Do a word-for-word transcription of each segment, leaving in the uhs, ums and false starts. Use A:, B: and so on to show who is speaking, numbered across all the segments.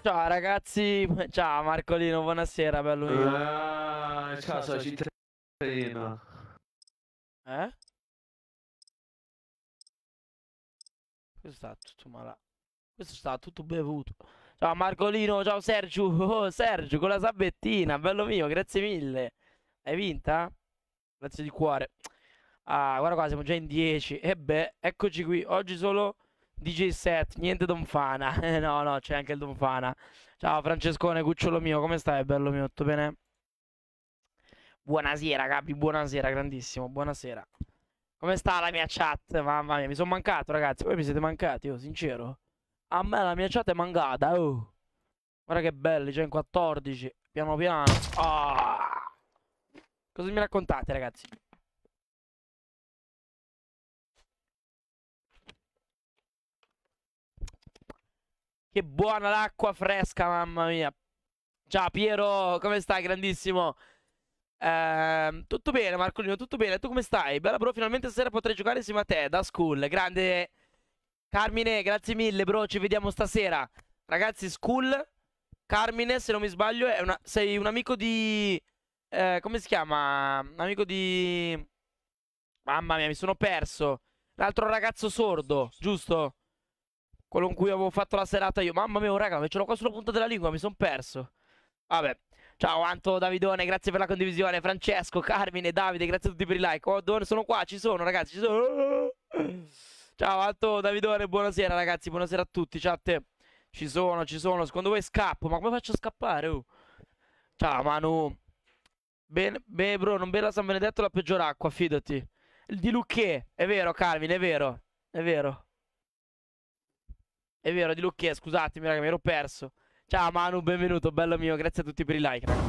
A: Ciao ragazzi, ciao Marcolino, buonasera, bello mio.
B: Ah, ciao, sono cittadino.
A: Eh? Questo sta tutto malato. Questo sta tutto bevuto. Ciao Marcolino, ciao Sergio. Oh, Sergio, con la sabettina, bello mio, grazie mille. Hai vinta? Grazie di cuore. Ah, guarda qua, siamo già in dieci. E beh, eccoci qui. Oggi solo D J set, niente Donfana. Eh, no, no, c'è anche il Donfana. Ciao Francescone, cucciolo mio, come stai, bello mio? Tutto bene? Buonasera, Gabi, buonasera, grandissimo, buonasera. Come sta la mia chat? Mamma mia, mi sono mancato, ragazzi. Voi mi siete mancati, oh, sincero. A me la mia chat è mancata, oh. Guarda che belli, già in quattordici. Piano piano. Ah. Cosa mi raccontate, ragazzi? Che buona l'acqua fresca, mamma mia. Ciao Piero, come stai, grandissimo? Ehm, tutto bene, Marcolino, tutto bene. Tu come stai? Bella, bro, finalmente stasera potrei giocare insieme a te, da school. Grande Carmine, grazie mille, bro. Ci vediamo stasera. Ragazzi, school. Carmine, se non mi sbaglio, è una... sei un amico di... eh, come si chiama? Un amico di... Mamma mia, mi sono perso. L'altro ragazzo sordo, giusto? Quello con cui avevo fatto la serata io. Mamma mia, oh, raga, ce l'ho qua sulla punta della lingua, mi sono perso. Vabbè. Ciao Anto, Davidone, grazie per la condivisione. Francesco, Carmine, Davide, grazie a tutti per il like. Oh, dove sono qua? Ci sono, ragazzi, ci sono. Ciao Anto, Davidone, buonasera ragazzi, buonasera a tutti. Ciao a te. Ci sono, ci sono. Secondo voi scappo? Ma come faccio a scappare? Oh? Ciao Manu. Bene, beh, bro, non bella San Benedetto la peggior acqua, fidati. Il di Lucche, è vero, Carmine, è vero. È vero. È vero, di Lucche, scusatemi, raga, mi ero perso. Ciao Manu, benvenuto, bello mio, grazie a tutti per i like, raga.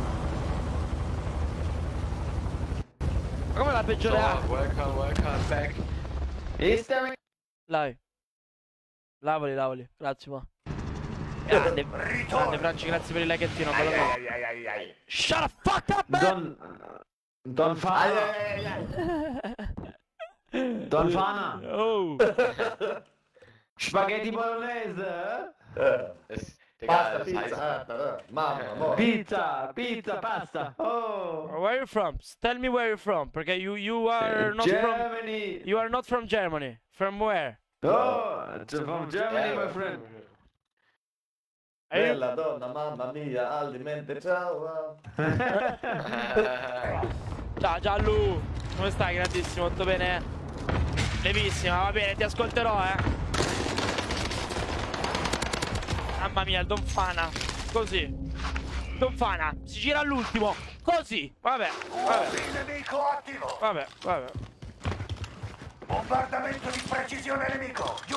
A: Ma come la peggiore
B: Oh,
A: acqua?
B: welcome, welcome back. Is there...
A: Dai. Lavali, lavali, grazie, ma. Grande, grande Franci, grazie per il likeettino, bello mio.
C: Ai, ai, ai, ai.
A: Shut the fuck up, man!
B: Don... Don Fana.
C: Ai, ai, ai.
B: Don Fana.
A: Oh.
B: Spaghetti bolognese.
C: Eh, Pasta, pizza, eh, eh, mamma, mo.
B: Pizza, pizza, pasta. Oh.
A: Where are you from? Tell me where you're from, perché you, you are not from...
B: Germany.
A: You are not from Germany. From where?
B: Oh, from Germany, my friend.
A: Are you-
C: Bella donna, mamma mia, alimente, ciao.
A: Ciao Giallu, come stai? Grandissimo, tutto bene? Levissima, va bene, ti ascolterò, eh. Mamma mia, il Donfana. Così. Donfana, si gira all'ultimo. Così. Vabbè, vabbè,
D: Nemico attivo!
A: vabbè, vabbè.
D: Bombardamento di precisione nemico! Giù!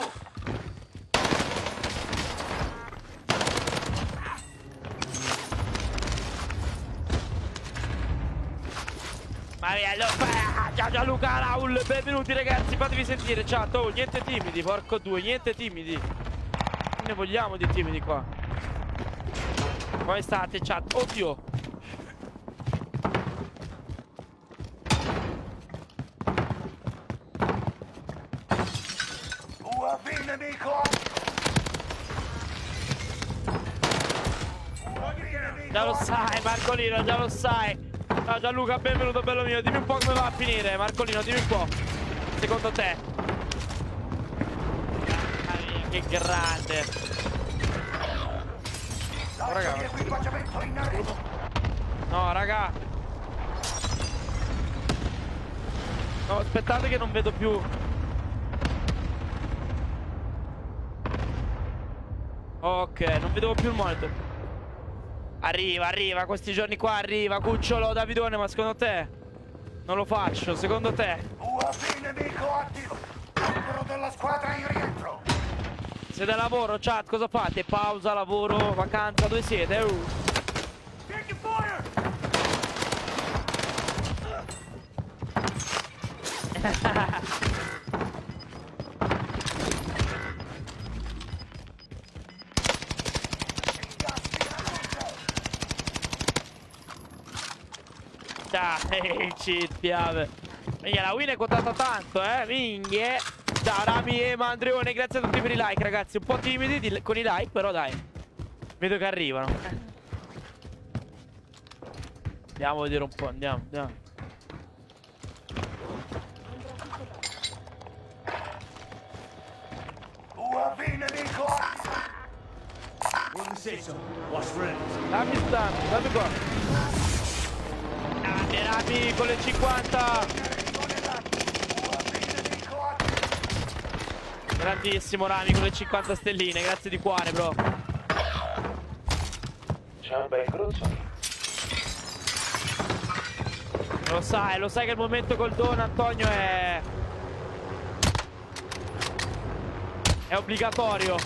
A: Ma via, lo fa. Ciao Gianluca Raul, benvenuti ragazzi, fatevi sentire, chat. Oh, niente timidi, porco due, niente timidi. Non ne vogliamo di timidi qua. Come state, chat? Oddio.
D: U A V nemico! U A V nemico!
A: Già lo sai, Marcolino, già lo sai. Ciao Gianluca, benvenuto, bello mio. Dimmi un po' come va a finire, Marcolino, dimmi un po'. Secondo te? Mamma mia, che grande. Oh, raga.
D: Lascia l'equipaggiamento in arrivo!
A: No, raga. No, aspettate che non vedo più. Ok, non vedevo più il monitor. Arriva, arriva, questi giorni qua arriva, cucciolo Davidone, ma secondo te? Non lo faccio, secondo te?
D: U A V nemico attivo! Membro della squadra in rientro!
A: Siete a lavoro, chat, cosa fate? Pausa, lavoro, vacanza, dove siete? Uh.
D: Taking fire!
A: Dai, cheat, piave. Minchia, la win è quotata tanto, eh, minchia. Ciao Rami e Mandreone, grazie a tutti per i like, ragazzi. Un po' timidi di- con i like, però dai. Vedo che arrivano. Andiamo a vedere un po', andiamo, andiamo.
D: U A V nemico attivo.
A: Dammi stanno, dammi qua. Grande Rami con le cinquanta. Grandissimo Rami con le cinquanta stelline, grazie di cuore, bro.
E: C'è un bel gruzzolo.
A: Lo sai, lo sai che il momento col Don Antonio è... È obbligatorio.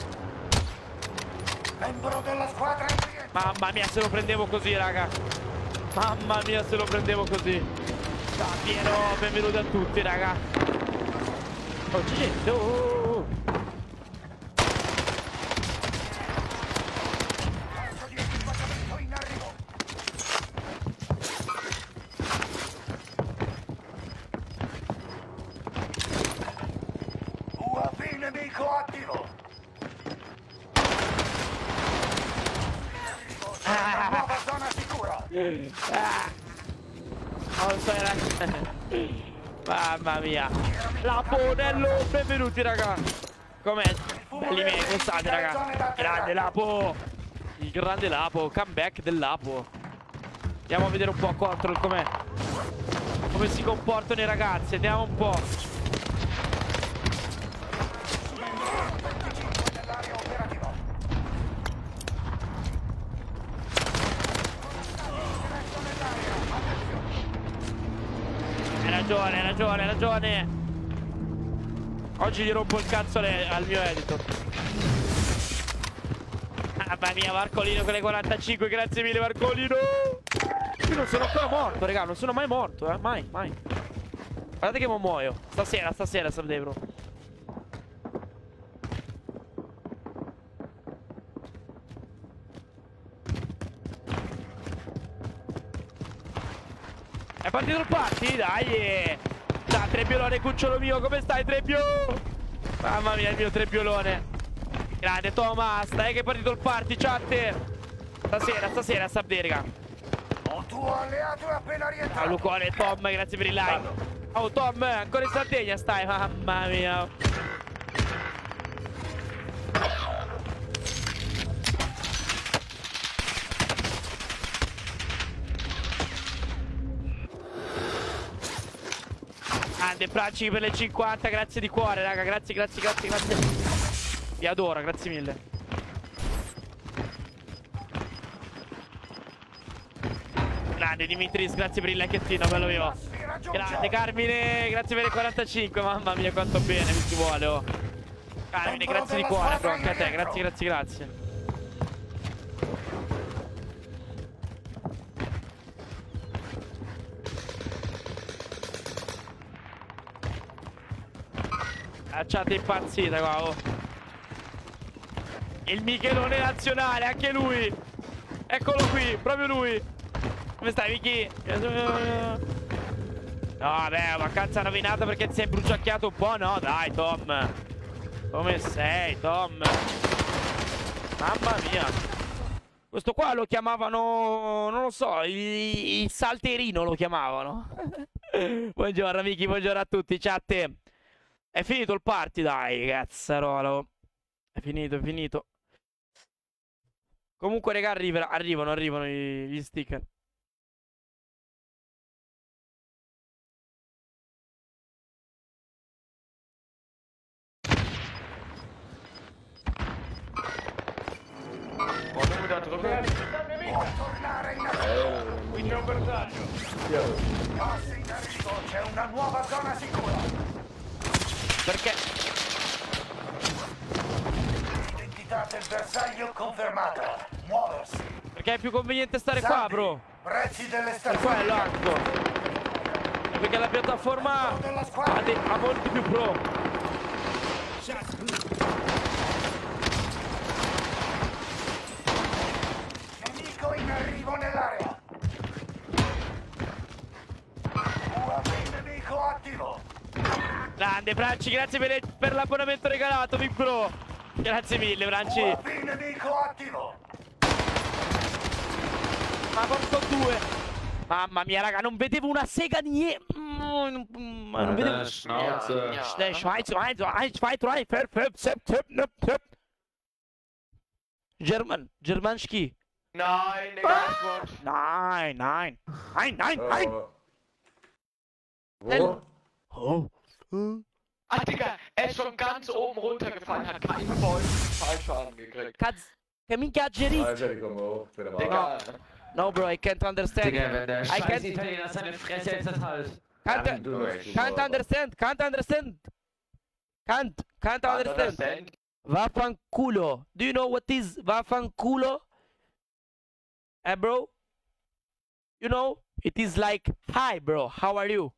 D: Membro della squadra in rientro.
A: Mamma mia se lo prendevo così, raga. Mamma mia se lo prendevo così. Ciao Piero, benvenuti a tutti, raga. Oh, gente, oh.
D: Cazzo di equipaggiamento in arrivo. U A V nemico attivo. Una nuova zona sicura.
A: Ah. Oh, sai, raga. Mamma mia. Laponello, benvenuti, raga. Com'è? Belli miei, come state, raga? Grande Lapo. Il grande Lapo, comeback del Lapo. Andiamo a vedere un po' Control com'è. Come si comportano i ragazzi, andiamo un po'.
D: Nell'area operativa.
A: Hai ragione, hai ragione, hai ragione. Oggi gli rompo il cazzo le- al mio editor. Mamma mia, Marcolino con le quarantacinque, grazie mille Marcolino. Io non sono ancora morto, raga, non sono mai morto, eh, mai, mai. Guardate che mo muoio. Stasera, stasera, Sabdebro. È partito il party? Dai! Ciao Trebbiolone, cucciolo mio, come stai Trebbio? Mamma mia, il mio Trebbiolone. Grande Thomas, dai che è partito il party, chat. Stasera, stasera, Sabderica.
D: Un tuo alleato è appena
A: Ciao
D: rientrato.
A: Lucone, Tom, grazie per il like. Oh Tom, ancora in Sardegna stai, mamma mia. Grande Franci per le cinquanta, grazie di cuore, raga, grazie, grazie, grazie, grazie. Vi adoro, grazie mille. Grande Dimitris, grazie per il likeettino, bello mio.
D: Si raggiunge.
A: Grande Carmine, grazie per le quarantacinque, mamma mia quanto bene mi si vuole, oh. Carmine, grazie di cuore, bro, anche a te, grazie, grazie, grazie. La chat è impazzita qua, oh. Il Michelone nazionale, anche lui. Eccolo qui, proprio lui. Come stai, Michi? No, vabbè, vacanza rovinata perché ti sei bruciacchiato un po', no? Dai, Tom. Come sei, Tom? Mamma mia. Questo qua lo chiamavano, non lo so, il, il salterino lo chiamavano. Buongiorno, amici, buongiorno a tutti, chat. È finito il party, dai, cazzarolo. È finito, è finito. Comunque, raga, arrivano, arrivano, arrivano gli, gli sticker.
D: Puoi tornare in arrivo.
E: Qui c'è un bersaglio.
D: Passi in arrivo, c'è una nuova zona sicura.
A: Perché?
D: Identità del bersaglio confermata. Muoversi.
A: Perché è più conveniente stare qua,
D: Zambi,
A: bro.
D: Prezzi delle
A: E qua è
D: stazioni.
A: l'arco. Perché la piattaforma
D: Della
A: ha,
D: squadra.
A: dei- ha molti più pro.
D: Nemico in arrivo nell'area. U A V nemico attivo.
A: Grande, Franci, grazie per, le- per l'abbonamento regalato, Big Bro. Grazie mille, Franci.
D: U A V nemico attivo.
A: Ma porco due. Mamma mia, raga, non vedevo una sega di niente. Non vedevo.
B: Schnauze.
A: German, Germanski.
C: Nein, Digga, Antwort.
A: Nein, nein. Nein, nein, nein.
C: Oh. Wo?
A: Oh.
C: Ah, Digga, er ist schon ganz oben runtergefallen, hat keinen vollen Fallschaden gekriegt.
A: Cazzo, che minchia Geri.
C: Ah, Jerry, komm hoch, bitte mal.
B: Digga.
A: No, bro, I can't understand.
B: Digga, wenn der
A: I
B: scheiß
A: can't-
B: Italiener seine Fresse jetzt halt.
A: Can't,
C: Du weißt, du
A: can't
C: Mauer.
A: understand, can't understand. Can't, can't understand.
C: Understand?
A: Vaffanculo. Do you know what is vaffanculo? Eh, bro? You know? It is like, hi, bro, how are you?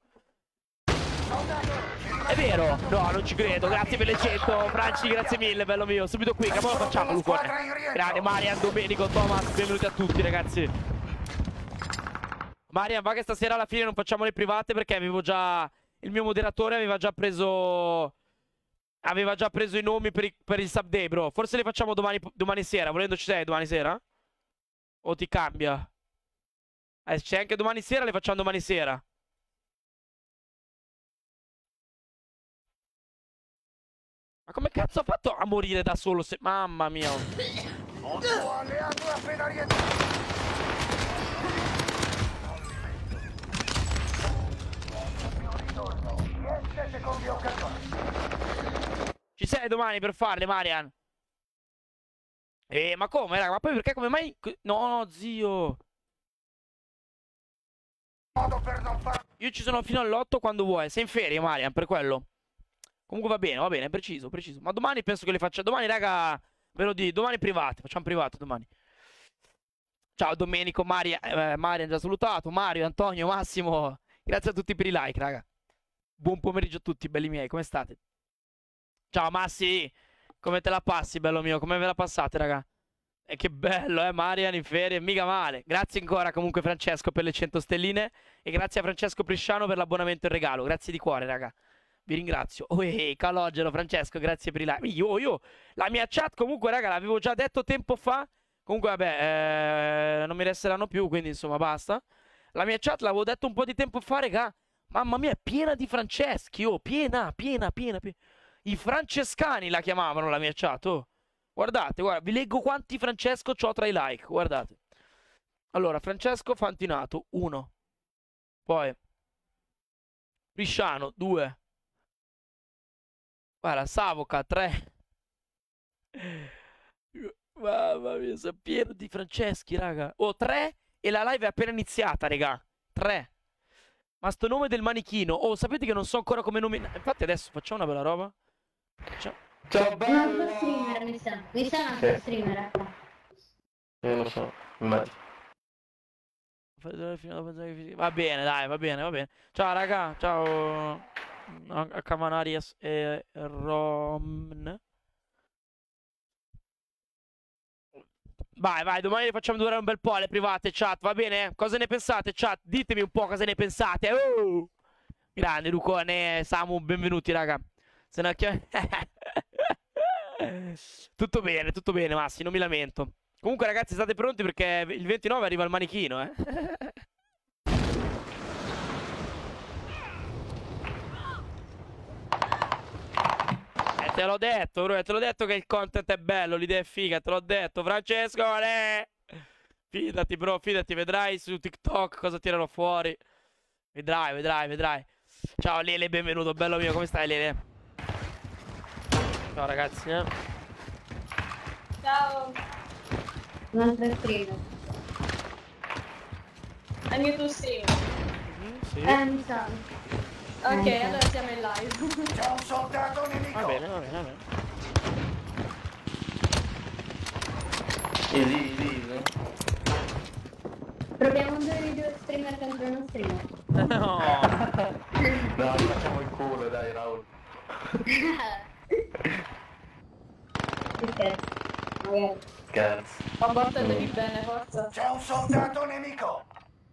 A: È vero? No, non ci credo. Grazie per le cento. Franci, grazie mille, bello mio. Subito qui, che mo lo facciamo, Lucone. Grande, Marian, Domenico, Thomas, benvenuti a tutti, ragazzi. Marian, va che stasera alla fine non facciamo le private perché avevo già... Il mio moderatore aveva già preso... Aveva già preso i nomi per, i... per il sub day, bro. Forse le facciamo domani, domani sera. Volendo ci sei domani sera? O ti cambia? Eh, c'è anche domani sera, le facciamo domani sera. Ma come cazzo ha fatto a morire da solo se... Mamma mia.
D: Un tuo alleato è appena rientrato. Niente secondi occasioni.
A: Ci sei domani per farle, Marian? Eh, ma come, raga? Ma poi perché come mai... No, zio.
D: Modo per non far...
A: Io ci sono fino all'otto quando vuoi. Sei in ferie, Marian, per quello. Comunque va bene, va bene, preciso, preciso. Ma domani penso che le faccia... Domani, raga, ve lo dico, domani private. Facciamo privato domani. Ciao, Domenico, Maria, eh, Marian già salutato. Mario, Antonio, Massimo. Grazie a tutti per i like, raga. Buon pomeriggio a tutti, belli miei, come state? Ciao, Massi. Come te la passi, bello mio? Come ve la passate, raga? E che bello, eh, Marian in ferie, mica male. Grazie ancora comunque Francesco per le cento stelline. E grazie a Francesco Prisciano per l'abbonamento e il regalo. Grazie di cuore, raga. Vi ringrazio. Oh, ehi, Calogero, Francesco, grazie per i like. Io, io, la mia chat comunque, raga, l'avevo già detto tempo fa. Comunque, vabbè, eh, non mi resteranno più, quindi insomma, basta. La mia chat l'avevo detto un po' di tempo fa, raga. Mamma mia, è piena di Franceschi, oh, piena, piena, piena, piena. I francescani la chiamavano la mia chat, oh. Guardate, guarda, vi leggo quanti Francesco c'ho tra i like, guardate. Allora, Francesco Fantinato, uno. Poi Prisciano, due. Guarda, Savoca, tre. Mamma mia, sono pieno di Franceschi, raga. Oh, tre e la live è appena iniziata, raga. Tre. Ma sto nome del manichino. Oh, sapete che non so ancora come nome... Infatti adesso facciamo una bella roba. Facciamo...
C: Ciao,
F: Un altro streamer mi sa, mi sa un altro streamer ecco.
C: Io lo so, immagino.
A: Va bene, dai, va bene, va bene. Ciao, raga, ciao a Cavanarias e Rom. Vai, vai, domani le facciamo durare un bel po' alle private, chat, va bene? Cosa ne pensate, chat? Ditemi un po' cosa ne pensate. Uh! Grande, Lucone, Samu, benvenuti, raga. Se ne tutto bene, tutto bene, Massi, non mi lamento. Comunque, ragazzi, state pronti perché il ventinove arriva il manichino, eh? eh te l'ho detto, bro, te l'ho detto che il content è bello, l'idea è figa, te l'ho detto, Francesco, eh! Fidati, bro, fidati, vedrai su TikTok cosa tirano fuori. Vedrai, vedrai, vedrai. Ciao, Lele, benvenuto, bello mio, come stai, Lele? Ciao, ragazzi, eh?
G: Ciao,
F: Un altro streamer.
G: anche tu sì.
A: Mm, sì.
F: Eh, mi sa.
G: Ok,
F: Eh,
G: allora siamo in live.
D: C'è un soldato nemico.
A: Va bene, va bene, va bene.
C: Easy, easy, easy.
F: Proviamo un due di due streamer contro uno streamer.
A: No.
C: No, facciamo il culo, dai, Raul.
F: Ok, magari.
C: Scherzo.
G: Comportatevi bene, forza.
D: C'è un soldato nemico.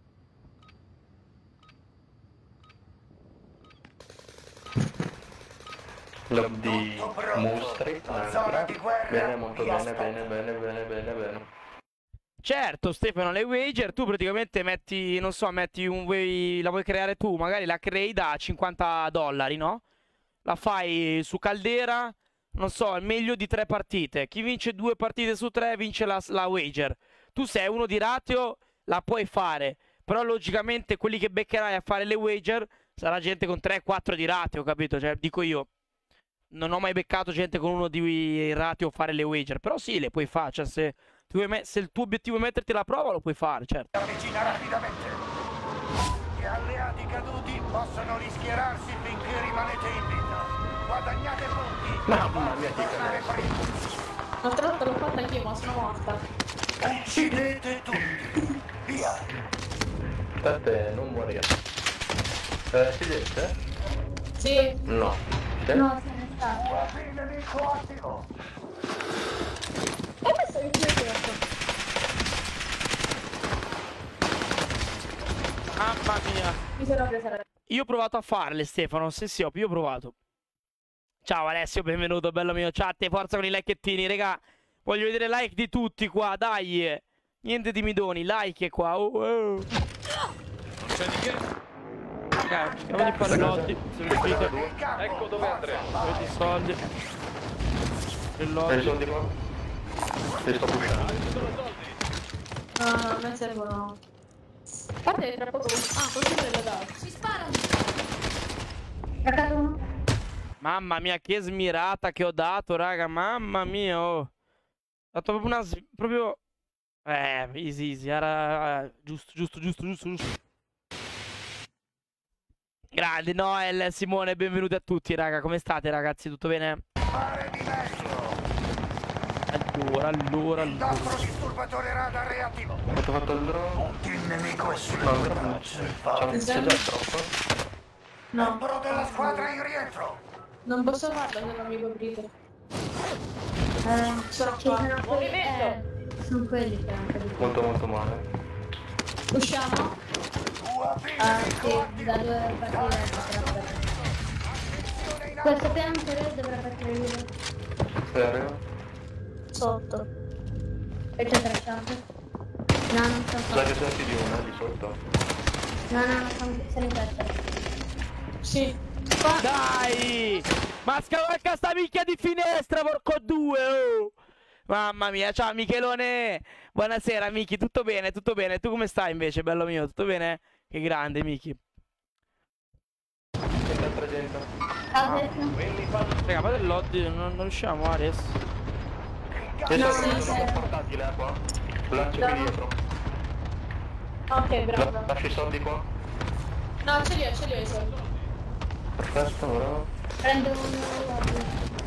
C: Club di
D: Tutto pronto.
C: mostri.
D: Zona di guerra.
C: Bene, molto
D: Vi
C: bene,
D: aspetto.
C: bene, bene, bene, bene, bene.
A: Certo, Stefano, le wager tu praticamente metti, non so, metti un way, la vuoi creare tu, magari la crei da cinquanta dollari, no? La fai su Caldera, non so, il meglio di tre partite. Chi vince due partite su tre vince la, la wager. Tu sei uno di ratio, la puoi fare, però logicamente quelli che beccherai a fare le wager sarà gente con tre quattro di ratio, capito? Cioè, dico io, non ho mai beccato gente con uno di ratio a fare le wager, però sì, le puoi fare, cioè se... Se il tuo obiettivo è metterti alla prova, lo puoi fare, certo.
D: Avvicina rapidamente. Gli alleati caduti possono rischierarsi finché rimanete in vita. Guadagnate punti.
B: Mamma mia, che
D: Tornare prima.
G: L'altra volta l'ho fatta anch'io, ma sono morta.
D: Uccidete tutti. Via.
B: Aspetta, non morire. Eh, si dette?
G: Sì.
B: No. Sì?
F: No, se ne sta.
D: U A V nemico attivo.
G: E questo è il mio corpo.
A: Mamma mia.
G: Mi sono presa la...
A: Io ho provato a farle, Stefano. Sì, sì, io ho provato. Ciao Alessio, benvenuto, bello mio. Chat, forza con i likettini, raga. Voglio vedere like di tutti qua, dai. Niente timidoni, like qua. Oh, oh.
E: Non c'è di che?
A: Ok, cerchiamo di fare lotti. Se riuscite.
E: Ecco dove andremo.
A: Avete i soldi.
B: Hai i
A: Lotti.
B: soldi qua? Ti sto pushando.
G: No, no, a me servono... A parte che tra poco... Ah, così me le dato.
F: Ci sparano. Raccato uno.
A: Mamma mia, che smirata che ho dato, raga. Mamma mia, oh. Ho dato proprio una... s- proprio... Eh, easy, easy. Era... eh, giusto, giusto, giusto, giusto, giusto. Grande, Noel, Simone, benvenuti a tutti, raga. Come state, ragazzi? Tutto bene?
D: Fare di meglio.
A: Allora, allora,
D: Il
A: allora.
D: nostro disturbatore radar è attivo.
B: Ho fatto il drone.
D: Il nemico è sulle
B: No,
D: tue
B: no, no.
D: tracce.
B: C'è c'è già troppo.
G: No,
D: Membro della squadra in rientro.
G: non posso farlo se non mi coprite.
F: Eh,
G: Sono
F: ci
G: qua.
F: sono quelli. Eh, sono quelli che hanno capito.
B: Molto molto male.
G: Usciamo?
D: U A V
F: Ah,
D: nemico
F: sì,
D: attivo.
F: da due partite potrà partire. Questo piano inferiore dovrà partire lui.
B: Serio?
G: Sotto.
F: E c'è tracciato. No, non so
B: Sai che
F: fare.
B: sono più di una di sotto.
F: No, no, sono, sono in testa.
G: Sì.
A: Dai! Ma scavalca sta minchia di finestra, porco due, oh! Mamma mia, ciao Michelone! Buonasera, Miki, tutto bene, tutto bene? Tu come stai invece, bello mio? Tutto bene? Che grande, Miki.
B: Sempre presente.
F: Ah, adesso.
A: Raga, ma del lobby non, non riusciamo, Ares.
B: Io
G: No,
B: sono
G: sì,
B: sono
G: sì.
B: portatile qua. Lancio qui dietro.
G: Ok, bravo.
B: La- Lascio i soldi qua.
G: No, ce li ho, ce li ho i soldi.
B: Perfetto, bravo.
F: Prendo uno.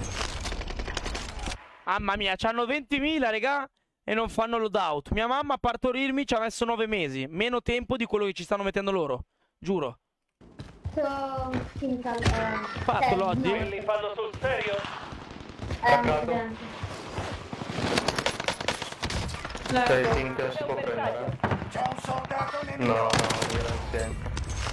A: Mamma mia, c'hanno ventimila, raga, e non fanno loadout. Mia mamma a partorirmi ci ha messo nove mesi. Meno tempo di quello che ci stanno mettendo loro. Giuro.
F: Sono finita. Eh,
A: Fatto,
F: eh,
A: Lodi?
F: no.
E: Quelli fanno sul serio?
F: Eh, un accidente.
B: Sei
G: Ecco.
B: think si può prendere?
D: C'è un soldato
B: No,
D: nemico.
B: no, io non sento.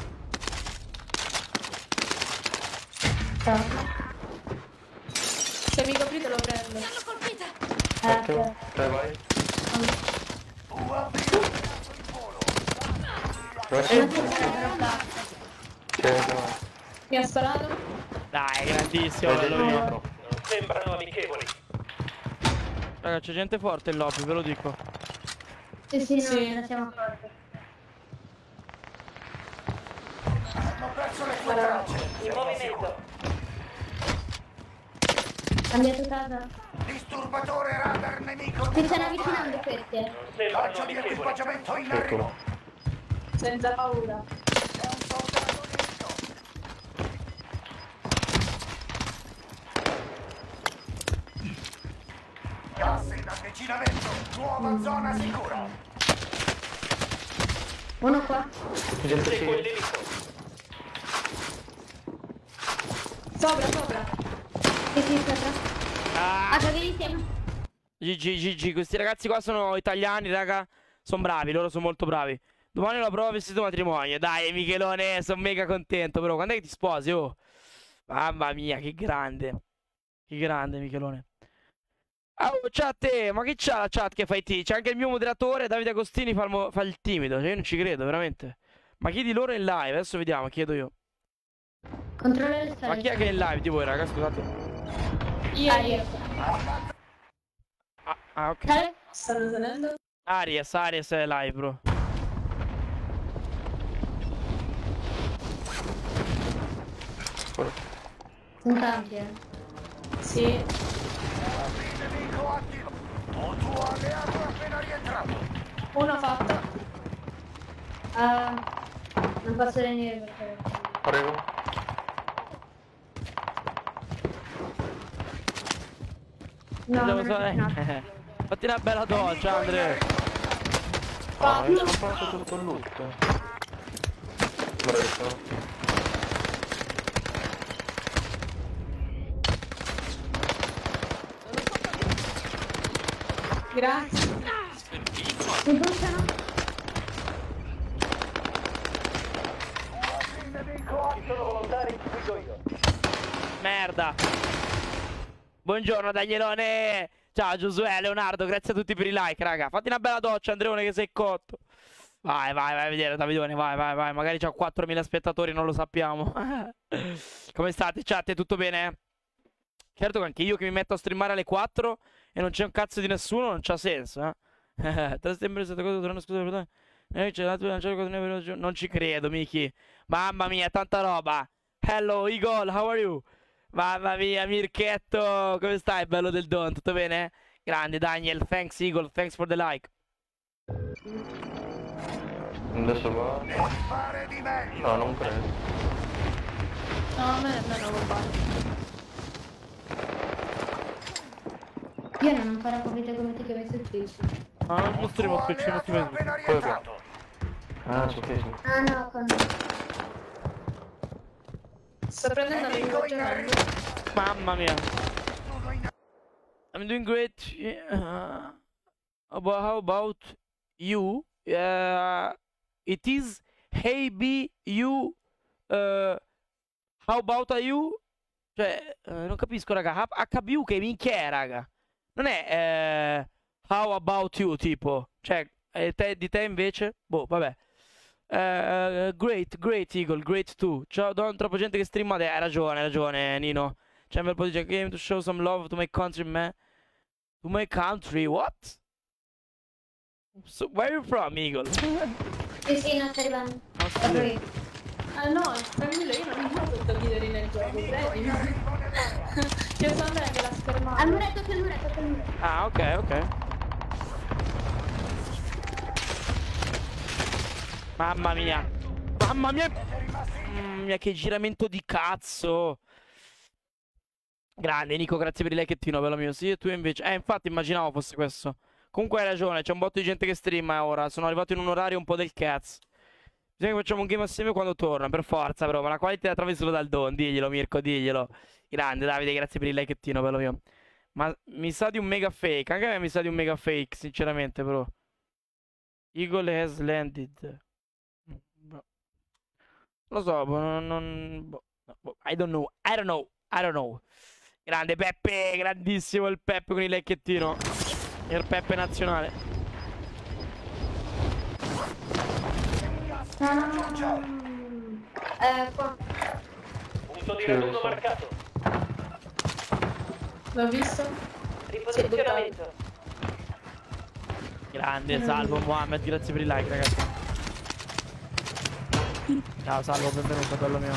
F: Ciao.
G: Se mi coprite lo prendo.
F: Eh,
B: Ottimo.
F: ok.
B: Dai, vai.
D: U A V in volo.
B: Vai.
F: Non si sarebbe rottato.
B: C'è, vai.
G: Mi ha sparato?
A: Dai, grandissimo,
B: Vai
A: bello
B: dentro.
A: mio.
E: Non sembrano amichevoli.
A: Raga, c'è gente forte in lobby, ve lo dico.
F: Sì, sì,
G: Sì.
F: noi siamo forti.
D: Hanno perso le tue tracce.
E: In movimento.
F: Cambiato casa.
D: Disturbatore radar nemico.
F: Si stanno avvicinando questi. eh.
E: Non sembrano
D: Lancio di
E: amichevoli.
D: equipaggiamento in
B: Ecco.
D: arrivo.
G: Senza paura.
D: C'è un soldato nemico. Gas in avvicinamento. Nuova zona sicura.
F: Uno qua.
B: Gente
E: Seguo il
B: sì.
E: nemico.
G: Sopra, sopra.
F: Sì, sì, sopra.
A: Ah,
F: Ah, giochi insieme.
A: G G, G G, questi ragazzi qua sono italiani, raga. Sono bravi, loro sono molto bravi. Domani la prova vestito matrimonio. Dai, Michelone, sono mega contento, però. Quando è che ti sposi, oh? Mamma mia, che grande. Che grande, Michelone. Oh, chat, ma chi c'ha la chat che fa i T? C'è anche il mio moderatore, Davide Agostini, fa il, mo- fa il timido. Cioè, io non ci credo, veramente. Ma chi di loro è in live? Adesso vediamo, chiedo io.
F: Controlla le
A: Ma chi è che è in live di voi, raga? Scusate.
G: Io,
F: Aries.
A: Ah, ah, ok.
F: Sale?
G: Stanno tenendo?
A: Aries, Aries è live, bro.
F: Sono tanti, eh.
G: Sì.
D: Nemico attivo. Un tuo alleato è appena rientrato.
G: Uno fatto.
F: Ah, non posso venire perché...
B: Prego.
F: No,
A: Lo
F: non
A: so,
F: è
A: eh.
F: no.
A: Fatti una bella doccia, Andrea.
B: Ah, mi sono fatto tutto il loot. Bravissimo.
G: Grazie.
F: Mi bruciano?
E: Ci sono volontari, guido io.
A: Merda. Buongiorno Danielone. Ciao Giosuè, Leonardo, grazie a tutti per i like, raga. Fatti una bella doccia, Andreone, che sei cotto. Vai, vai, vai a vedere, Davidone, vai, vai, vai. Magari c'ha quattromila spettatori, non lo sappiamo. Come state, chat? Tutto bene? Certo che anche io che mi metto a streamare alle quattro e non c'è un cazzo di nessuno, non c'ha senso, eh. tre settembre, sette cose, tornano, scusa, perdone. Eh, c'è l'altro, non c'è cosa ne non ci credo, Miki. Mamma mia, tanta roba. Hello, Eagle, how are you? Mamma mia, Mirchetto, come stai, bello del Don? Tutto bene? Grande, Daniel, thanks, Eagle, thanks for the like.
B: Adesso va.
D: Devi fare di meglio.
B: No, non credo.
G: No, a me nemmeno lo fa.
F: Io non ancora capito come ti chiami su Twitch.
A: Ah, non
D: Un
A: streamo
D: tuo
A: su Twitch, non
D: alleato
A: ti
D: è
A: vedo.
D: appena rientrato.
B: Ah, su Facebook.
F: Ah no, con...
G: Sto prendendo le
D: Nemico in
G: cose.
D: arrivo.
A: Mamma mia.
D: Sono in
A: I'm doing great. Yeah. About, how about you? Uh, it is hey be you. Uh, how about you? Cioè, eh, non capisco, raga. H B U che minchia è, raga? Non è eh, how about you, tipo. Cioè, eh, te, di te invece? Boh, vabbè. Eh, great, great Eagle, great too. Ciao, non troppa gente che streama. Hai ragione, hai ragione, Nino. Chamber poi dice game to show some love to my country, man. To my country, what? So, where are you from, Eagle?
F: Sì, sì, non sta arrivando.
A: Australia.
G: Ah no, tranquillo, io non ho tutto video nel gioco, credi? Io so andare anche la schermata.
F: Al muretto, sul muretto, sul muretto.
A: Ah, ok, ok. Mamma mia. Mamma mia. Mamma mia, che giramento di cazzo. Grande, Nico, grazie per il likettino, bello mio. Sì, e tu invece... Eh, infatti, immaginavo fosse questo. Comunque hai ragione, c'è un botto di gente che streama ora. Sono arrivato in un orario un po' del cazzo. Bisogna che facciamo un game assieme quando torna, per forza, però. Ma la qualità la trovi solo dal Don. Diglielo, Mirko, diglielo. Grande, Davide, grazie per il likettino, bello mio. Ma mi sa di un mega fake. Anche a me mi sa di un mega fake, sinceramente, però. Eagle has landed. Boh. Lo so, boh, non... non boh. Boh. I don't know, I don't know, I don't know. Grande Peppe, grandissimo il Peppe con il lecchettino. Il Peppe nazionale.
F: No, no, no, no, no. Eh, qua.
E: Punto di
B: Sì,
E: raduno
B: lo so.
E: marcato.
G: L'ho visto?
E: Riposizionamento.
A: Grande, salvo Mohammed, grazie per il like, ragazzi. Ciao, salvo, benvenuto, bello mio.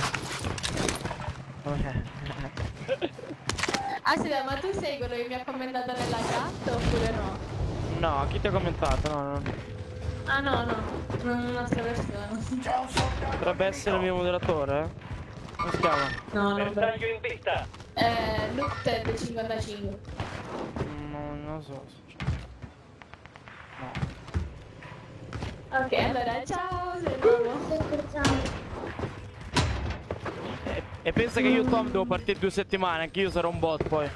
G: Ah sì, ma tu sei quello che mi ha commentato nella chat oppure no?
A: No, chi ti ha commentato? No, no.
G: Ah no, no, non un'altra persona.
D: C'è un soldato
A: Potrebbe essere il mio moderatore, eh? Come si chiama?
G: No, no, beh.
E: Bersaglio in vista.
G: Eh, Luke cinquantacinque.
A: No, non lo so. No.
G: Ok, allora ciao, sei nuovo.
F: Sto scherzando.
A: E, e pensa che io Tom devo partire due settimane, anche io sarò un bot poi.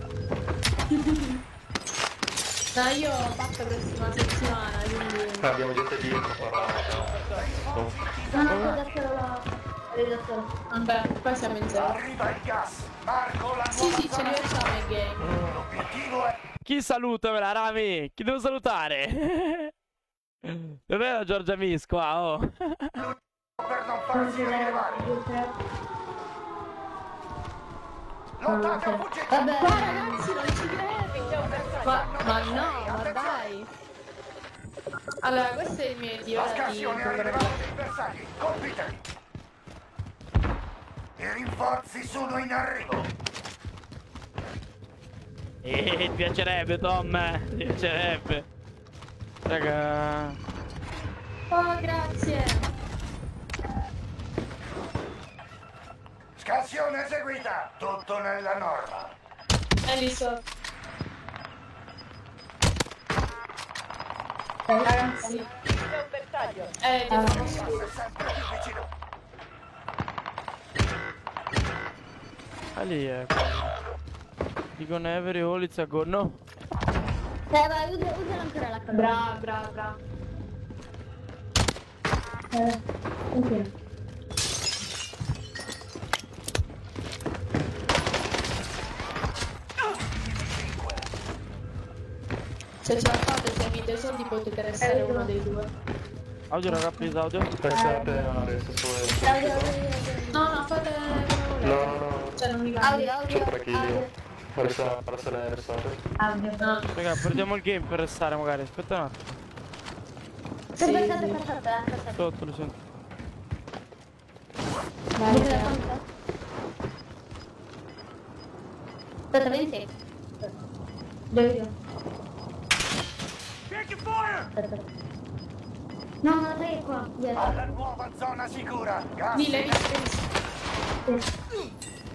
G: No, io ho fatto la prossima settimana, quindi...
B: Ah, abbiamo gente dietro.
F: Non ho dato la... eri da solo.
G: Vabbè, poi siamo in zero.
D: Arriva il gas. Marco, la
G: Sì,
D: nuova
G: sì, ce li
D: zona
G: facciamo in game.
D: L'obiettivo è...
A: Chi saluta, me la Rami? Chi devo salutare? Non è la Giorgia Miss qua, oh.
D: per non farsi rilevare. Lottate a fuggire.
F: Vabbè,
G: Ma ragazzi, non ci credo! Ma, ma no, ma dai! Allora, questo è il mio dio
D: La
G: da
D: scansione ha rilevato dei bersagli. Colpiteli. I rinforzi sono in arrivo.
A: Eh, ti piacerebbe, Tom, ti piacerebbe. Raga.
G: Oh, grazie!
D: Scansione eseguita. Tutto nella norma.
G: E lì so. Ragazzi. Eh, ti fanno su.
D: È sempre più vicino.
A: Ah, lì è. Dico never Olizza go. No.
F: Eh, vai, usa, usa ancora la cosa.
G: Brava, brava, brava.
F: Eh, ok.
G: Se ce la fate, se avete i soldi potete restare uno dei due.
A: Audio, raga, please, audio.
B: Pensate a adesso su...
F: Audio, audio, audio.
G: No, no, fate come
B: No,
G: volete.
B: no, no.
G: Cioè, non mi va.
F: Audio, audio,
B: C'è perché
F: audio.
B: io... Resta, resta lei, restate.
F: Audio.
G: No.
A: Raga, perdiamo il game per restare magari. Aspetta un attimo.
F: Se
G: Sì,
F: passate,
G: sì.
F: passate, eh, passate.
A: Sotto, lo sento.
G: Vai,
F: Dite la
G: vai.
F: quanta? Aspetta, ventisei. Dove io? Aspetta. No, no, dai, è qua. Dietro.
D: Alla nuova zona sicura. Gas.
G: Mille, mille, mille.
F: Sì.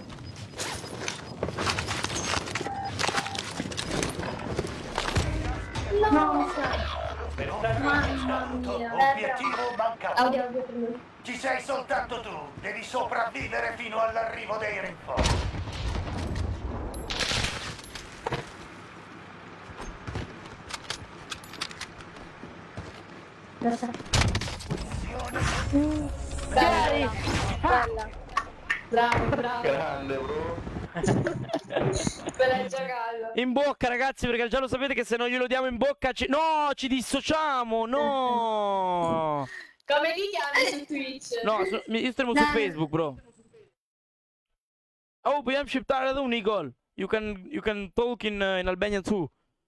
F: No, mi sa. Mamma mia.
D: Obiettivo mancato.
F: Audio, audio per lui.
D: Ci sei soltanto tu. Devi sopravvivere fino all'arrivo dei rinforzi.
F: Lo sa.
G: Bella, bella. Bravo, bravo.
B: Grande, bro.
G: Bella il giocato.
A: In bocca, ragazzi, perché già lo sapete che se non glielo diamo in bocca ci... No, ci dissociamo, no.
G: Come ti chiami su Twitch?
A: No, su, mi- io streamo su Facebook, bro. Oh, ben shiptare da un Eagle. You can, you can talk in, uh, in Albania too.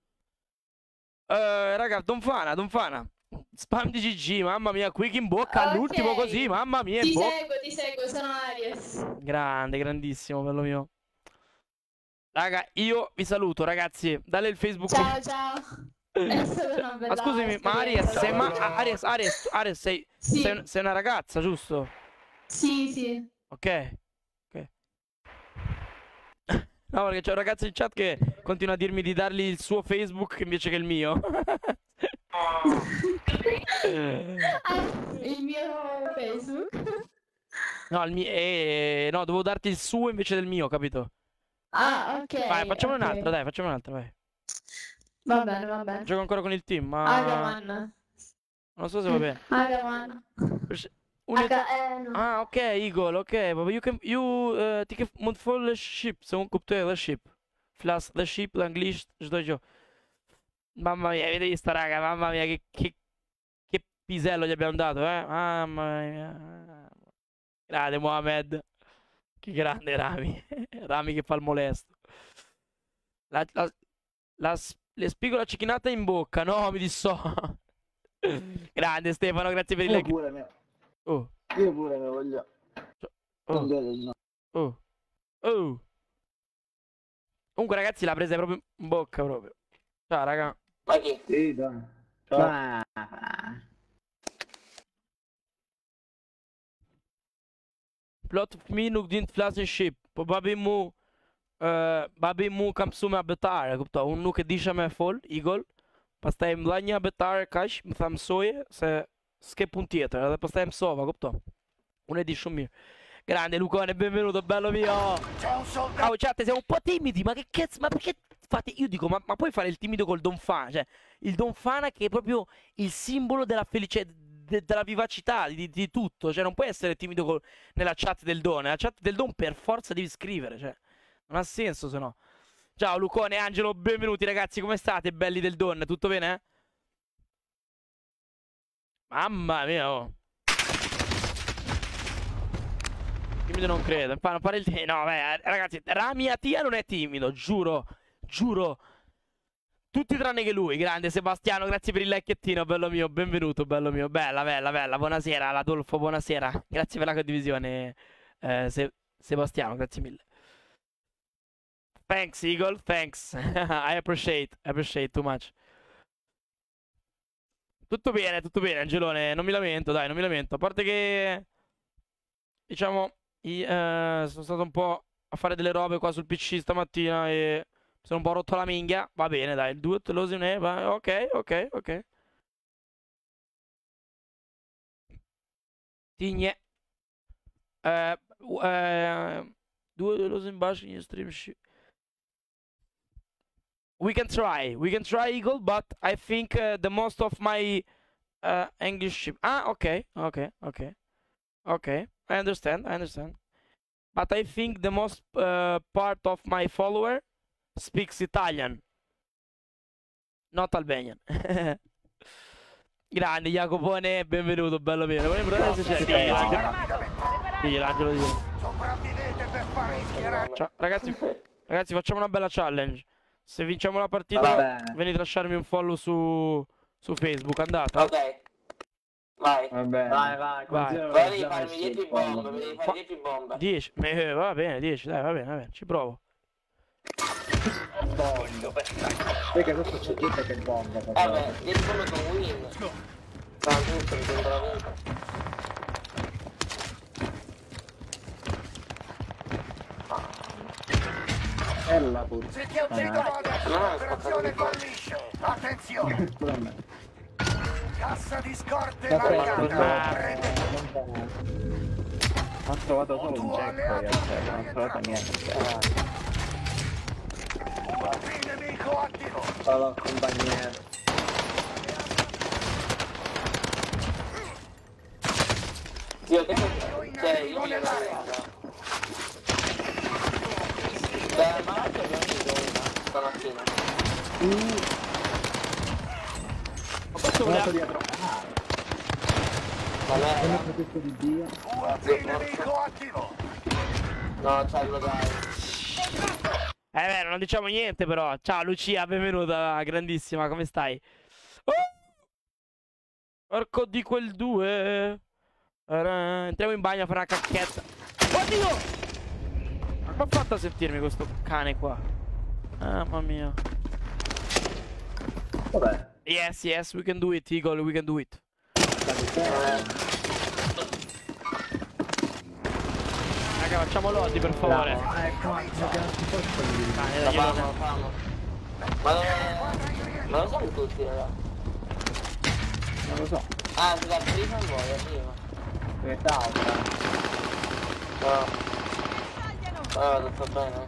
A: Uh, raga, Donfana, Donfana. Spam di G G, mamma mia, quick in bocca
G: Ok.
A: all'ultimo così, mamma mia, in
G: Ti
A: bocca.
G: seguo, ti seguo, sono Aries.
A: Grande, grandissimo, bello mio. Raga, io vi saluto, ragazzi. Dalle il Facebook.
G: Ciao, ciao. È stata una bella
A: Ma scusami, ma Aries,
G: esperienza.
A: sei ma Aries, Aries, Aries, sei,
G: Sì.
A: sei, sei una ragazza, giusto?
G: Sì, sì.
A: Ok. Ok. No, perché c'è un ragazzo in chat che continua a dirmi di dargli il suo Facebook invece che il mio.
G: Il mio Facebook.
A: No, il mio, eh, no, dovevo darti il suo invece del mio, capito?
G: Ah, ok.
A: Vai, facciamo
G: ok.
A: un'altra, dai, facciamo un'altra, vai.
G: Va bene, va bene.
A: Gioco ancora con il team, ma
G: Agaman.
A: non so se va bene.
G: Agaman.
A: Un-
F: H, eh, no.
A: Ah, ok, Eagle, ok. But you can, you, uh, ti ke mund të folësh shqip, se unë kuptoj edhe shqip. Flas dhe shqip dhe anglisht, çdo gjë. Mamma mia, vedi sta raga, mamma mia, che, che, che pisello gli abbiamo dato, eh? Mamma mia. Grande Mohamed. Che grande Rami. Rami che fa il molesto. La, la, la, s- le spiego la cicchinata in bocca, no, mi disso. Grande Stefano, grazie per il
H: Io
A: like.
H: pure me,
A: Oh,
H: io pure me voglio.
A: oh.
H: Non vedo, no.
A: Oh. Oh. Comunque ragazzi l'ha presa proprio in bocca proprio. Ciao raga.
H: Ma che? Sì, dai. Ciao.
A: Plot fëmijë nuk din të flasin shqip. Po babi mu uh, babi mu ka mësu me abetare, kupto? Unë nuk e disha me fol, Igol. Pastaj më dha një abetare kaq, më tha mësoje se s'ke pun tjetër, edhe pastaj mësova, kupto? Unë e di shumë mirë. Grande Lucone, benvenuto, bello mio.
D: C'è un soldato.
A: Oh, chat, siamo un po' timidi, ma che cazzo, ma perché fate, io dico, ma, ma puoi fare il timido col Donfana, cioè, il Donfana che è proprio il simbolo della felice, de- della vivacità, di, di tutto. Cioè, non puoi essere timido col- nella chat del Don. Nella chat del Don per forza devi scrivere, cioè. Non ha senso, se no. Ciao, Lucone, Angelo, benvenuti, ragazzi. Come state, belli del Don? Tutto bene? Mamma mia, oh. Timido non credo. Fa- fare il... No, beh, ragazzi, Ramia Tia non è timido, giuro. Giuro. Tutti tranne che lui, grande Sebastiano, grazie per il likeettino, bello mio, benvenuto, bello mio, bella, bella, bella, buonasera, l'Adolfo, buonasera, grazie per la condivisione, eh, Se- Sebastiano, grazie mille. Thanks, Eagle, thanks, I appreciate, I appreciate too much. Tutto bene, tutto bene, Angelone, non mi lamento, dai, non mi lamento, a parte che, diciamo, i- eh, sono stato un po' a fare delle robe qua sul P C stamattina e... sono un po' rotto la minghia. Va bene, dai. Il due lo si ne va. Ok, ok, ok. Tigne. Eh, eh, due lo si baci in stream. We can try. We can try, Eagle, but I think uh, the most of my uh, English. Ah, ok, ok, ok. Ok, I understand, I understand. But I think the most uh, part of my follower speaks Italian, not Albanian. Grande Jacopone, benvenuto, bello mio. Volevo provare se c'è. Digli l'angelo, digli.
D: Sopravvivete per fare schierare.
A: Ciao, ragazzi, ragazzi, facciamo una bella challenge. Se vinciamo la partita,
H: Vabbè.
A: venite a lasciarmi un follow su, su Facebook. Andate.
B: Ok. Vai.
H: Vabbè. Vai, vai,
A: Vai.
B: Poi devi farmi dieci bombe, mi devi fare dieci bombe.
A: dieci. Eh, va bene, dieci, dai, va bene, va bene, ci provo.
H: Perché questo c'è gente che bomba.
B: Vabbè, dieci bombe con win. Stanno tutti, mi sembra la vita.
H: Ella pure.
D: Se ti uccidono adesso, l'operazione fallisce. Attenzione.
H: Pure a me.
D: Cassa di scorte
H: Aspetta,
D: marcata. Prende
H: ho trovato solo
D: tuo
H: un
D: alleato.
H: checkpoint, non ho trovato niente.
D: U A V nemico attivo.
H: Solo compagnia.
B: Io che
D: Io in
B: cioè,
D: arrivo
B: io
D: nell'area.
B: Beh, ma anche abbiamo finito una stamattina.
A: Ma questo
H: Ho
A: voleva...
H: trovato dietro.
B: Ma lei
H: Sono
B: era...
H: protetto di Dio.
D: U A V nemico attivo.
B: No, c'è lo dai.
A: Eh beh, non diciamo niente però. Ciao Lucia, benvenuta, grandissima, come stai? Oh! Porco di quel due. Entriamo in bagno a fare una cacchetta. Oddio! Ma come ha fatto a sentirmi questo cane qua? Mamma mia.
H: Vabbè.
A: Yes, yes, we can do it, Eagle, we can do it. Raga, facciamo l'oddi per favore.
H: Ecco, mi piace questo di
A: Ah,
B: La
A: io- io-
B: famo, la famo. Ma dove... Ma lo sono tutti, raga?
H: non lo so.
B: Ah, si dà prima o voi, prima?
H: Quest'altra.
B: No. Ah, tutto bene.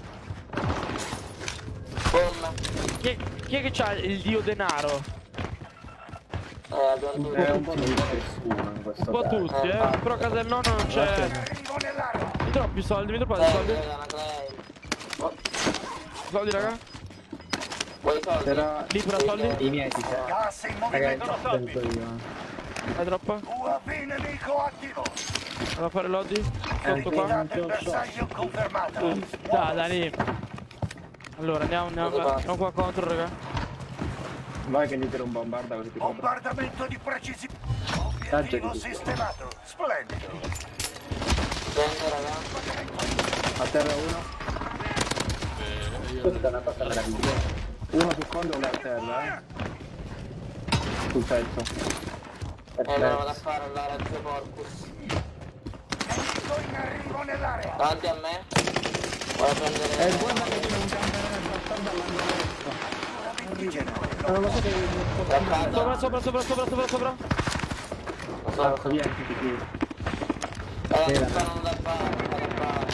B: Bomba.
A: Chi è, chi è che c'ha il dio denaro?
B: Eh, abbiamo
H: È un
B: tutti.
H: po' di nessuno in questo
A: Un po'
H: caso.
A: tutti, eh. Però a casa del nonno non c'è.
D: Arrivo nell'area.
A: Mi troppi soldi, mi troppi
B: Eh,
A: soldi.
B: raga, una clay. Oh,
A: Soldi, raga.
B: vuoi soldi?
H: C'era
A: Lì pure soldi.
H: i miei ti c'è.
D: Gas in
H: Ragazzi,
D: movimento.
H: penso io.
A: Hai troppa?
D: U A V nemico attivo.
A: Vado a fare l'oddi. Sotto qua.
D: Attività del bersaglio confermata.
A: Dai, Dani. Allora, andiamo, andiamo, andiamo qua contro, raga.
H: Vai che gli tiro un bombarda così ti compro.
D: Bombardamento di precisione.
H: Tanto
D: Obiettivo
H: che-
D: sistemato. Splendido.
B: Prendo, raga.
H: A terra uno. Questa è una cosa meravigliosa. Uno sul fondo e uno a terra, eh. Sul pezzo.
B: Eh, me la vado a
H: Perfetto.
B: fare alla Razio Corpus.
D: Nemico in arrivo nell'area.
B: Davanti a me. Vuoi prendere...
H: Eh, guarda che c'è un campanello abbastanza all'angolo.
D: Vigilante.
H: Non lo so che...
A: Sopra, sopra, sopra, sopra, sopra, sopra.
B: Lo so, lo so.
H: Vieni, ti tiro.
B: Eh, mi stanno da fare, da fare.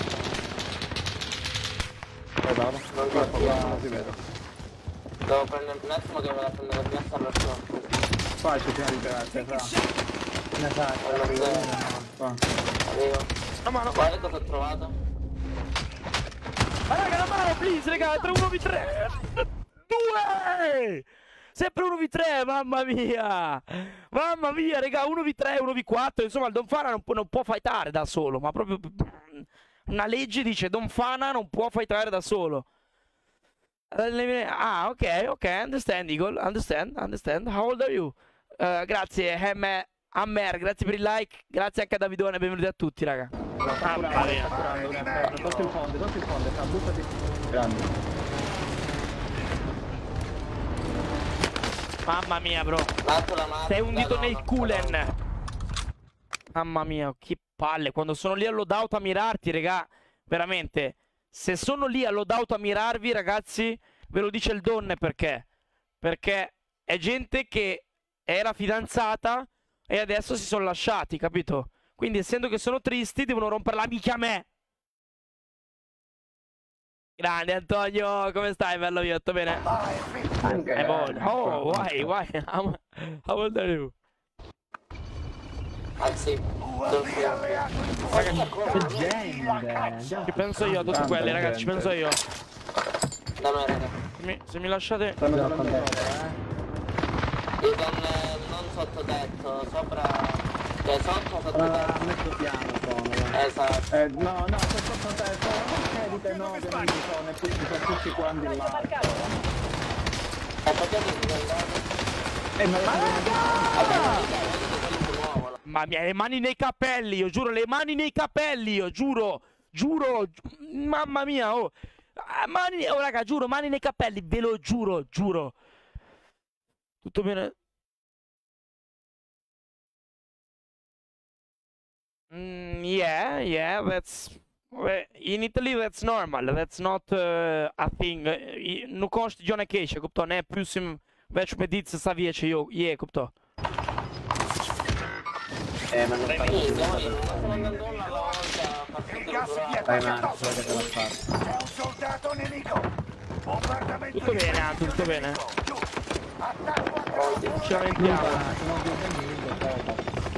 H: Eh, vado.
B: Non
H: Qua,
B: so.
H: qua, si vede.
B: Devo prendere un attimo che me la prendo la piazza all'orso.
H: Qua c'è prima di pegarti, fra. Ne sai,
B: Non
H: arrivo
B: so.
H: uno, no.
B: Arrivo.
A: La mano.
B: Guarda cosa ho trovato.
A: Ma raga, la mano, please, raga, tra uno v tre. Due! Sempre uno v tre, mamma mia! Mamma mia, raga, uno v tre, uno v quattro. Insomma, il Donfana non può, non può fightare da solo, ma proprio... Una legge dice Donfana non può fightare da solo. Ah, ok, ok, understand, Eagle, understand, understand. How old are you? Uh, grazie, Hammer, Hammer, grazie per il like, grazie anche a Davidone, benvenuti a tutti, raga.
H: Mamma mia. Tocca il fondo, tocca il fondo, sta, buttati. Grande.
A: Mamma mia, bro.
B: L'altro la mano.
A: Sei un dito
B: no,
A: nel
B: no,
A: culen.
B: no.
A: Mamma mia, che palle. Quando sono lì a loadout a mirarti, raga, veramente. Se sono lì a loadout a mirarvi, ragazzi, ve lo dice il Donne perché. Perché è gente che era fidanzata e adesso si sono lasciati, capito? Quindi essendo che sono tristi, devono rompere la minchia a me. Grande Antonio, come stai, bello mio? Tutto bene?
H: Anche
A: Eh, boh.
H: bene.
A: Oh, why, why? How, how old are you?
B: Anzi,
H: Gente.
A: Ci penso io a tutti quelli, ragazzi, ci penso io.
B: da me, raga.
A: Se mi, se mi lasciate...
H: Stanno tornando loro, eh.
B: Io sono eh, non sottotetto, sopra... Cioè sotto
H: Ah,
B: sottotetto.
H: mezzo piano sono.
B: Esatto.
H: Eh, no, no, se sotto te, sono dite no, che non ci sono, e tutti sono tutti quanti là.
B: E perché ti sei andato?
H: E me
A: Mamma mia, le mani nei capelli, io giuro, le mani nei capelli, io giuro, giuro, gi- mamma mia, oh. Ah, mani, oh raga, giuro, mani nei capelli, ve lo giuro, giuro. Tutto bene? Mm, yeah, yeah, that's... well, in Italy that's normal, that's not uh, a thing. I- Nuk është gjë e keqe, kupton, ne pyesim veç me ditë se sa vjeç jo, je, kupton.
H: Eh, ma non fai
B: Sì,
H: niente.
B: siamo io, non sto andando una alla volta, faccio
D: Il gas
B: durare.
D: vieta
H: Dai,
D: che
H: Marco,
D: addosso.
H: vedi che la fa.
D: C'è un soldato nemico. Bombardamento
A: Tutto
D: di
A: bene,
D: edificio
A: tutto bene.
D: nemico. Giù. Attacco a campo.
A: Ci lamentiamo.
H: Sono due mille, poco.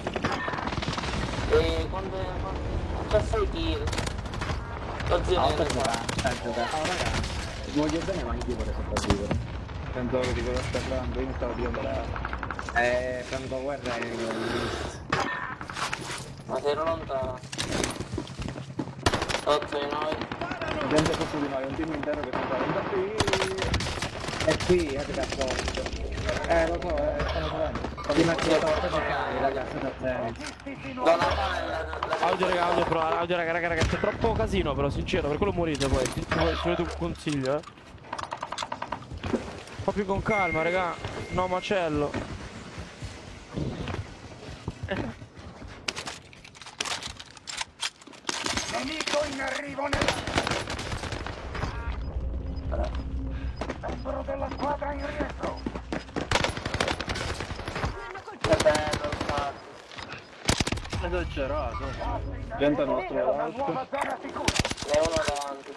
B: E quando... C'è sei kill. Lo zio
H: Ah,
B: nero
H: per
B: fa.
H: giocare, per giocare. Oh, raga, voglio bene, ma anch'io vorrei sopravvivere. Penso che di cosa stai parlando, io mi stavo dicendo la... Eh, quando guerra è...
B: Ma sei lontano. otto di noi.
H: Gente sotto di noi, un team intero che sta guardando qui. È qui, eh, che cazzo. Eh, lo so, eh, stanno guardando. Prima che io stavo giocare, ragazzi, state attenti.
B: Da una parte
A: Audio raga, audio però, audio raga, raga, raga, c'è troppo casino però, sincero, per quello morite poi. Se se volete un consiglio, eh. Un po' più con calma, raga. No macello.
D: Nemico in arrivo nella... Membro della squadra in rientro.
B: che bello il fatto.
H: Esagerato. Gente al nostro
D: Una
H: alto.
D: nuova zona sicura.
B: Ne ho uno davanti.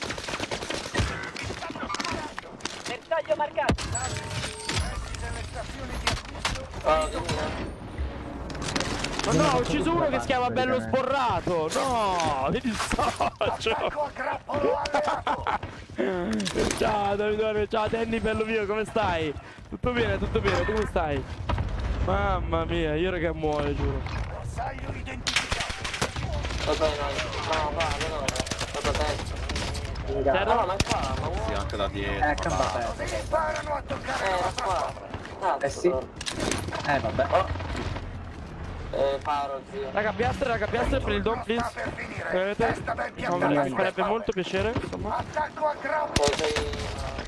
E: Bersaglio marcato.
D: Delle stazioni di acquisto.
B: Oh, che mia.
A: Ma no, ho ucciso uno che si chiama Bello Sporrato. No, mi dissocio.
D: Attacco a grappolo alleato.
A: Ciao Davidone, ciao Danny, bello mio, come stai? Tutto bene, tutto bene, tu come stai? Mamma mia, io raga muoio, giuro.
D: Bersaglio identificato.
B: Sotto di noi. No, qua, no, sottotetto.
A: Terra?
B: No, ma è qua, ma
I: Sì,
B: uomo.
I: anche da dietro.
H: Eh, campa
D: Così imparano a toccare
B: Eh,
D: la
B: era qua.
D: squadra.
H: Eh sì. Eh, vabbè.
B: Oh. Eh, paro, zio.
A: Raga, piastre, raga, piastre per il don, please.
D: Sta per finire.
A: Vedete?
D: Testa ben
A: No,
D: piantata
A: mi
D: sulle
A: farebbe
D: spalle.
A: molto piacere, insomma.
D: Attacco a grappolo.
B: Poi sei...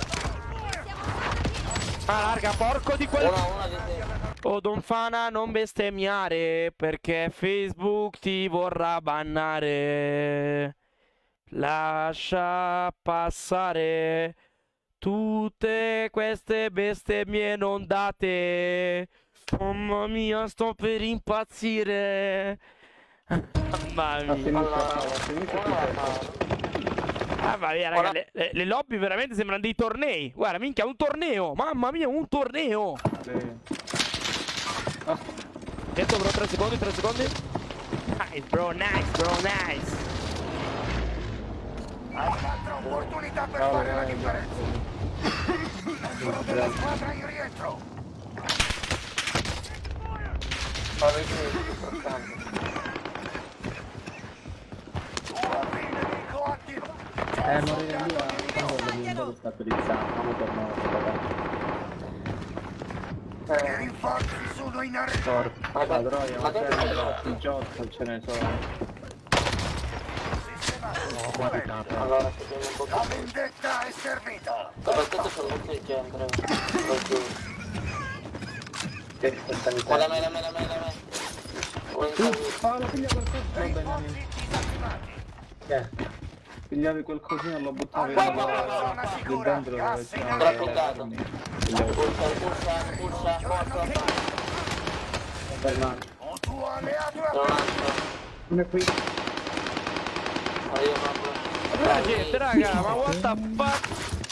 A: Ah, larga, porco di quel...
B: Uno, uno di te.
A: Oh, Donfana, non bestemmiare, perché Facebook ti vorrà bannare. Lascia passare tutte queste bestemmie non date. Mamma mia, sto per impazzire. Mamma
H: A
A: mia.
H: sinistra, a sinistra
B: Uno
H: ti
B: la fa.
A: Ah, ma via, raga, le, le- le lobby veramente sembrano dei tornei. Guarda, minchia, un torneo. Mamma mia, un torneo.
H: Sì. Ah,
A: Dentro bro, tre secondi, tre secondi. Nice bro, nice bro, nice.
D: Hai un'altra opportunità per fare la differenza. Sono della squadra in rientro.
B: Fare qui, importante.
D: Uomini nemico attivo.
H: Eh, morire lì a quando l'ho stabilizzato, non torno
D: I rinforzi sono in arrivo.
H: a la troia, ma c'è il giotto, ce ne sono.
D: Sistemato.
B: Allora, chiediamo un po'
D: La vendetta è servita.
B: soprattutto c'è molto di gente. Oggi.
H: Che questa mi
B: Guarda me, da me, da me, da me. Come
H: Ah, lo piglia qualcosa? Va bene.
D: Rinforzi disattivati.
H: Eh. Pigliavi qualcosina e lo buttavi
D: Zona
H: lì
D: sicura.
H: dentro dove
D: Gas in
H: c'erano
D: arrivo.
H: le armi. Pigliavi
B: Pulsa, pulsa, pulsa, forza.
H: fermati.
D: Un tuo alleato è
B: C'è un altro.
H: Uno è qui.
B: Arrivo proprio.
A: La gente, raga, ma what the fuck?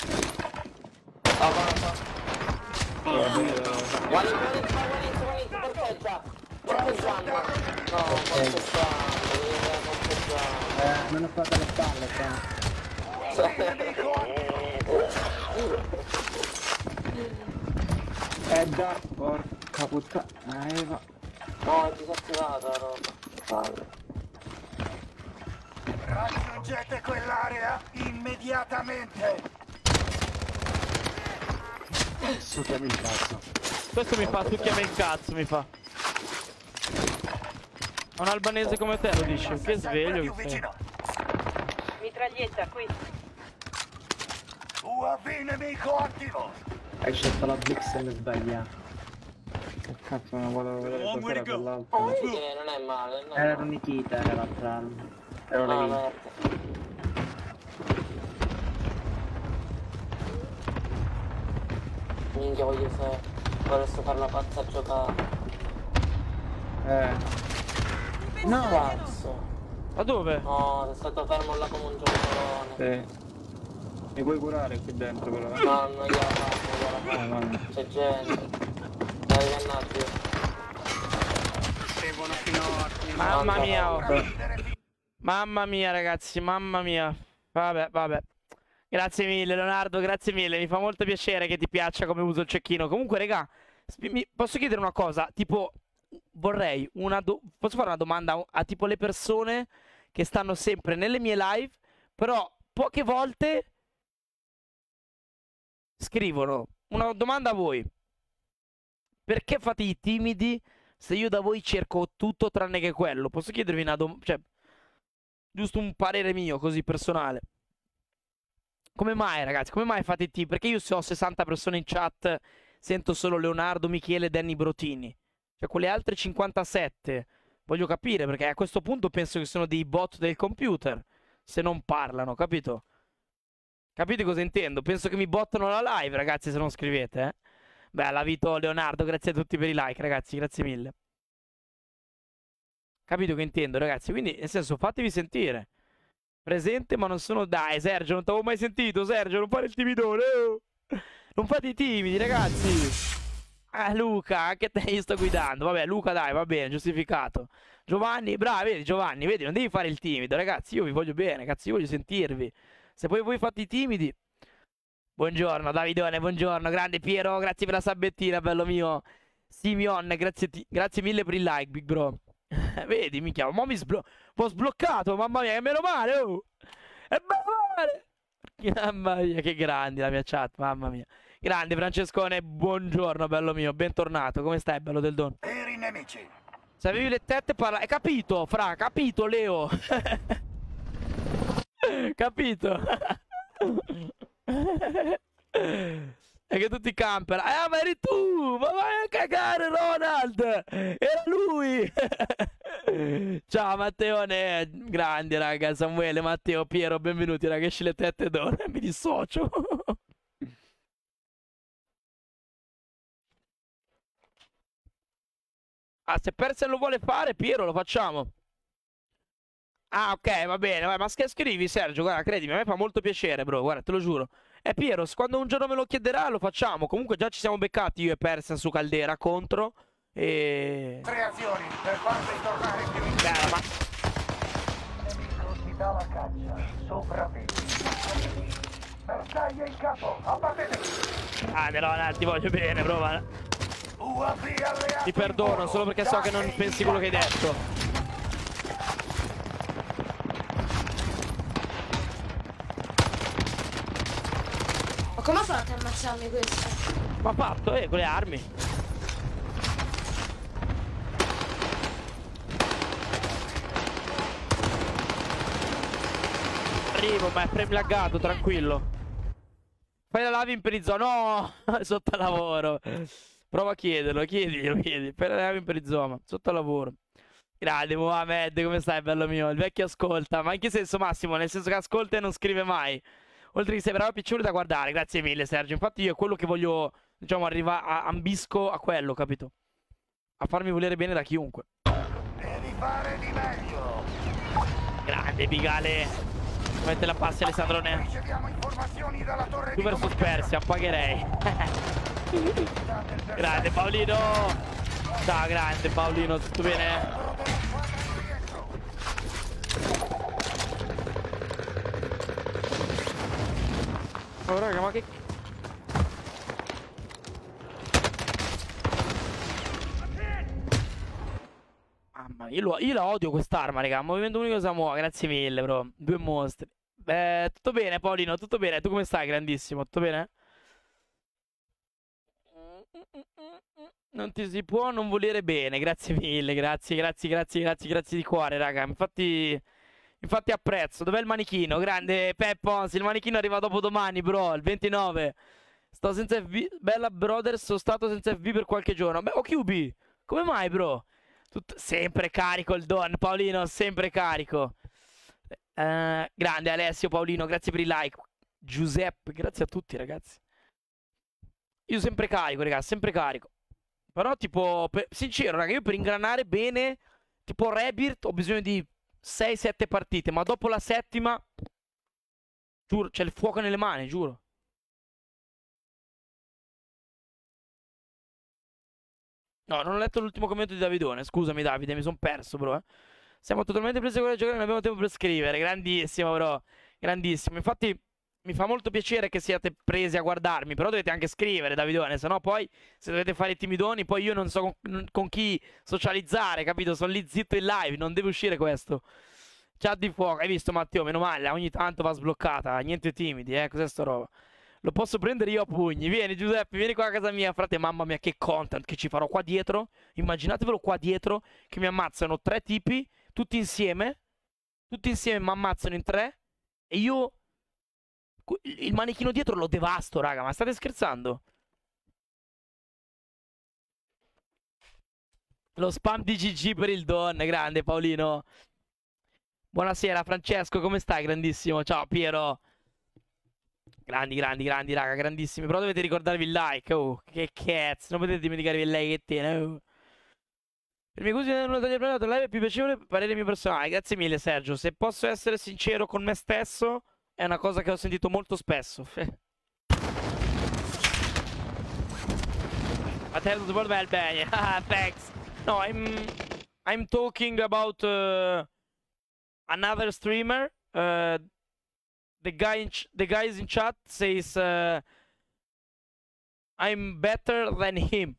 B: Avanza.
H: Guarda,
B: Guarda, guarda, guarda, guarda, parcheggia. Parcheggiando. No, parcheggiando, devi parcheggiando.
H: eh, non ho fatto le spalle, qua. Eh dai, porca puttana, eh va.
B: No, è disattivata la roba. Vale.
D: Raggiungete quell'area immediatamente.
I: Succhiami il cazzo.
A: Questo mi fa, succhiami il cazzo, mi fa. Un albanese come te lo dici, che sveglio che sei.
E: Mitraglietta, qui.
D: U A V nemico attivo.
H: Hai scelto la Blix e mi sbagliato. Che cazzo, non volevo vedere cos'era quell'altro.
B: Sì, che non è male, non è
H: Era
B: male.
H: Nikita, era l'altra arma. Ero
B: Ah,
H: le
B: merda. Minchia, voglio se volessi fare la pazza a giocare.
H: Eh.
B: No! Cazzo!
A: Ma dove?
B: No, sei stato fermo là come un giocatorone.
H: Sì. Mi puoi curare qui dentro però? eh?
B: No, non gliela faccio, non gliela
H: Eh, vabbè.
B: faccio. C'è gente. Dai, mannaggia.
A: Mamma mia, oh.
D: Prendere
A: Mamma mia, ragazzi, mamma mia. Vabbè, vabbè. Grazie mille, Leonardo, grazie mille. Mi fa molto piacere che ti piaccia come uso il cecchino. Comunque, regà, sp- mi- posso chiedere una cosa? Tipo, vorrei una... do- posso fare una domanda a, a tipo le persone che stanno sempre nelle mie live, però poche volte scrivono. Una domanda a voi. Perché fate i timidi se io da voi cerco tutto tranne che quello? Posso chiedervi una domanda? Cioè, giusto un parere mio, così personale. Come mai, ragazzi? Come mai fate i timidi? Perché io se ho sessanta persone in chat sento solo Leonardo, Michele e Danny Brotini. Cioè, quelle altre cinquantasette. Voglio capire, perché a questo punto penso che sono dei bot del computer. Se non parlano, capito? Capite cosa intendo? Penso che mi bottano la live, ragazzi, se non scrivete, eh. Beh, la Vito Leonardo, grazie a tutti per i like, ragazzi, grazie mille. Capito che intendo, ragazzi? Quindi, nel senso, fatevi sentire. Presente, ma non sono... Dai, Sergio, non t'avevo mai sentito, Sergio, non fare il timidone, oh. Non fate i timidi, ragazzi. Ah, Luca, anche te io sto guidando. Vabbè, Luca, dai, va bene, giustificato. Giovanni, bravo, vedi, Giovanni, vedi, non devi fare il timido, ragazzi, io vi voglio bene, cazzo, io voglio sentirvi. Se poi voi fate i timidi... Buongiorno, Davidone, buongiorno, grande Piero, grazie per la sabbettina, bello mio. Simeon, grazie, ti- grazie mille per il like, big bro. Vedi, mi chiamo, mo mi sblo- ho sbloccato, mamma mia, che meno male, oh. È male. Mamma mia, che grandi la mia chat, mamma mia. Grande Francescone, buongiorno, bello mio, bentornato, come stai, bello del don?
D: per i nemici.
A: Se avevi le tette parla... Hai capito, fra, capito, Leo? Capito? È che tutti camper. Ah, ma eri tu! Ma vai a cagare, Ronald! Era lui! Ciao, Matteone. Grandi, raga. Samuele, Matteo, Piero, benvenuti, raga. Esci le tette d'oro. Mi dissocio. Ah, se Persen lo vuole fare, Piero, lo facciamo. Ah, ok, va bene. Vai, ma che scrivi, Sergio? Guarda, credimi, a me fa molto piacere, bro. Guarda, te lo giuro. E Piero, quando un giorno me lo chiederà, lo facciamo. Comunque già ci siamo beccati io e Persen su Caldera contro. E...
D: Tre azioni per farli tornare più in
A: Bella, ma...
D: nemico si dà la caccia, sopravvivi. Bersaglio in capo, abbattetevi.
A: Ah, no, ti voglio bene, prova.
D: U A V alleati
A: Ti perdono solo perché so che non pensi quello che hai detto.
F: Ma come fate a ammazzarmi questo?
A: Ma fatto, eh, con le armi. Arrivo, ma è frame laggato, tranquillo. Fai la live in perizoma. No, sotto lavoro. Prova a chiederlo, chiediglielo, chiedi. Fai la live in perizoma, sotto lavoro. Grande Mohamed, come stai, bello mio? Il vecchio ascolta, ma in che senso, Massimo? Nel senso che ascolta e non scrive mai. Oltre che sei bravo e piacevole da guardare. Grazie mille, Sergio. Infatti io è quello che voglio, diciamo, arriva a, ambisco a quello, capito? A farmi volere bene da chiunque.
D: Devi fare di meglio.
A: Grande Bigale. Come te la passi, Alessandrone?
D: Riceviamo informazioni dalla torre
A: Tu
D: di
A: versus Persia, pagherei. Grande Paolino. Ciao, grande Paolino, tutto bene? Oh raga, ma che... Mamma mia, io, lo, io la odio quest'arma, raga. Movimento unico Samoa, grazie mille, bro. Due mostri. Beh, tutto bene, Paolino, tutto bene. Tu come stai, grandissimo? Tutto bene? Non ti si può non volere bene, grazie mille, grazie, grazie, grazie, grazie, grazie di cuore, raga. Infatti... Infatti apprezzo. Dov'è il manichino? Grande Peppons, il manichino arriva dopo domani, bro, il ventinove. Sto senza F B. Bella brothers, sono stato senza F B per qualche giorno. Beh, o Q B. Come mai, bro? Tutto... Sempre carico il Don, Paolino, sempre carico. Uh, grande Alessio, Paolino, grazie per il like. Giuseppe, grazie a tutti, ragazzi. Io sempre carico, ragazzi, sempre carico. Però, tipo, per... sincero, raga, io per ingranare bene, tipo Rebirth, ho bisogno di sei sette partite, ma dopo la settima, giuro, c'è il fuoco nelle mani, giuro. No, non ho letto l'ultimo commento di Davidone. Scusami, Davide, mi sono perso, bro. Eh. Siamo totalmente presi con le giocate, non abbiamo tempo per scrivere. Grandissimo, bro. Grandissimo. Infatti, mi fa molto piacere che siate presi a guardarmi. Però dovete anche scrivere, Davidone. Se no, poi, se dovete fare i timidoni, poi io non so con, con chi socializzare, capito? Sono lì zitto in live, non deve uscire questo. Chat di fuoco. Hai visto, Matteo? Meno male, ogni tanto va sbloccata. Niente timidi, eh. Cos'è sta roba? Lo posso prendere io a pugni. Vieni Giuseppe, vieni qua a casa mia. Frate, mamma mia che content che ci farò qua dietro. Immaginatevelo qua dietro che mi ammazzano tre tipi, tutti insieme. Tutti insieme mi ammazzano in tre. E io il manichino dietro lo devasto, raga. Ma state scherzando? Lo spam di G G per il Don. Grande Paolino. Buonasera Francesco, come stai? Grandissimo. Ciao Piero. Grandi, grandi, grandi, raga, grandissimi. Però dovete ricordarvi il like. Oh, che cazzo. Non potete dimenticarvi il like e te. No? Per i miei gusti non tagliare il live è più piacevole parere mio personale. Grazie mille, Sergio. Se posso essere sincero con me stesso, è una cosa che ho sentito molto spesso. Matteo to well bene. Ah, thanks. No, I'm I'm talking about uh, another streamer. Uh, The guy, in ch the guys in chat says uh, I'm better than him,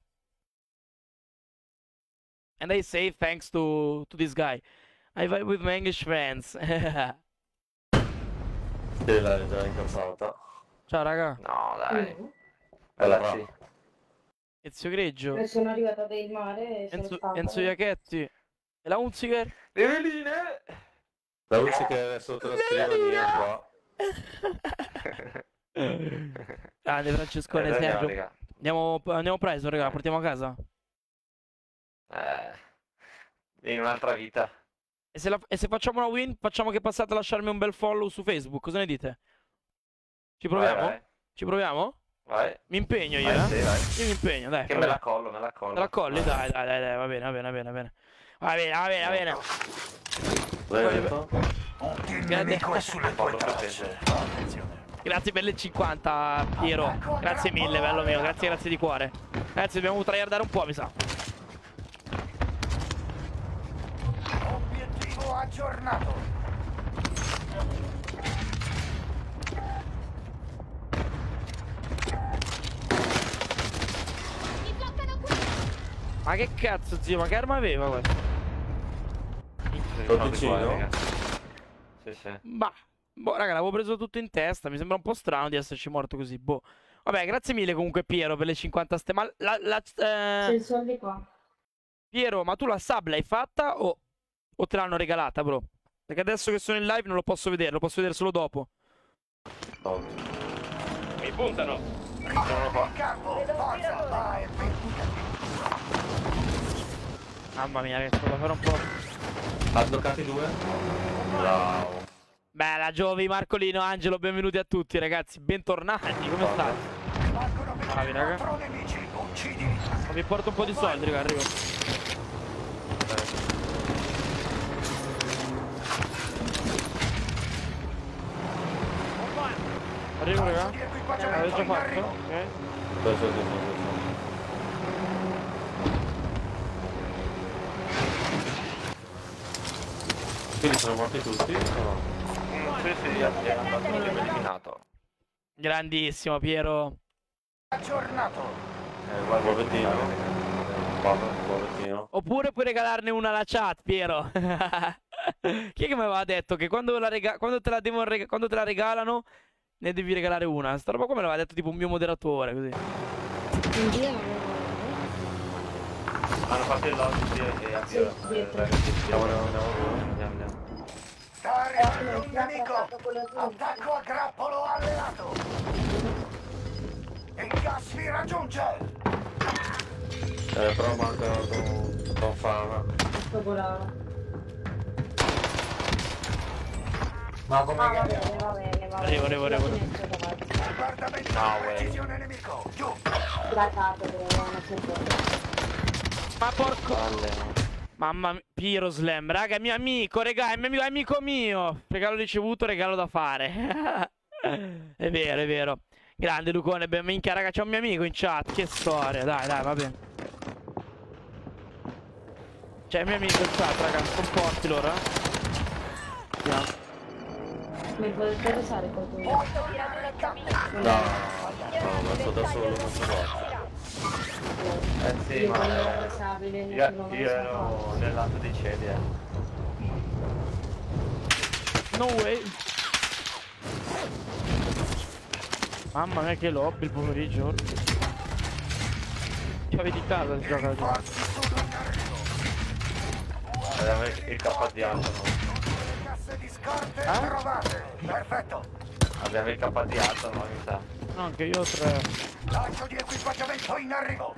A: and I say thanks to to this guy. I vibe with my English friends.
J: Sì, l'hai già incazzata.
A: Ciao raga.
J: No, dai.
F: Mm.
J: Bella sì.
A: Ezio Greggio.
G: E sono arrivata del mare e sono
A: Enzo,
G: stata.
A: Enzo Iachetti. E la Unziger?
J: Le veline! La Unziger è sotto la scrivania qua.
A: Grande Francescone,
J: Eh,
A: Sergio.
J: raga.
A: Andiamo, andiamo preso, raga, portiamo a casa.
J: Eh, in un'altra vita.
A: E se, la, e se facciamo una win, facciamo che passate a lasciarmi un bel follow su Facebook, cosa ne dite? Ci proviamo?
J: Vai, vai.
A: Ci proviamo?
J: Vai.
A: Mi impegno io,
J: Vai,
A: eh?
J: sì, vai.
A: Io mi impegno, dai.
J: Che
A: va
J: me
A: bene.
J: la collo, me la collo.
A: Te la colli?
J: Vai.
A: Dai, dai, dai, dai, va bene, va bene, va bene, va bene. Va bene, va bene, va bene.
J: Cosa hai detto?
D: Il
A: Grande.
D: nemico è sulle tue
J: Pollo
D: tracce.
J: francese.
D: Attenzione.
A: Grazie per le cinquanta, Piero. Grazie mille, bello mio. Grazie, grazie di cuore. Ragazzi, dobbiamo tryhardare un po', mi sa.
D: Aggiornato.
A: Ma che cazzo, zio? Ma che arma aveva questo?
J: Sto vicino.
C: Sì, sì.
A: Bah, boh, raga, l'avevo preso tutto in testa. Mi sembra un po' strano di esserci morto così. Boh. Vabbè, grazie mille comunque, Piero, per le cinquanta ste. Ma la. la eh...
F: C'è il soldi qua.
A: Piero, ma tu la sub l'hai fatta o, o te l'hanno regalata, bro? Perché adesso che sono in live non lo posso vedere, lo posso vedere solo dopo.
J: Oh.
C: Mi puntano.
D: Sono qua. Capo, forza, vai,
A: Mamma mia, che devo fare un po'.
J: Ha bloccati due. Bravo.
A: Bella Giovi, Marcolino, Angelo, benvenuti a tutti ragazzi, bentornati, come state? Bravi raga. Ma vi porto un po' di soldi, raga, arrivo. Arrivo, raga. L'avete già fatto? Ok.
J: Sì, sì, sì, sì. Quindi sono morti tutti? O no?
C: Sì, sì, è andato eliminato.
A: Grandissimo, Piero.
D: Aggiornato.
J: Eh, guarda, bollettino. Bollettino.
A: Oppure puoi regalarne una alla chat, Piero. Chi è che mi aveva detto che quando, la rega quando, te la devono rega quando te la regalano ne devi regalare una? Sta roba qua me l'aveva detto tipo un mio moderatore, così.
C: Hanno fatto il logic e avvio.
J: Andiamo, andiamo, andiamo, andiamo.
D: Sta arrivando un nemico. Attacco a grappolo alleato. Il gas mi raggiunge.
J: Eh, però manca con, con fama.
F: Sto volando.
D: Ma come
F: Ah, va bene, va bene, va bene.
A: Arrivo, arrivo, arrivo.
D: Guardamento
C: No,
D: di
C: way.
D: precisione nemico. Giù.
F: Gratato, però non c'è problema.
A: Ma porco. Mamma mia, Piro Slam, raga, è mio amico, regà, è mio amico, è amico mio. Regalo ricevuto, regalo da fare. È vero, è vero. Grande Lucone, ben minchia, raga, c'è un mio amico in chat. Che storia, dai, dai, va bene. C'è il mio amico in chat, raga, sono forti loro, eh. Andiamo.
F: Mi potete usare qualcuno?
J: No, no, ma sto da solo, non si può. Eh sì,
F: Io
J: ma
F: non
J: eh,
F: lo sabile,
C: Io,
F: non
C: io ero nel lato dei cieli, eh.
A: No way. Mamma mia che lobby il pomeriggio. Chiave di casa si gioca oggi.
C: Abbiamo il K di alto.
D: Casse di scorte
A: Eh?
D: trovate. Perfetto.
C: Abbiamo il K di alto, no, mi sa.
A: No, anche io ho tre.
D: Lancio di equipaggiamento in arrivo.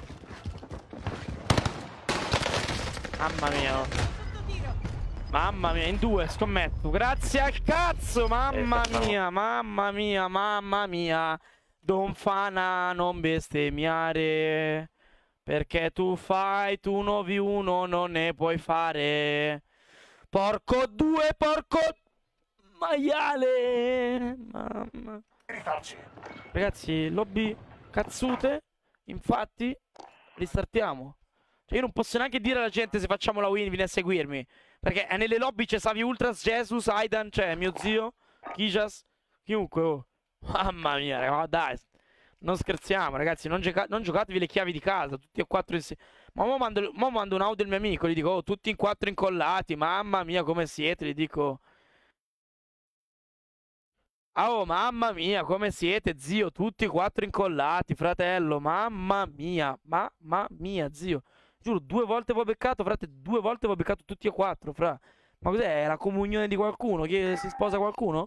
A: Mamma mia. oh. Mamma mia, in due, scommetto. Grazie al cazzo, mamma
C: Eh,
A: mia, mamma mia, mamma mia. Don Fana, non bestemmiare. Perché tu fai, tu uno v uno non ne puoi fare. Porco due, porco maiale. Mamma.
D: Rifarci.
A: Ragazzi, lobby cazzute. Infatti, ristartiamo. Cioè, io non posso neanche dire alla gente se facciamo la win vieni a seguirmi. Perché nelle lobby c'è Savi Ultras, Jesus, Aidan, cioè mio zio, Kijas, chiunque. Oh. Mamma mia, raga, ma dai. Non scherziamo, ragazzi. Non, gioca non giocatevi le chiavi di casa, tutti e quattro insieme. Ma mo mando, mo mando un audio del mio amico, gli dico, oh, tutti in quattro incollati. Mamma mia, come siete? Gli dico. Ah, oh, mamma mia, come siete, zio? Tutti e quattro incollati, fratello. Mamma mia, mamma mia, zio. Giuro, due volte avevo beccato, frate, due volte avevo beccato tutti e quattro, fra. Ma cos'è? La comunione di qualcuno? Chi si sposa qualcuno?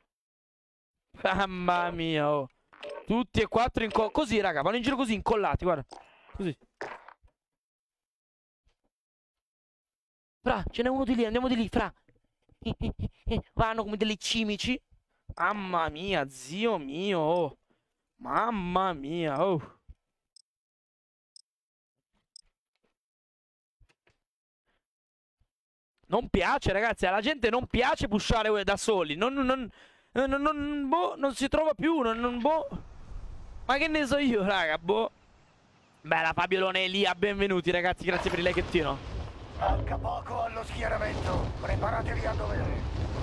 A: Mamma mia, oh. Tutti e quattro incollati. Così, raga, vanno in giro così, incollati, guarda. Così. Fra, ce n'è uno di lì, andiamo di lì, fra. Vanno come delle cimici. Mamma mia, zio mio, oh. Mamma mia, oh. Non piace, ragazzi, alla gente non piace pushare da soli. Non, non, non, non, boh, non si trova più, non, non, boh. Ma che ne so io, raga, boh. Bella Fabio Lonelia, benvenuti, ragazzi, grazie per il likettino.
D: Manca poco allo schieramento. Preparatevi a dovere.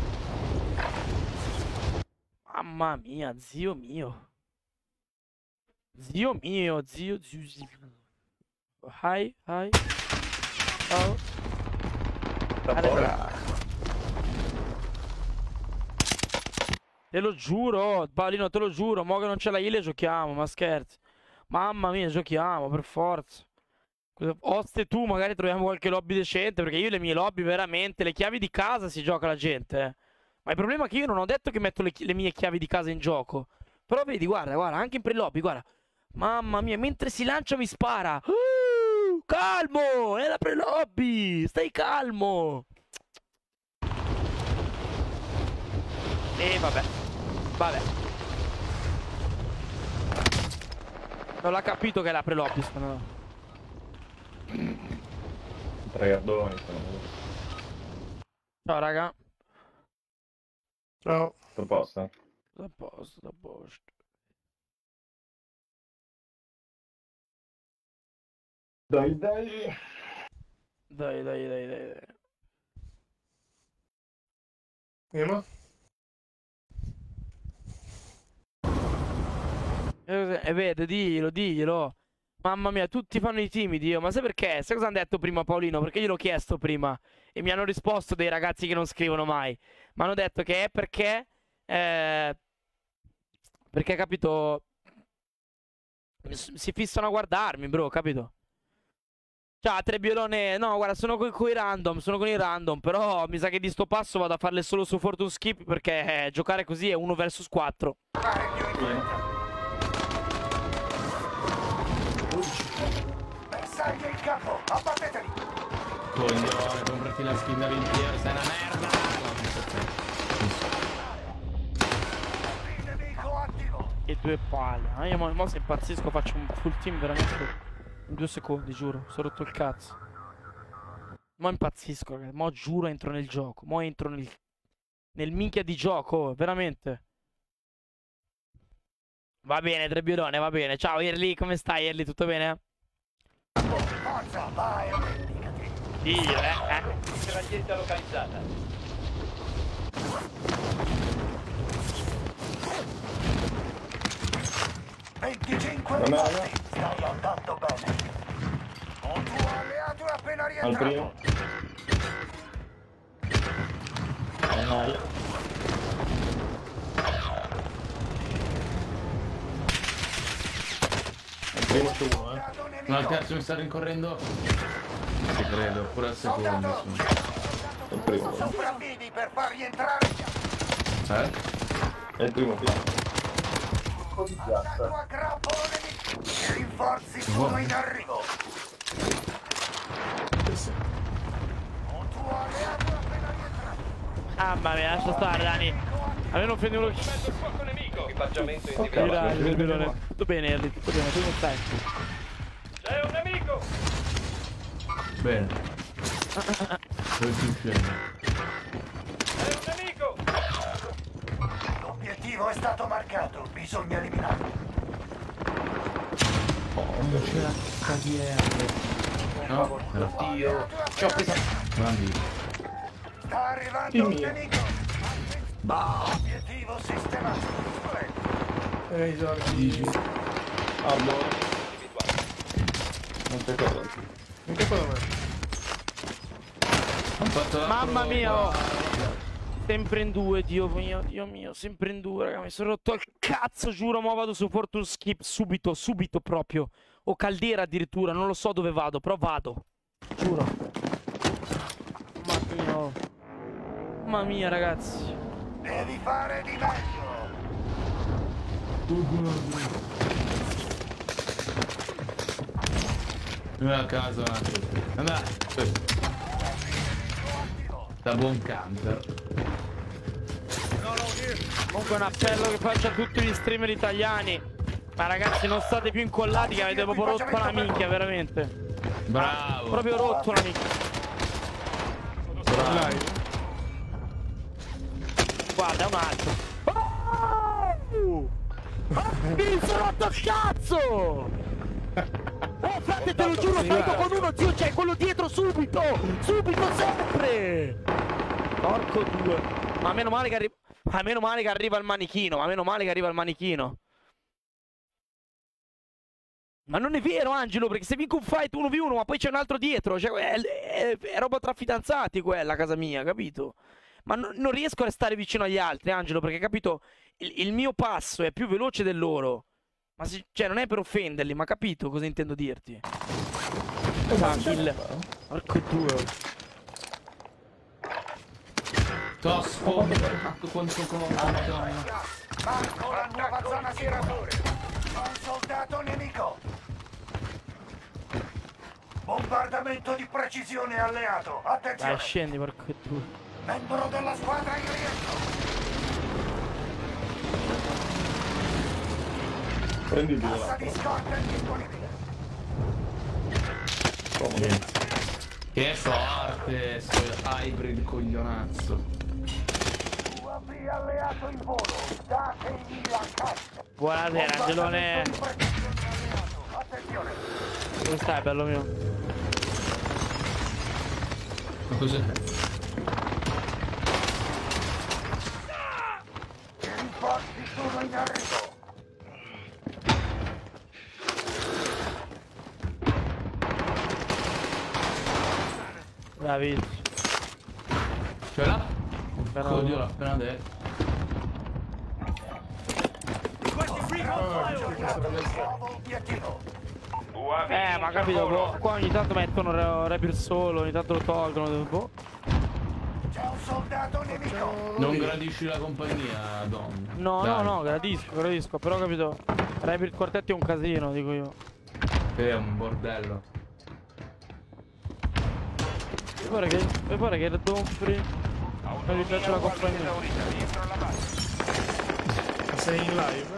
A: Mamma mia, zio mio. Zio mio, zio, zio, zio. Hi, hi. Ciao. Te lo giuro, Paolino, te lo giuro, mo che non c'è la Ile giochiamo, ma scherzi. Mamma mia, giochiamo, per forza. Oste tu, magari troviamo qualche lobby decente, perché io le mie lobby veramente, le chiavi di casa si gioca la gente, eh. Ma il problema è che io non ho detto che metto le, le mie chiavi di casa in gioco. Però vedi, guarda, guarda, anche in pre-lobby, guarda. Mamma mia, mentre si lancia mi spara. Uh, calmo, è la pre-lobby, stai calmo. E vabbè, vabbè. Non l'ha capito che è la pre-lobby, secondo me.
J: Tragardoni.
A: Ciao raga.
J: Ciao. Tutto a posto?
A: Da posto, da posto.
J: Dai, dai.
A: Dai, dai, dai, dai, dai.
K: Andiamo?
A: E vede, diglielo, diglielo. Mamma mia, tutti fanno i timidi, io. Ma sai perché? Sai cosa hanno detto prima Paolino? Perché io l'ho chiesto prima. E mi hanno risposto dei ragazzi che non scrivono mai. Mi hanno detto che è perché... Eh, perché, capito... Si fissano a guardarmi, bro, capito? Ciao, Trebbiolone. No, guarda, sono con, con i random, sono con i random. Però mi sa che di sto passo vado a farle solo su Fortune Skip. Perché eh, giocare così è uno versus quattro.
D: Bersaglio in campo, abbatteteli!
L: Coglione, comprati la skin da ventiero, sei una merda!
D: Il nemico attivo!
A: E due palle. Ah, io mo, mo se impazzisco faccio un full team veramente in due secondi, giuro. Sono rotto il cazzo. Mo impazzisco, ragazzi. Mo giuro entro nel gioco. Mo entro nel... Nel minchia di gioco, veramente. Va bene, Trebbiolone, va bene. Ciao, Erli, come stai, Erli? Tutto bene?
D: Forza, vai, vendicati!
A: Dio, eh, eh.
C: Mitraglietta localizzata.
D: venticinque rimasti! Stai andando bene! Un tuo alleato è appena
J: Al
D: rientrato!
J: primo. Al primo c'è uno, eh.
L: No, al terzo mi sta rincorrendo. Ci credo, pure al secondo.
J: Al primo.
D: Sopravvivi per far rientrare!
L: Eh?
J: È il primo piano.
D: Attacco a grappolo nemico! I rinforzi sono in arrivo! Un tuo alleato è appena rientrato!
A: Mamma mia, lascia stare, Dani. A me non prendi uno...
C: Fuoco nemico. Equipaggiamento
A: Dai,
C: individuato.
A: Trebbiolone. Tutto bene, Erli, tutto bene. Tu non stai?
C: C'è un nemico.
L: Bene. Dove si scende?
C: C'è un nemico.
D: L'obiettivo è stato marcato, bisogna eliminarlo.
L: Oh, non c'è la caviera. No, era io. Ci ho preso. Grandi.
D: Sta arrivando un nemico! Obiettivo sistemato!
K: E i soldi.
J: Allora. Non c'è cosa.
K: Non c'è cosa mai.
L: Ho fatto la
A: Mamma
L: prova.
A: mia, oh. Sempre in due, Dio mio, Dio mio, sempre in due, raga, mi sono rotto il cazzo, giuro, mo vado su Fortune Skip, subito, subito proprio. O Caldera addirittura, non lo so dove vado, però vado. Giuro. Mamma mia, oh. Mamma mia, ragazzi.
D: Devi fare di meglio!
L: Non a caso, andà. Da buon counter.
A: Comunque un appello che faccio a tutti gli streamer italiani. Ma ragazzi, non state più incollati che avete proprio rotto la minchia, veramente.
L: Bravo.
A: Proprio rotto la minchia.
L: Bravo.
A: Guarda, è un altro. Oh! Oh, mi sono rotto il cazzo! Oh, frate, te lo giuro, fighto con uno, zio, c'è quello dietro subito! Subito, sempre! Porco due. Ma meno male che arriva... Ma meno male che arriva il manichino, ma meno male che arriva il manichino. Ma non è vero, Angelo, perché se vinco un fight uno vu uno, ma poi c'è un altro dietro, cioè, è, è, è roba tra fidanzati quella, a casa mia, capito? Ma no, non riesco a restare vicino agli altri, Angelo, perché, capito, il, il mio passo è più veloce del loro. Ma se, cioè, non è per offenderli, ma capito cosa intendo dirti? Ah, kill. Porco due.
L: Tosco. Fatto quanto conto.
D: Marco la nuova zona tiratore. Un soldato nemico. Bombardamento di precisione alleato. Attenzione.
A: Dai, scendi, porco due.
D: Membro della squadra in rientro.
J: Prendi il
D: Cassa di scorta disponibile.
L: Che forte, sto hybrid coglionazzo.
D: U A V alleato in volo. Dategli la cassa.
A: Buonasera, Angelone.
D: Attenzione.
A: Dove stai, bello mio?
L: Ma cos'è?
D: I rinforzi sono in arrivo.
A: Bravissimo.
L: Ce l'ha?
A: Però...
L: Oddio, l'ho appena detto.
A: Eh, ma capito, boh, qua ogni tanto mettono Reaper solo, ogni tanto lo tolgono, boh.
D: C'è un soldato nemico.
L: Non gradisci la compagnia, Don?
A: No,
L: Dai.
A: no, no, gradisco, gradisco, però capito, Reaper quartetti è un casino, dico io.
L: Che è un bordello.
A: Mi pare che, mi pare che il Donfrey non gli piace la compagnia.
K: Sei in live?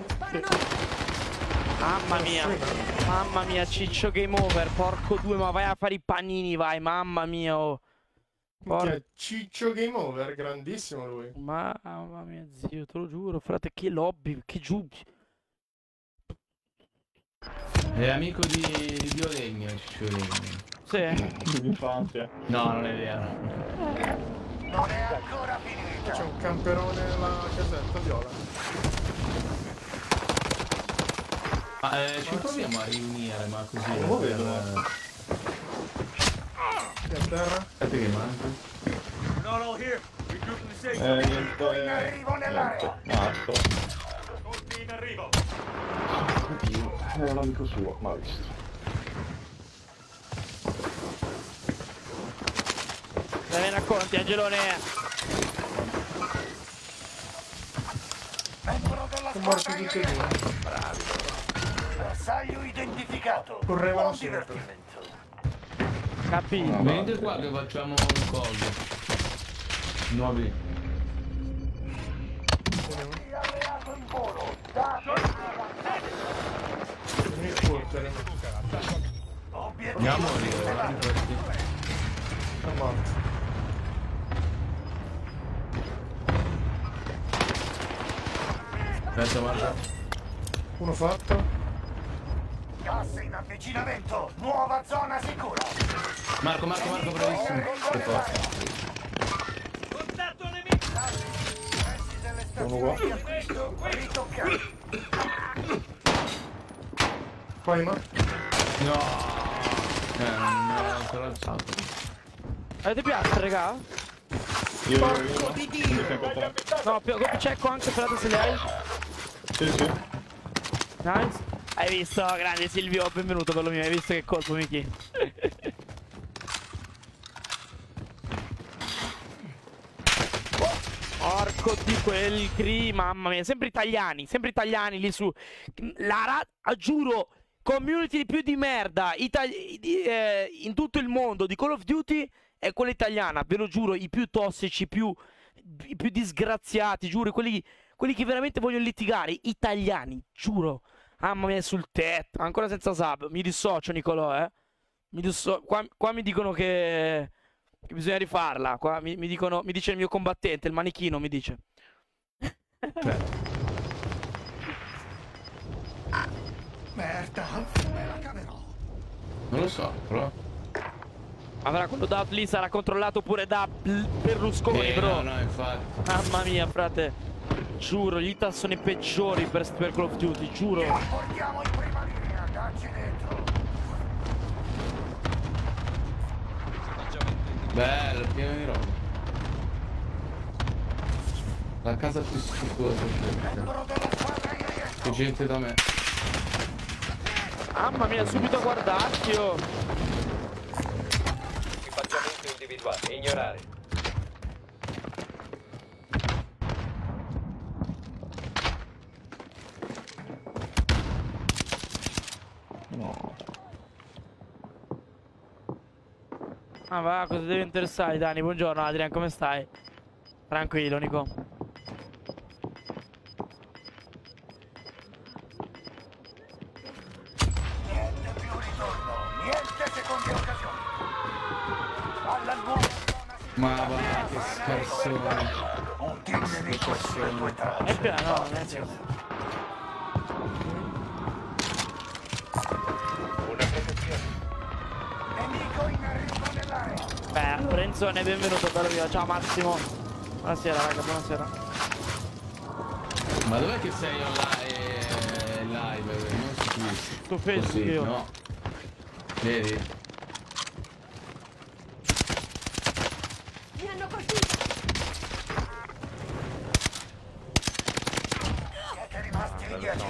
A: Mamma mia, mamma mia, Ciccio Game Over, porco due, ma vai a fare i panini, vai, mamma mia, oh.
K: Por... Ciccio Game Over, grandissimo lui.
A: Mamma mia, zio, te lo giuro, frate, che lobby, che giù.
L: È amico di Violegno, Ciccio Legno.
A: Sì.
J: D'infanzia.
L: No, non è vero.
D: Non è ancora finita.
K: C'è un camperone nella casetta viola.
L: Ma eh, ci proviamo a riunire, ma così.
J: Non lo vedo.
K: Che a terra?
L: Aspetta che manca.
J: Eh, niente.
D: In arrivo nell'area.
J: Marco. Oddio, è un amico suo, ma ha visto.
A: Te ne racconti, Angelone?
D: Membro della
K: Sono morti
D: squadra in
K: tutti e due.
D: rientro. Bravi. Bersaglio identificato.
K: Correvano
D: Buon
K: sempre.
D: divertimento.
A: Capito.
L: Venite qua che facciamo un coso. Nuovi.
D: Alleato in volo. Date.
K: Vieni a correre.
D: Obiettivo
L: Andiamo a
D: sistemato.
L: riunire.
K: È morto.
L: Aspetta, guarda.
K: Uno fatto.
D: Gas in avvicinamento. Nuova zona sicura.
L: Marco, Marco, Marco, bravissimo. Che forte.
D: Contatto nemico. Pressi delle stazioni di acquisto ritoccati.
K: Poi ma.
L: No. Eh, non me l'ho ancora alzato.
A: Avete piastre, raga?
J: Io Porco di Dio!
A: No, più, cecco anche, sperate se le hai.
J: Sì, sì.
A: Nice. Hai visto, grande Silvio, benvenuto bello mio, hai visto che colpo, Miki? Porco di quel cri, mamma mia, sempre italiani, sempre italiani lì su. La ra... giuro, community più di merda Itali... eh, in tutto il mondo di Call of Duty è quella italiana, ve lo giuro, i più tossici, più, i più disgraziati, giuro, quelli, quelli che veramente vogliono litigare, italiani, giuro. Mamma mia, sul tetto, ancora senza sub, mi dissocio Nicolò, eh. Mi disso... qua, qua mi dicono che... che bisogna rifarla, qua mi, mi dicono, mi dice il mio combattente, il manichino mi dice.
D: Merda, me la caverò.
L: Non lo so, però.
A: Avrà quello da lì sarà controllato pure da Berlusconi,
L: eh,
A: bro.
L: No, no, infatti.
A: Mamma mia, frate. Giuro, gli Ita sono i peggiori per, per Call of Duty, giuro.
D: Portiamo in prima linea, dacci dentro.
L: Bello, pieno di roba. La casa più schifosa. Che gente da me.
A: Mamma mia, subito a guardarchio.
M: Equipaggiamento individuale, ignorare.
A: No. Ah va, cosa deve interessare Dani? Buongiorno Adrian, come stai? Tranquillo Nico.
D: Niente più ritorno, niente seconde occasioni. Alla nuova zona si
L: Ma va, che scarsone.
D: un team nemico sulle tue tracce.
A: È piano, no, non è piano.
M: Una protezione.
D: Nemico in arrivo nell'area.
A: Beh, Lorenzone, benvenuto, bello mio. Ciao Massimo. Buonasera raga, buonasera.
L: Ma dov'è che sei online live? Non su Twitch.
A: Su Facebook
L: Così,
A: io.
L: no. Vedi?
E: Mi hanno colpito.
D: Siete rimasti in dieci.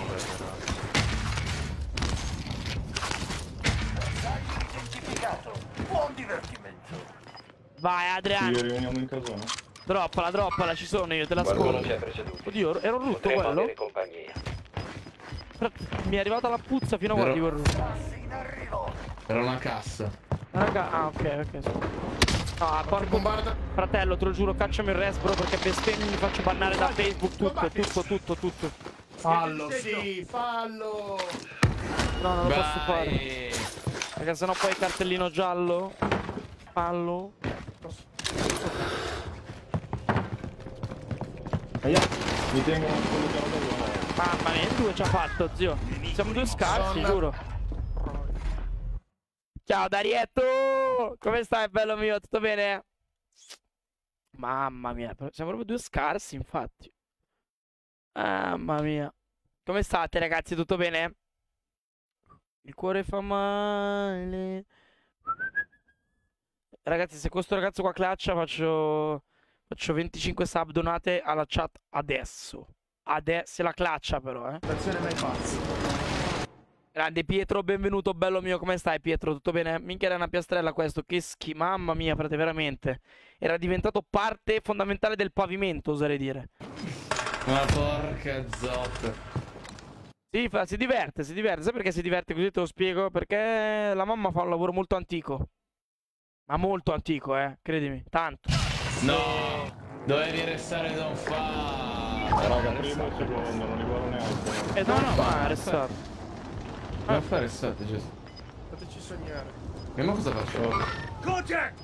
D: Bersaglio identificato. Buon divertimento.
A: Vai Adrian.
H: Ci riuniamo in casone.
A: Droppala, droppala, ci sono io, te la
M: Qualcuno
A: scordo.
M: ci ha preceduti.
A: Oddio, ero rutto
M: Potremmo
A: quello?
M: avere compagnia.
A: Mi è arrivata la puzza fino a qua
L: Però-
A: di quel rutto.
D: Passi in arrivo.
L: Era una cassa.
A: Raga, ah ok, ok. Sì. Ah, porco fratello, te lo giuro, cacciami il res, bro, perché bestemmie mi faccio bannare da Facebook, tutto, tutto, tutto, tutto.
K: Fallo, sì, fallo.
A: No, non lo posso
L: Vai.
A: fare. Perché sennò poi cartellino giallo. Fallo.
H: Aia, mi tengono quello che hanno da loro.
A: Mamma mia, in due ci ha fatto, zio. Siamo due scarsi, giuro. Ciao Darietto! Come stai, bello mio? Tutto bene? Mamma mia, siamo proprio due scarsi, infatti. Mamma mia. Come state, ragazzi? Tutto bene? Il cuore fa male. Ragazzi, se questo ragazzo qua claccia, faccio... Faccio venticinque sub donate alla chat adesso. Adesso, se la claccia però, eh.
K: Versione mai pazzo.
A: Grande Pietro, benvenuto, bello mio, come stai Pietro? Tutto bene? Minchia era una piastrella questo, che schi... Mamma mia, frate, veramente. Era diventato parte fondamentale del pavimento, oserei dire.
L: Ma porca zotta.
A: Sì, fa, si diverte, si diverte. Sai perché si diverte? Così te lo spiego. Perché la mamma fa un lavoro molto antico. Ma molto antico, eh, credimi, tanto.
L: No, dovevi restare da un fa.
H: Raga, primo e secondo, non li vuole neanche.
A: Eh no, no, ma è restato.
L: Come fare restate, Gesù?
K: Fateci sognare.
L: E ma cosa faccio?
D: Gojek!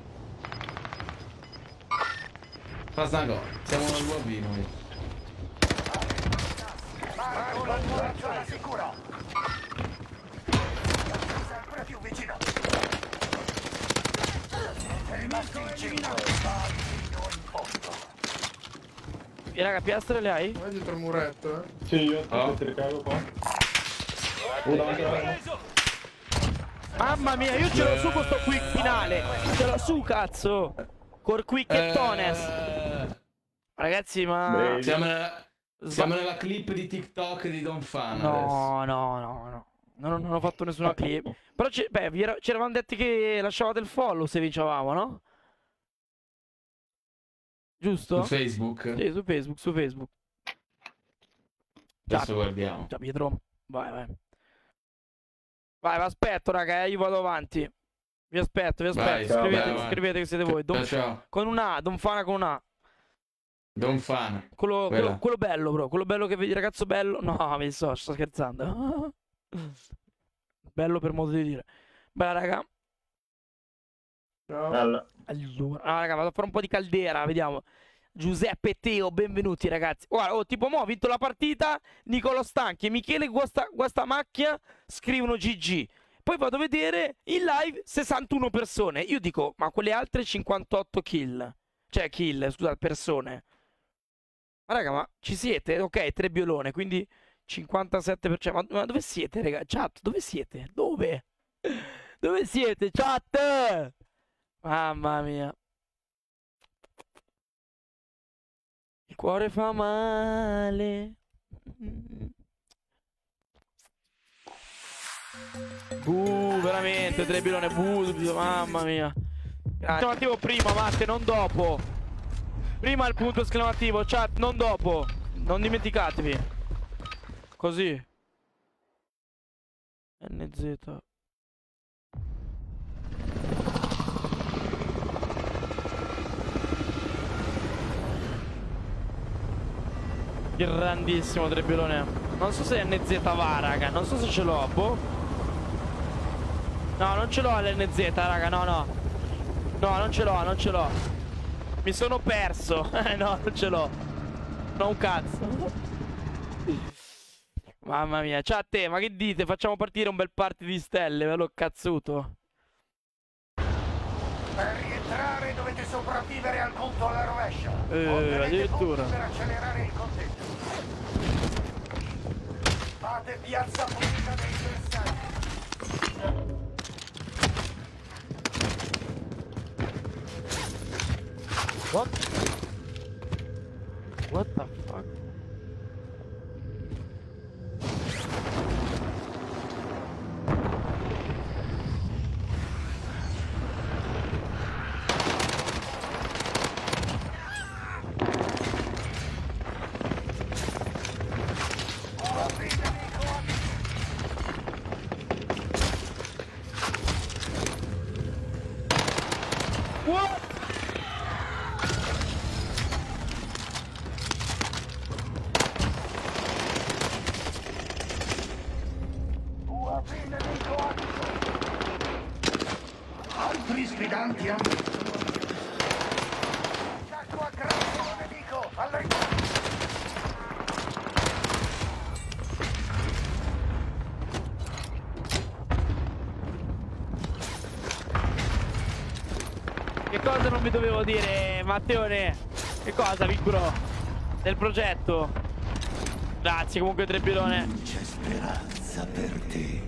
L: Fasnago, siamo nel U A B noi.
D: Marco la tua zona sicura. Sempre più vicino. Siete rimasti in cinque. Vai fino in fondo.
A: E raga, piastre le hai?
K: Vai dietro il muretto, eh.
H: Sì, io
L: Oh.
H: ti ricargo qua. Una anche.
A: Mamma mia, io ce l'ho su questo quick finale. Ce l'ho su, cazzo. Col quick e tones.
L: Eh,
A: Ragazzi, ma...
H: Beh,
L: siamo, nella, siamo nella clip di TikTok di Don Fan adesso.
A: No, no, no, no. Non, non ho fatto nessuna clip. Però, ci- beh, vi era- ci eravamo detti che lasciavate il follow se vincevamo, no? Giusto?
L: Su Facebook?
A: Sì, su Facebook, su Facebook.
L: Adesso guardiamo.
A: Ciao Pietro. Vai, vai. Vai, vi aspetto, raga, eh, io vado avanti. Vi aspetto, vi
L: Vai,
A: aspetto.
L: ciao,
A: scrivete,
L: vai, vai.
A: scrivete che siete voi. Don-
L: Ciao, ciao.
A: Con una A, Don Fana con una A.
L: Don Fan.
A: Quello,
L: Quella.
A: quello, quello bello, bro. Quello bello che vedi, ragazzo bello. No, mi so, sto scherzando. Bello per modo di dire. Bella, raga.
K: Ciao.
H: Allora.
A: Allora, ah, raga, vado a fare un po' di caldera, vediamo. Giuseppe Teo, benvenuti ragazzi. Guarda, oh, tipo mo' ho vinto la partita, Nicolo Stanchi e Michele Guasta, Guastamacchia scrivono G G. poi vado a vedere in live sessantuno persone. Io dico, ma quelle altre cinquantotto kill, cioè kill, scusate, persone. Ma raga, ma ci siete? Ok, tre biolone, quindi cinquantasette per cento. Ma, ma dove siete, raga? Chat, dove siete? Dove? Dove siete, chat? Mamma mia. Il cuore fa male. Buh, veramente, tre biolone, buh, mamma mia. Esclamativo prima, Matte, non dopo. Prima il punto esclamativo, chat, non dopo. Non dimenticatevi. Così. N Z. Grandissimo Trebbiolone. Non so se N Z va, raga. Non so se ce l'ho, boh. No, non ce l'ho l'N Z, raga, no, no. No, non ce l'ho, non ce l'ho. Mi sono perso. Eh, no, non ce l'ho. Non un cazzo. Mamma mia. Ciao a te, ma che dite? Facciamo partire un bel party di stelle, ve l'ho cazzuto.
D: Per rientrare dovete sopravvivere al punto alla rovescia.
A: Eh, addirittura.
D: Per accelerare il conteggio. Fate piazza pulita dei bersagli.
A: What? What the fuck? What?
D: Altri sfidanti hanno attacco a grappolo nemico al ritorno.
A: Che cosa non vi dovevo dire, Matteone? Che cosa, Big Bro? Del progetto? Grazie comunque Trebbiolone.
D: C'è speranza per te.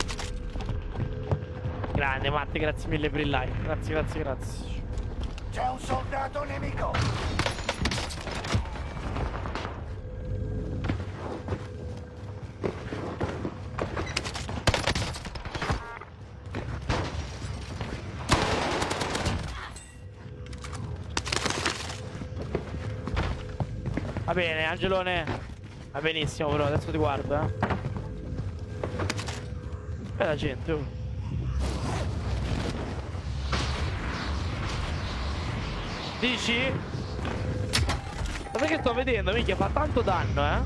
A: Grande Matte, grazie mille per il like. Grazie, grazie, grazie.
D: C'è un soldato nemico.
A: Va bene, Angelone. Va benissimo, però adesso ti guardo, eh. Bella gente, oh. Dici? Ma perché sto vedendo, minchia, fa tanto danno, eh?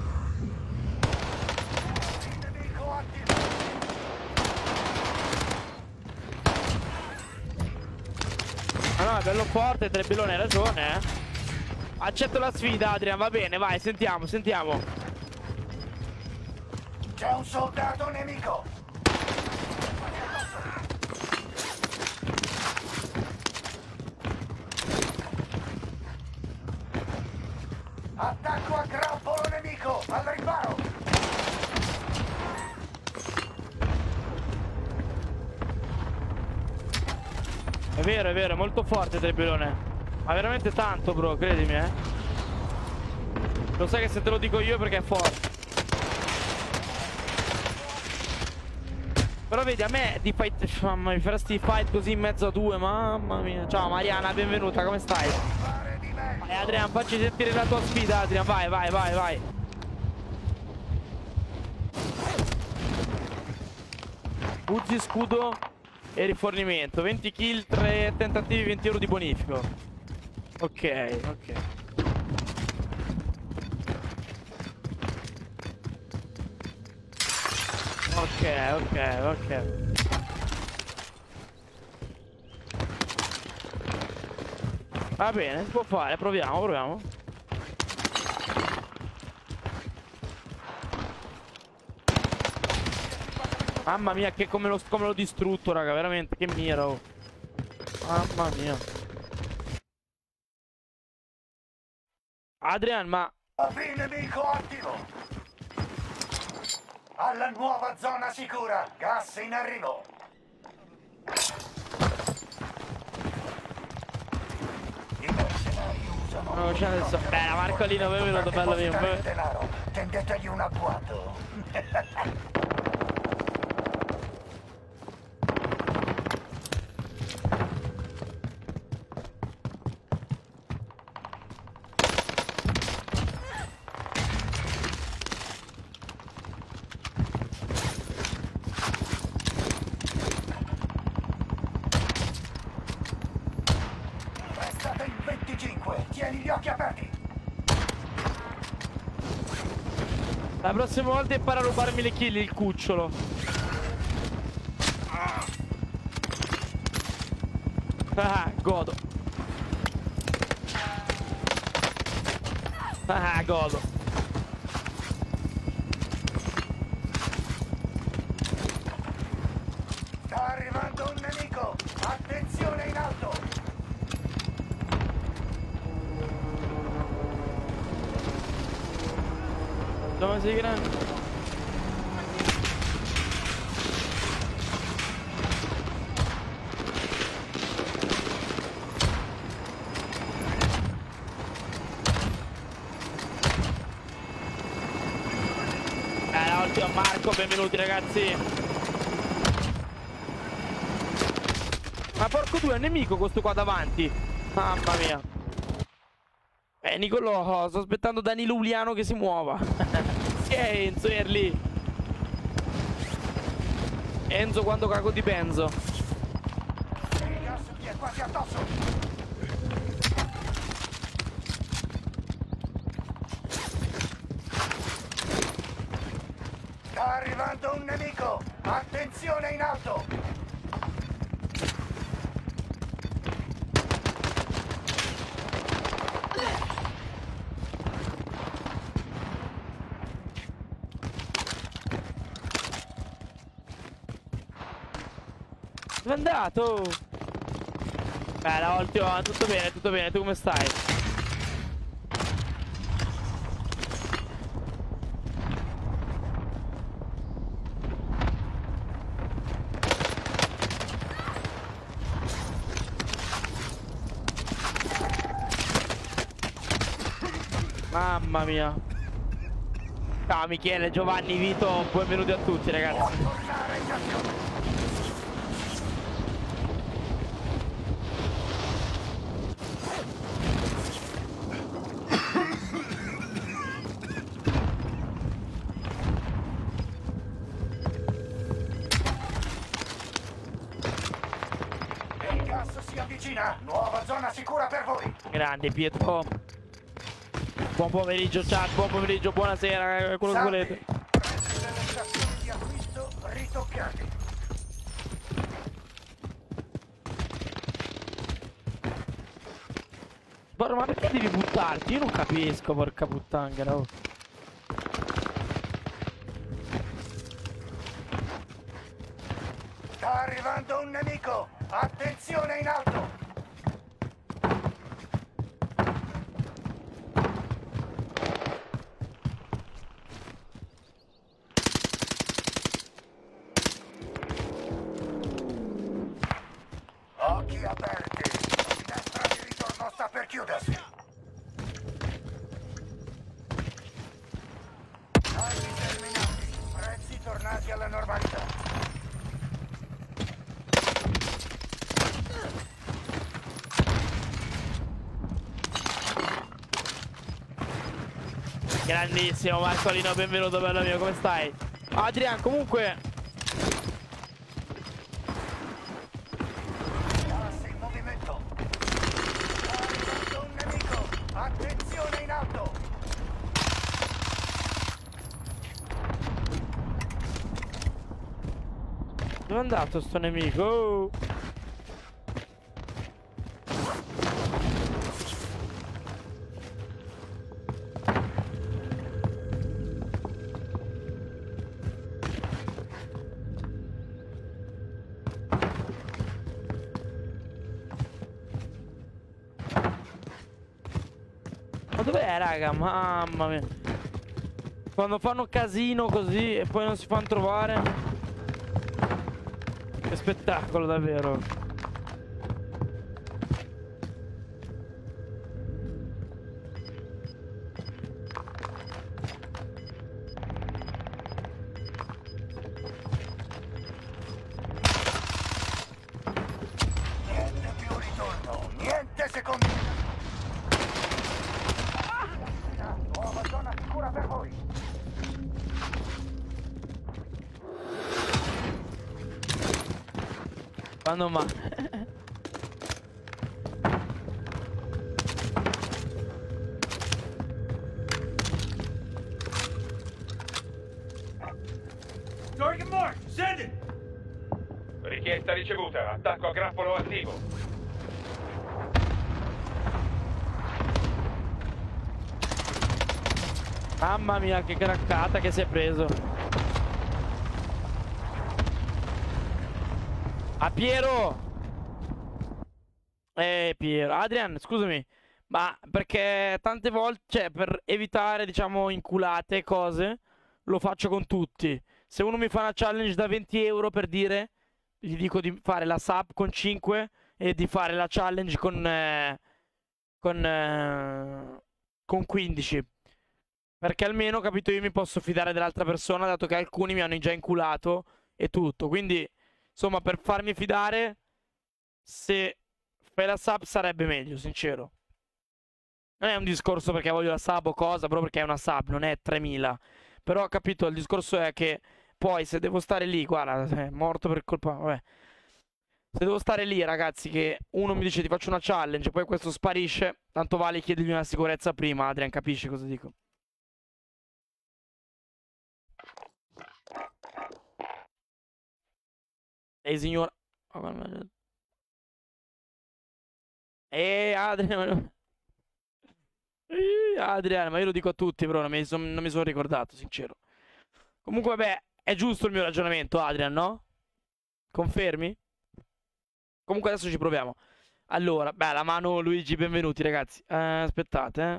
A: Ma no, è bello forte, Trebbiolone, hai ragione, eh? Accetto la sfida, Adrian, va bene, vai, sentiamo, sentiamo.
D: C'è un soldato nemico. Attacco a grappolo nemico, al riparo.
A: È vero, è vero, è molto forte Trebbiolone. Ma veramente tanto, bro, credimi, eh. Lo sai che se te lo dico io perché è forte. Però vedi, a me di fight, mamma, mi faresti fight così in mezzo a due, mamma mia. Ciao Mariana, benvenuta, come stai? Vai Adrian, facci sentire la tua sfida, Adrian, vai, vai, vai, vai. Uzi, scudo e rifornimento. venti kill, tre tentativi, venti euro di bonifico. Ok, ok. Ok, ok, ok. Va bene, si può fare, proviamo, proviamo. Mamma mia, che come l'ho come l'ho distrutto, raga, veramente, che mira, oh. Mamma mia. Adrian, ma...
D: Nemico attivo. Alla nuova zona sicura. Gas in arrivo. I mercenari usano...
A: No, c'è adesso... Beh, la Marcolino, benvenuto, bello mio.
D: Denaro. Tendetegli un agguato. Tieni gli occhi aperti.
A: La prossima volta impara a rubarmi le kill il cucciolo. Ah, godo. Ah, godo.
D: Sta arrivando un nemico. Attenzione in alto.
A: Dove sei grande? Eh, ottimo Marco, benvenuti ragazzi. Ma porco due, è un nemico questo qua davanti. Mamma mia. Eh, Nicolò, sto aspettando Danilo Uliano che si muova. Che è Enzo Erli? Enzo quando cago di benzo.
D: Il gas ti è quasi addosso. Sta arrivando un nemico. Attenzione in alto.
A: Dove è andato? Bella, ottimo, tutto bene, tutto bene, tu come stai? Mamma mia. Ciao Michele, Giovanni, Vito, benvenuti a tutti ragazzi.
D: Nuova zona sicura per voi.
A: Grande Pietro. Buon pomeriggio chat, buon pomeriggio, buonasera, quello che volete.
D: Prezzi delle stazioni di acquisto ritoccati.
A: Porra, ma perché devi buttarti? Io non capisco, porca puttana. Oh.
D: Sta arrivando un nemico. Attenzione in alto. Occhi aperti. La finestra di ritorno sta per chiudersi. Tagli terminati. Prezzi tornati alla normalità.
A: Grandissimo Marcolino, benvenuto bello mio, come stai? Adrian, comunque
D: Gas in movimento. Sta arrivando un nemico. Attenzione in alto.
A: dove è andato sto nemico? Oh. Eh, raga, mamma mia. Quando fanno casino così e poi non si fanno trovare. Che spettacolo, davvero.
D: Niente più ritorno, niente secondi. Nuova zona sicura per voi.
A: Quando ma...
D: Target mark, send it.
M: Richiesta ricevuta. Attacco a grappolo attivo.
A: Mamma mia, che craccata che si è preso. A Piero! Eh, Piero. Adrian, scusami. Ma perché tante volte, cioè, per evitare, diciamo, inculate cose, lo faccio con tutti. Se uno mi fa una challenge da venti euro, per dire, gli dico di fare la sub con cinque e di fare la challenge con... Eh, con... Eh, con quindici. Perché almeno, capito, io mi posso fidare dell'altra persona, dato che alcuni mi hanno già inculato e tutto. Quindi, insomma, per farmi fidare, se fai la sub sarebbe meglio, sincero. Non è un discorso perché voglio la sub o cosa, proprio perché è una sub, non è tremila. Però, capito, il discorso è che poi se devo stare lì, guarda, è morto per colpa... Vabbè. Se devo stare lì, ragazzi, che uno mi dice ti faccio una challenge, poi questo sparisce, tanto vale chiedergli una sicurezza prima, Adrian, capisci cosa dico? Ehi, signora... Ehi, Adrian... Ehi, Adrian, ma io lo dico a tutti, però non mi, son, non mi sono ricordato, sincero. Comunque, vabbè, è giusto il mio ragionamento, Adrian, no? Confermi? Comunque adesso ci proviamo. Allora, beh, la mano Luigi, benvenuti, ragazzi. Eh, aspettate, eh.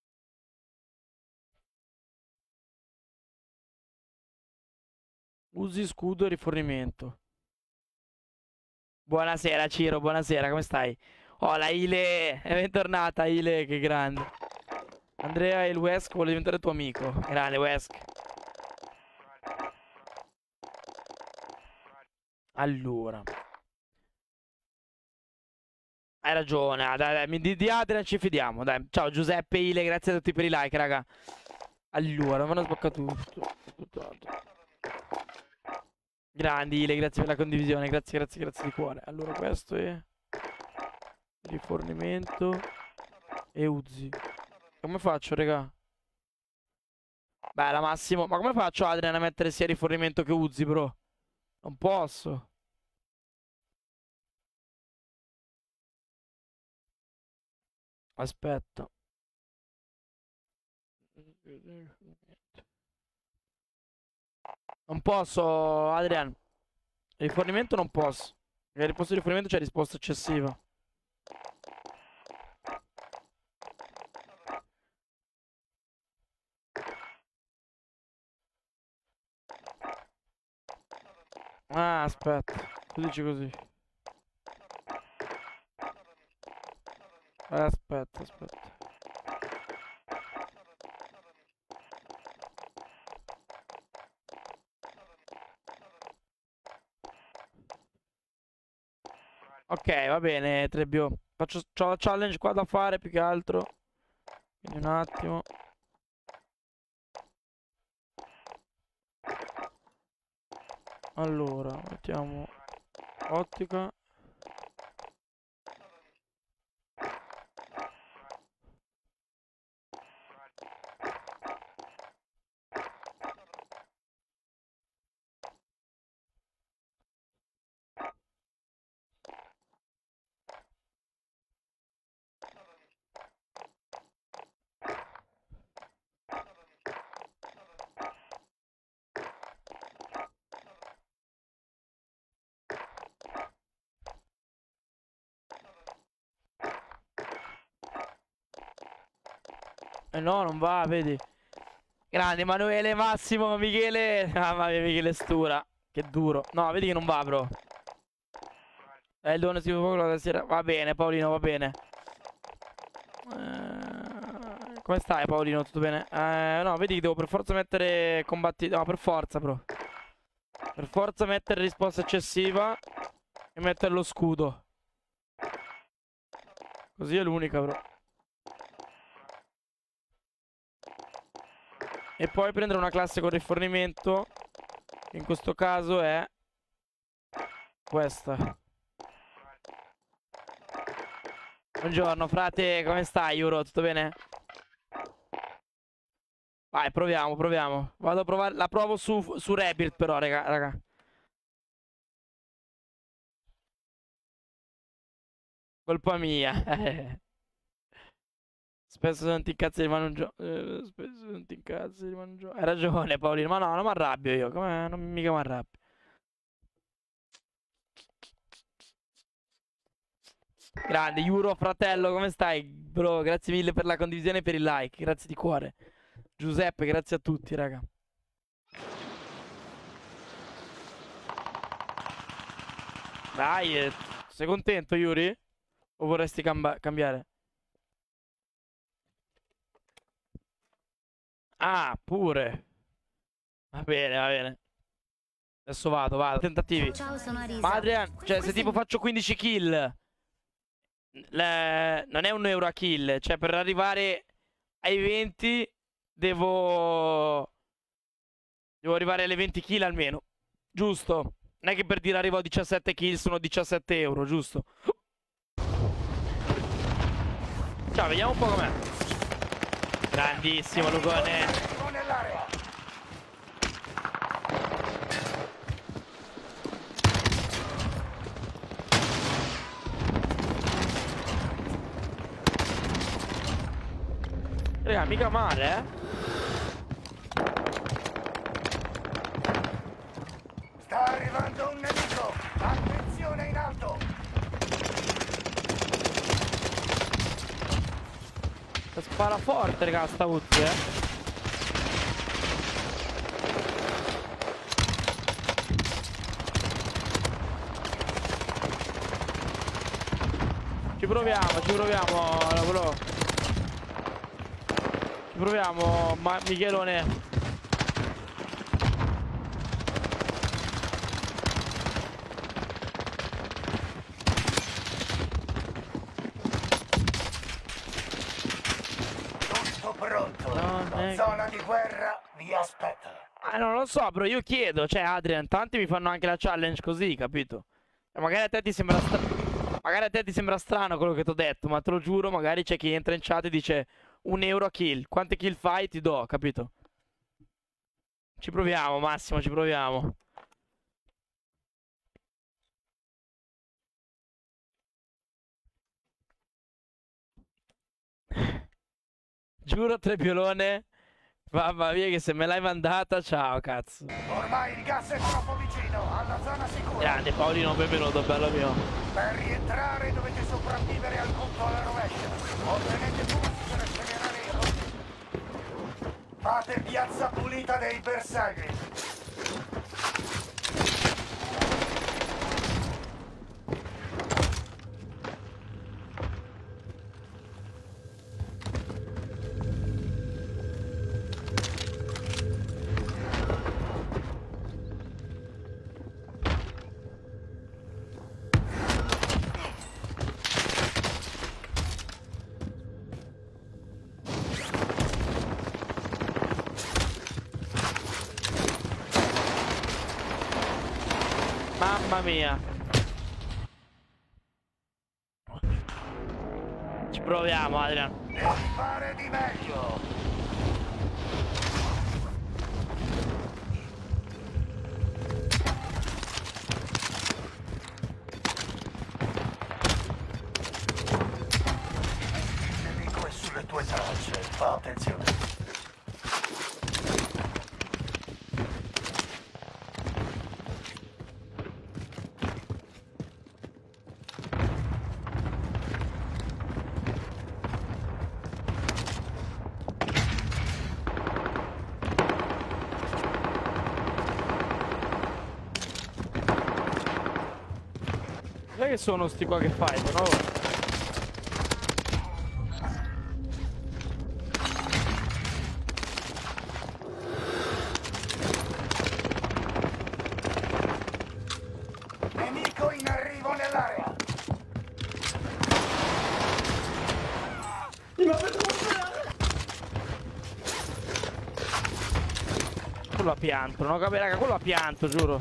A: Usi scudo e rifornimento. Buonasera, Ciro, buonasera, come stai? Oh, la Ile, è bentornata, Ile, che grande. Andrea e il Wesk vuole diventare tuo amico. Grande, Wesk. Allora. Hai ragione, ah, dai, dai, di, di Adrian ci fidiamo, dai. Ciao Giuseppe, Ile, grazie a tutti per i like, raga. Allora, non me lo sbocca tutto. Grandi, Ile, grazie per la condivisione, grazie, grazie, grazie di cuore. Allora, questo è rifornimento e Uzi. Come faccio, raga? Beh, la Massimo. Ma come faccio, Adrian, a mettere sia rifornimento che Uzi, bro? Non posso. Aspetta. Non posso, Adrian. Rifornimento non posso. Perché al posto di rifornimento c'è risposta eccessiva. Ah, aspetta. Tu dici così. Aspetta, aspetta. Ok, va bene, Trebbio. Faccio, c'ho la challenge qua da fare più che altro. Quindi un attimo. Allora, mettiamo ottica. Eh no, non va, vedi. Grande Emanuele, Massimo, Michele. Mamma mia, Michele Stura. Che duro. No, vedi che non va, bro. Eh, il dono si può la sera. Va bene, Paolino, va bene. Eh, come stai, Paolino? Tutto bene? Eh, no, vedi che devo per forza mettere combatti. No, per forza, bro. Per forza mettere risposta eccessiva e mettere lo scudo. Così è l'unica, bro. E poi prendere una classe con rifornimento, che in questo caso è questa. Buongiorno frate, come stai Euro? Tutto bene? Vai, proviamo, proviamo. Vado a provare, la provo su, su Rebirth però, raga, raga. Colpa mia. Spesso non ti incazzi rimane un gioco. Eh, spesso non ti incazzi rimane un gioco. Hai ragione Paolino, ma no, non mi arrabbio io. Come non mica mi arrabbio. Grande, Euro fratello, come stai? Bro, grazie mille per la condivisione e per il like. Grazie di cuore. Giuseppe, grazie a tutti, raga. Dai, eh, sei contento, Yuri? O vorresti cambiare? Ah, pure. Va bene, va bene. Adesso vado, vado. Tentativi.
N: Ciao, sono Arisa.
A: Ma Adrian, cioè se tipo faccio quindici kill, le... non è un euro a kill. Cioè per arrivare ai venti devo... Devo arrivare alle venti kill almeno. Giusto? Non è che per dire arrivo a diciassette kill sono diciassette euro, giusto? Ciao, vediamo un po' com'è. Grandissimo Lugone. Raga, mica male, eh.
D: Sta arrivando un nemico. Attenzione in alto.
A: Spara forte, raga, sta Uzi, eh. Ci proviamo, ci proviamo, bro. Ci proviamo, ma Michelone.
D: Pronto, la zona di guerra vi aspetta.
A: Ah, non lo so, bro, io chiedo, cioè Adrian, tanti mi fanno anche la challenge così, capito? E magari a te ti sembra strano, magari a te ti sembra strano quello che ti ho detto, ma te lo giuro, magari c'è chi entra in chat e dice un euro a kill, quante kill fai ti do, capito? Ci proviamo, Massimo, ci proviamo. Giuro, Trepiolone. Mamma mia, che se me l'hai mandata, ciao, cazzo.
D: Ormai il gas è troppo vicino, alla zona sicura.
A: Grande, Paolino, benvenuto, bello mio.
D: Per rientrare dovete sopravvivere al punto alla rovescia. Ottenete punti per accelerare i rotti. Fate piazza pulita dei bersagli.
A: Mamma mia. Ci proviamo, Adrian.
D: Devi fare di meglio. Il nemico è sulle tue tracce, fa attenzione.
A: Dov'è che sono sti qua che fai? No?
D: Nemico in arrivo nell'area.
A: Quello ha pianto, no? Capi, raga, quello ha pianto, giuro.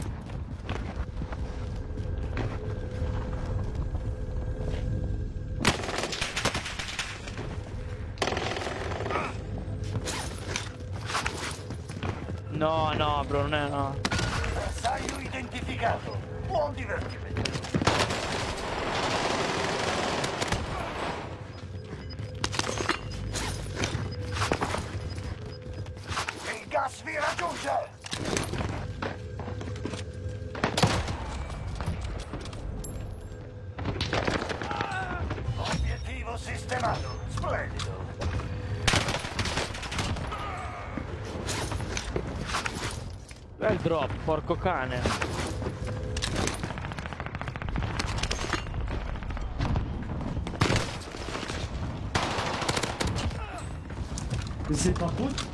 A: No, no, bro, non è no.
D: Bersaglio identificato. Buon divertimento. Il gas vi raggiunge. Obiettivo sistemato. Splendido.
A: Bel drop, porco cane.
L: C'est pas foutre.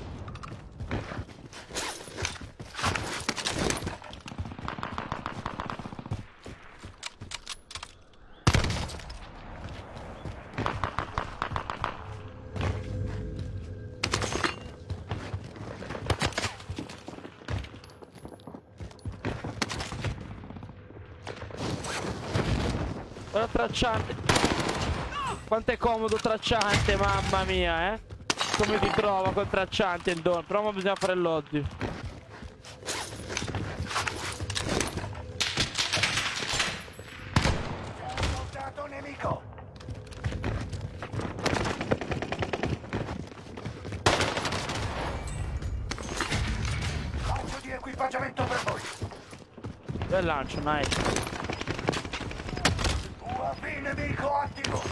A: Guarda tracciante. Quanto è comodo tracciante, mamma mia, eh. Come ti trova col tracciante il don. Però bisogna fare l'odio.
D: Soldato nemico. Lancio di equipaggiamento per voi.
A: Bel lancio, nice.
D: U A V nemico attivo.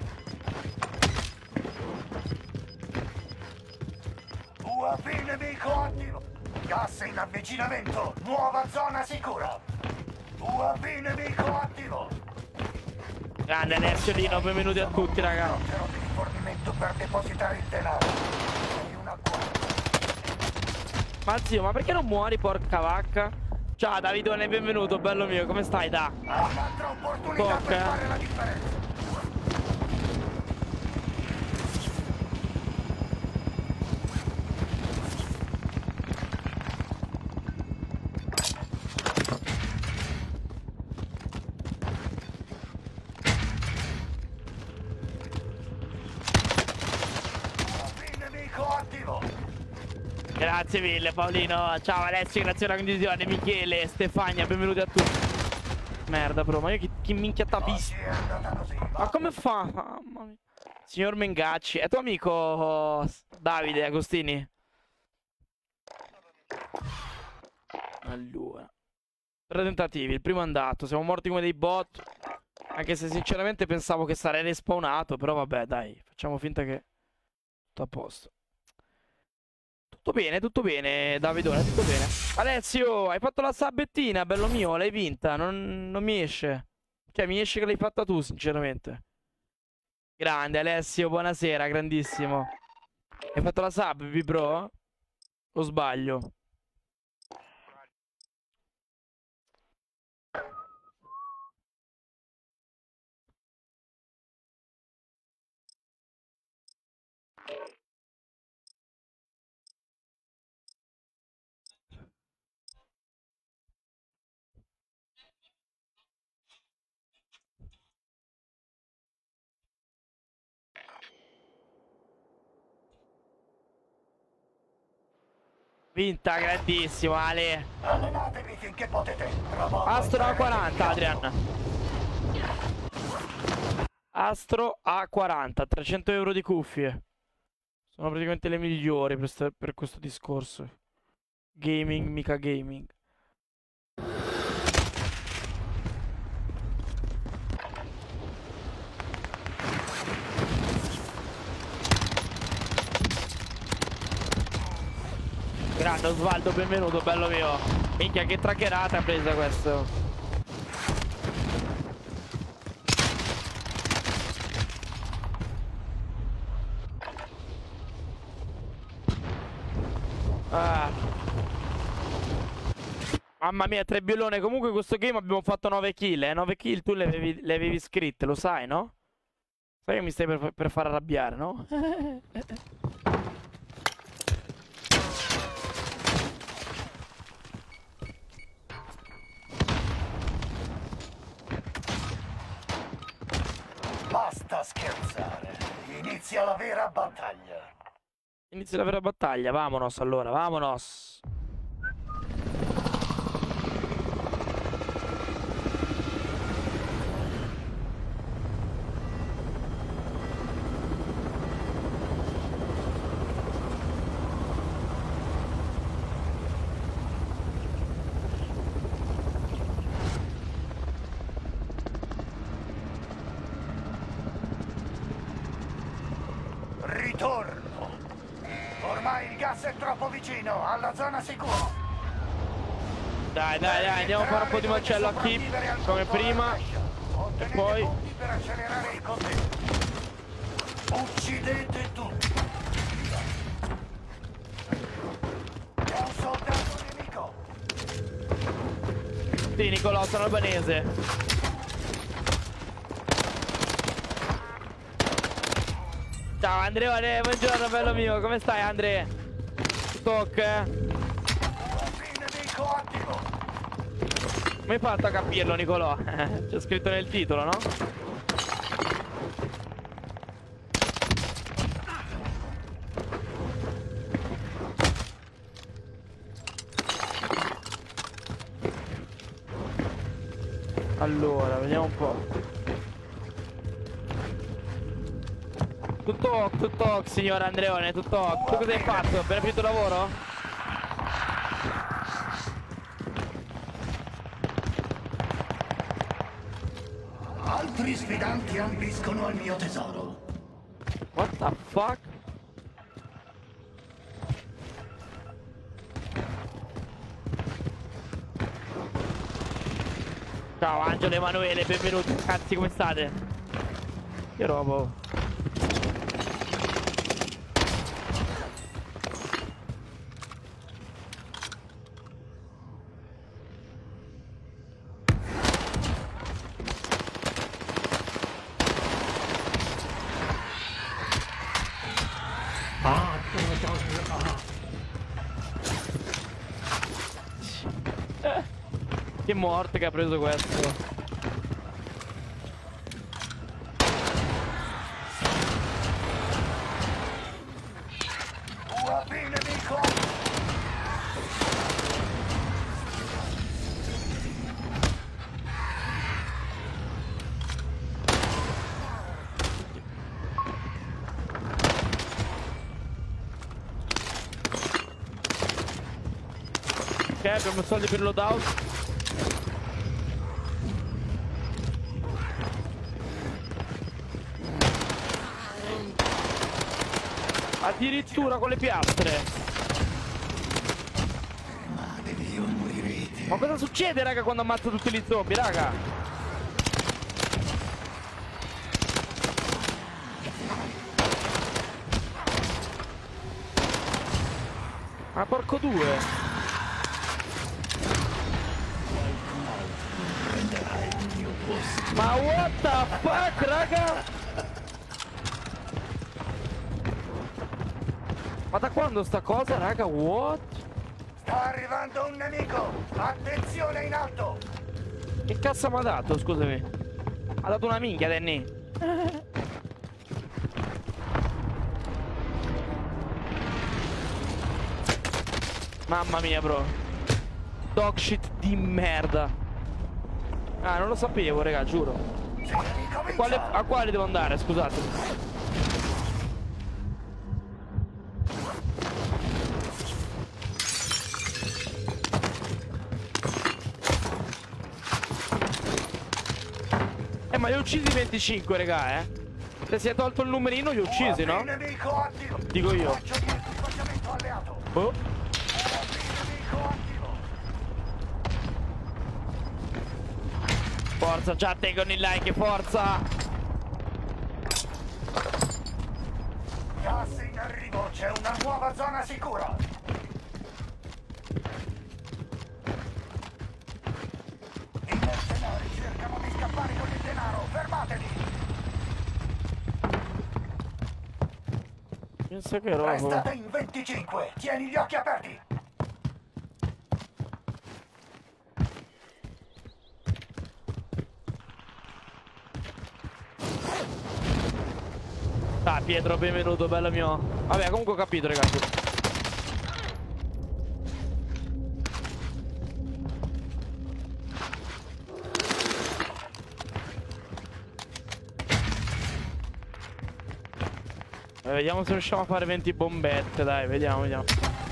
D: U A V nemico attivo. Gas in avvicinamento. Nuova zona sicura. U A V nemico attivo.
A: Grande Alessio di nove minuti a tutti, raga.
D: Però di rifornimento per depositare il denaro. Sei una guardia.
A: Ma zio, ma perché non muori, porca vacca? Ciao Davidone, benvenuto, bello mio, come stai, da?
D: Un'altra opportunità
A: Tocca.
D: per fare la differenza. Nemico attivo.
A: Grazie mille Paolino, ciao Alessio, grazie per la condivisione, Michele, Stefania, benvenuti a tutti. Merda bro, ma io chi, chi minchia t'ha visto? Ma come fa? Mamma mia. Signor Mengacci, è tuo amico Davide Agostini? Allora, tre tentativi, il primo è andato, siamo morti come dei bot. Anche se sinceramente pensavo che sarei respawnato, però vabbè dai, facciamo finta che tutto a posto. Tutto bene, tutto bene, Davidone, tutto bene. Alessio, hai fatto la sabettina, bello mio, l'hai vinta, non, non mi esce. Cioè, mi esce che l'hai fatta tu, sinceramente. Grande, Alessio, buonasera, grandissimo. Hai fatto la sub, bro? O sbaglio? Vinta, grandissimo, Ale.
D: Allenatevi finché potete.
A: Astro A quaranta, Adrian. Astro A quaranta, trecento euro di cuffie. Sono praticamente le migliori per, st- per questo discorso. Gaming, mica gaming. Grande Osvaldo, benvenuto, bello mio. Minchia, che traccherata ha presa questo. Ah. Mamma mia, tre biellone. Comunque in questo game abbiamo fatto nove kill, eh. nove kill tu le avevi, le avevi scritte, lo sai, no? Sai che mi stai per, per far arrabbiare, no?
D: Basta scherzare. Inizia la vera battaglia.
A: Inizia la vera battaglia, vamonos allora, vamonos.
D: Ritorno. Ormai il gas è troppo vicino alla zona sicura.
A: Dai, dai, dai, andiamo a fare un po' di macello a Keep come prima. E poi
D: per accelerare il conteggio. Uccidete tutti. Un soldato nemico.
A: sì, Nicolò, sono albanese. Ciao Andreone, buongiorno bello mio, come stai Andre? Stock? Come hai fatto a capirlo Nicolò? C'è scritto nel titolo, no? Allora, vediamo un po'. Tutto ok, tutto ok, signor Andreone, tutto ok. Tu cosa hai fatto? Appena finito il lavoro?
D: Altri sfidanti ambiscono al mio tesoro.
A: What the fuck? Ciao Angelo Emanuele, benvenuti. Cazzi, come state? Che roba.
N: Che morte che ha preso questo. Ok, abbiamo soldi per il loadout. Addirittura con le piastre. Ma cosa succede raga quando ammazzo tutti gli zombie raga? Ma porco due. Ma what the fuck raga? Ma da quando sta cosa, raga? What?
D: Sta arrivando un nemico! Attenzione in alto!
A: Che cazzo mi ha dato, scusami? Ha dato una minchia, Danny. Mamma mia, bro. Dog shit di merda. Ah, non lo sapevo, raga, giuro. A quale, a quale devo andare, scusate? Eh, ma li ho uccisi venticinque, raga, eh. Se si è tolto il numerino, li ho uccisi, no? Dico io. Oh. Forza, chat, con il like, forza!
D: Gas in arrivo, c'è una nuova zona sicura! Fermatevi!
A: Pensa che roba.
D: Restate in venticinque, tieni gli occhi aperti!
A: Ah, Pietro, benvenuto, bello mio. Vabbè, comunque ho capito, ragazzi. Eh, vediamo se riusciamo a fare venti bombette, dai, vediamo, vediamo.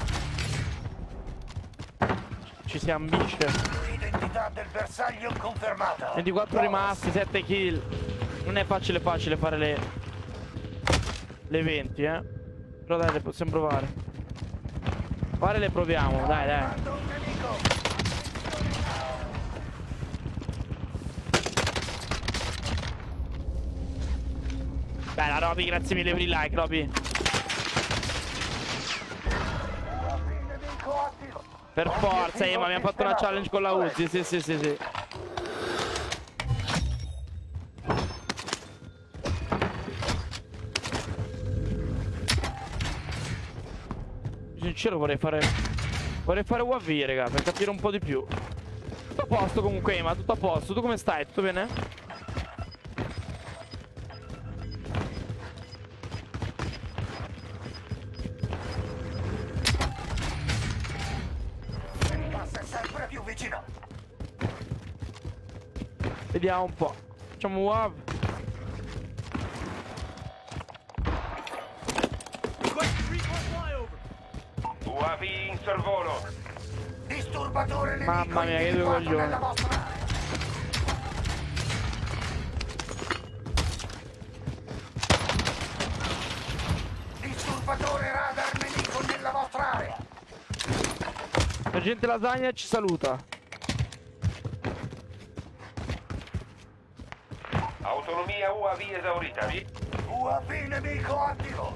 A: Ci si ambisce.
D: L'identità del bersaglio confermata.
A: ventiquattro rimasti, sette kill. Non è facile facile fare le... le venti, eh. Però dai, le possiamo provare. Fare le proviamo, dai, dai. Bella, Roby, grazie mille per il like, Roby. Per forza, Ema, mi ha fatto una challenge con la Uzi, sì, sì, sì, sì. Sincero vorrei fare vorrei fare U A V, raga, per capire un po' di più. Tutto a posto comunque, Ema, tutto a posto. Tu come stai? Tutto bene?
D: Passa sempre più vicino.
A: Vediamo un po'. Facciamo U A V.
M: U A V in sorvolo.
D: Disturbatore nemico.
A: Mamma mia, che due coglioni.
D: nella vostra area. Disturbatore radar nemico nella vostra area.
A: Sergente Lasagna ci saluta.
M: Autonomia U A V esaurita.
D: U A V nemico attivo.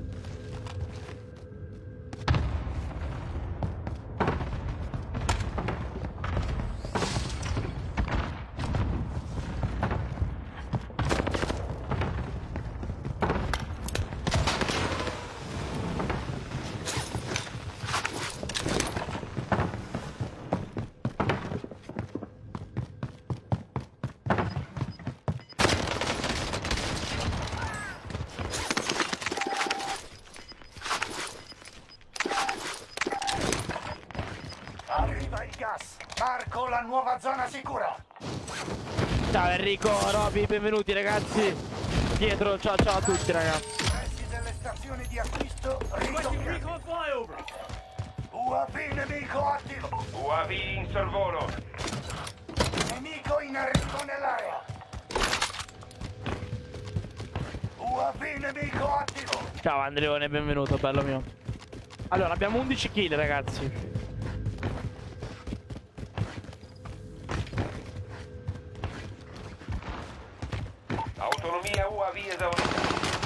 D: Arriva il gas. Marco la nuova zona sicura.
A: Ciao Enrico, Roby, benvenuti ragazzi. Pietro, ciao ciao a tutti ragazzi.
D: Pressi delle stazioni di acquisto ridoppiati. U A V nemico attivo.
M: U A V in sorvolo.
D: Nemico in arrivo nell'area. U A V nemico attivo.
A: Ciao Andreone, benvenuto, bello mio. Allora, abbiamo undici kill ragazzi.
M: Autonomia U A V esaurita.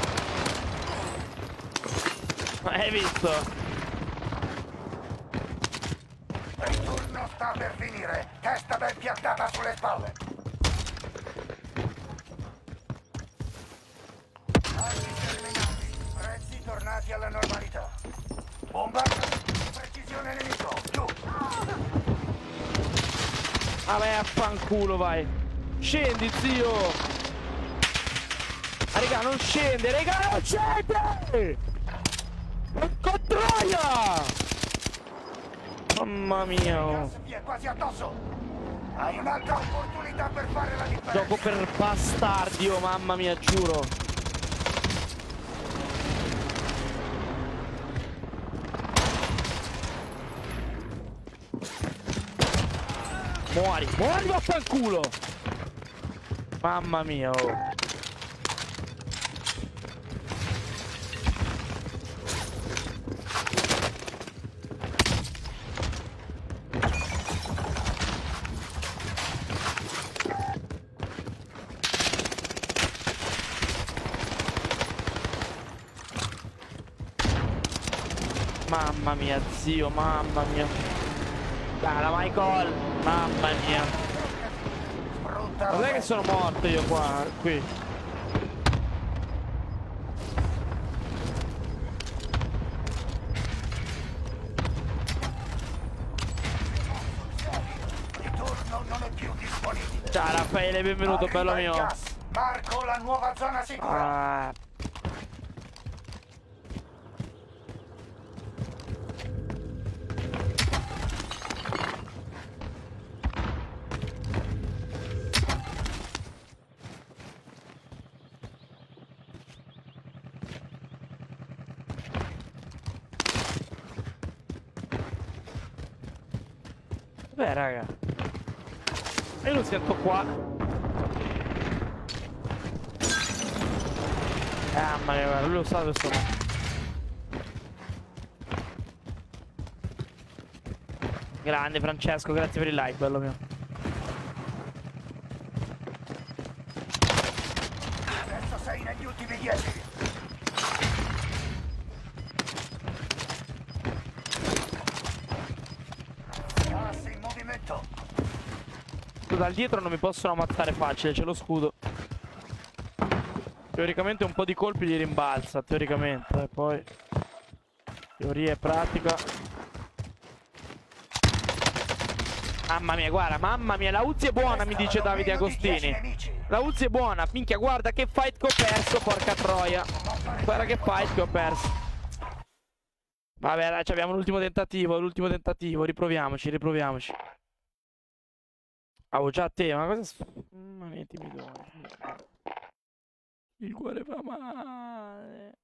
A: Hai visto?
D: Il turno sta per finire. Testa ben piantata sulle spalle. Armi terminati. Prezzi tornati alla normalità. Bombardamento di precisione nemico. Giù.
A: Vabbè, affanculo, vai. Scendi, zio. Ah, raga, non scende, raga, non scende! Porco troia! Mamma mia. Oh.
D: Vi è quasi addosso. Hai un'altra opportunità per fare la differenza.
A: Gioco per bastardi, oh, mamma mia, giuro. Muori, muori, vaffanculo! Mamma mia, oh. Mamma mia, zio, mamma mia. Dai, la Michael, mamma mia.
D: Porta
A: non è che sono morto io qua, qui.
D: Il turno non è più disponibile.
A: Ciao Raffaele, benvenuto,
D: Arriva
A: bello
D: il
A: mio.
D: gas. Marco la nuova zona sicura.
A: Ah. Beh raga, io lo sento qua. Ah mamma mia, guarda, lui lo sa dove sono. Grande Francesco, grazie per il like, bello mio.
D: Adesso sei negli ultimi dieci. Gas in movimento.
A: Dal dietro non mi possono ammazzare facile, c'è lo scudo. Teoricamente un po' di colpi li rimbalza, teoricamente, eh, poi teoria e pratica. Mamma mia, guarda, mamma mia, la Uzi è buona, mi dice Davide Agostini. La Uzi è buona, minchia, guarda che fight che ho perso, porca troia. Guarda che fight che ho perso. Vabbè, dai, abbiamo l'ultimo tentativo, l'ultimo tentativo, riproviamoci, riproviamoci. Avevo già a te, ma cosa... Mamma mia, timidone. Il cuore fa male.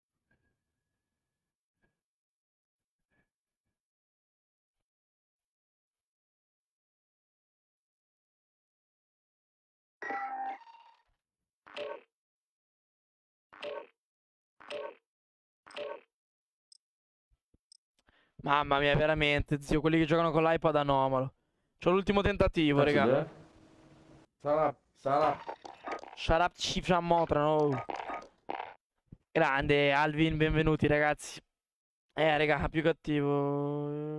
A: Mamma mia, veramente, zio, quelli che giocano con l'iPad anomalo. C'ho l'ultimo tentativo, raga.
L: Sarà, sarà.
A: Shut up, cifra motra, no. Grande, Alvin, benvenuti, ragazzi. Eh, raga, più cattivo.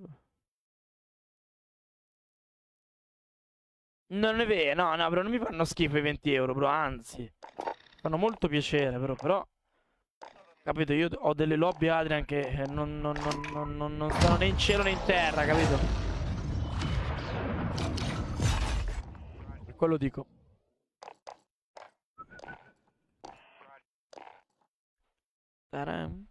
A: Non è vero, no, no, bro, non mi fanno schifo i venti euro, bro, anzi. Fanno molto piacere, però, però... Capito, io ho delle lobby, Adrian, che non, non, non, non, non, non stanno né in cielo né in terra, capito? Quello dico. Taram.